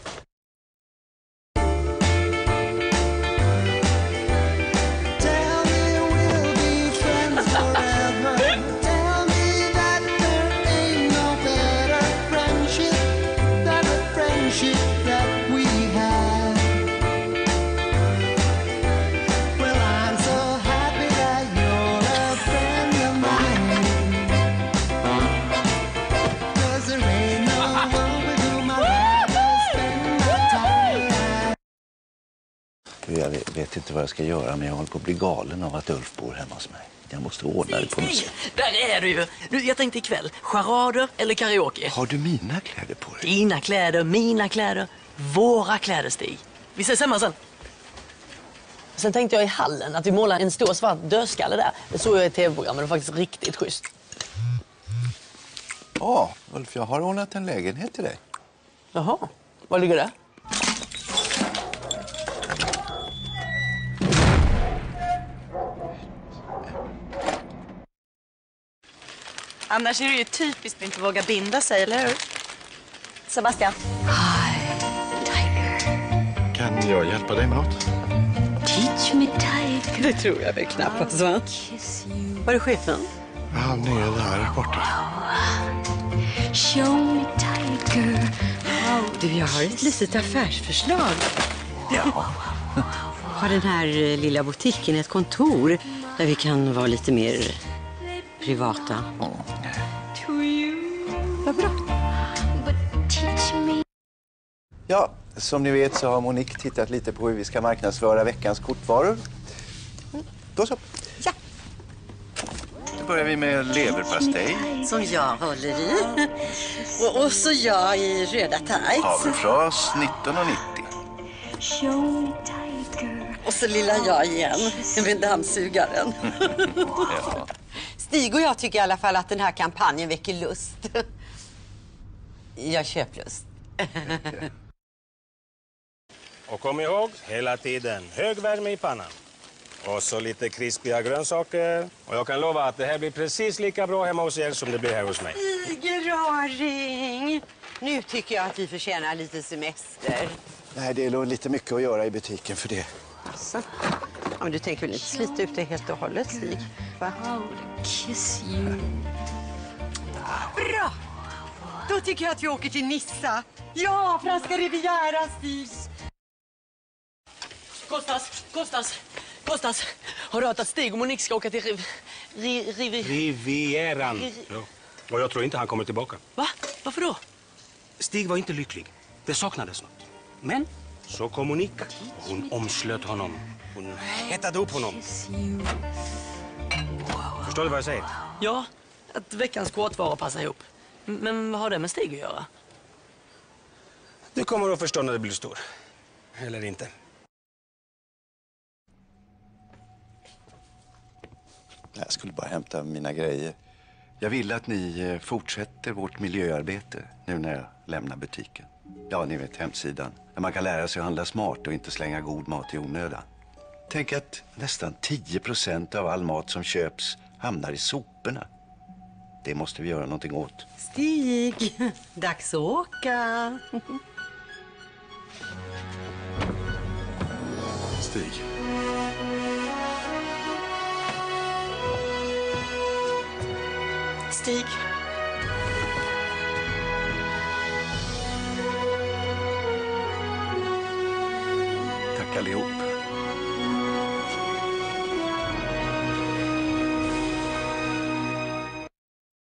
Jag vet inte vad jag ska göra, men jag håller på att bli galen av att Ulf bor hemma hos mig. Jag måste ordna det på något sätt. Där är du ju! Jag tänkte ikväll, charader eller karaoke? Har du mina kläder på dig? Dina kläder, mina kläder, våra kläder, Stig. Vi ses hemma sen. Sen tänkte jag i hallen att vi målar en stor svart dödskalle där. Det såg jag i tv-programmet, det var faktiskt riktigt schysst. Ja, Ulf, jag har ordnat en lägenhet till dig. Jaha, var ligger det? Annars är det ju typiskt att inte våga binda sig, eller hur? Sebastian. Kan jag hjälpa dig med något? Teach me tiger. Det tror jag väl knappast, va? Var är chefen? Han är där borta. Show me tiger. Du, jag har ett litet affärsförslag. Ja. Har den här lilla butiken ett kontor där vi kan vara lite mer privata? Vad bra. Ja, som ni vet så har Monique tittat lite på hur vi ska marknadsföra veckans kortvaror. Då så. Ja. Då börjar vi med leverpastej. Som jag håller i. Och så jag i röda tights. Havrefras 19,90. Och så lilla jag igen med dammsugaren. Ja. Stig och jag tycker i alla fall att den här kampanjen väcker lust. Jag köplust. Och kom ihåg, hela tiden hög värme i pannan. Och så lite krispiga grönsaker. Och jag kan lova att det här blir precis lika bra hemma hos er som det blir här hos mig. Stig-Raring! Nu tycker jag att vi förtjänar lite semester. Nej, det är nog lite mycket att göra i butiken för det. Alltså. Ja, men du tänker väl inte slita ut det helt och hållet, Stig? Va? Bra! Då tycker jag att vi åker till Nissa. Ja, franska Riviera, Stig. Kostas. Har du hört att Stig och Monique ska åka till Rivieran. Ja. Och jag tror inte han kommer tillbaka. Va? Varför då? Stig var inte lycklig. Det saknades något. Men så kom Monique. Hon omslöt honom. Hon hettade upp honom. Förstår du vad jag säger? Ja, att veckans kortvaror passar ihop. Men vad har det med Stig att göra? Du kommer att förstå när det blir stor. Eller inte. Jag skulle bara hämta mina grejer. Jag vill att ni fortsätter vårt miljöarbete nu när jag lämnar butiken. Ja, ni vet hemsidan. Där man kan lära sig att handla smart och inte slänga god mat i onödan. Tänk att nästan 10% av all mat som köps hamnar i soporna. Det måste vi göra någonting åt. Stig, dags att åka. Stig. Stig. Tack allihop.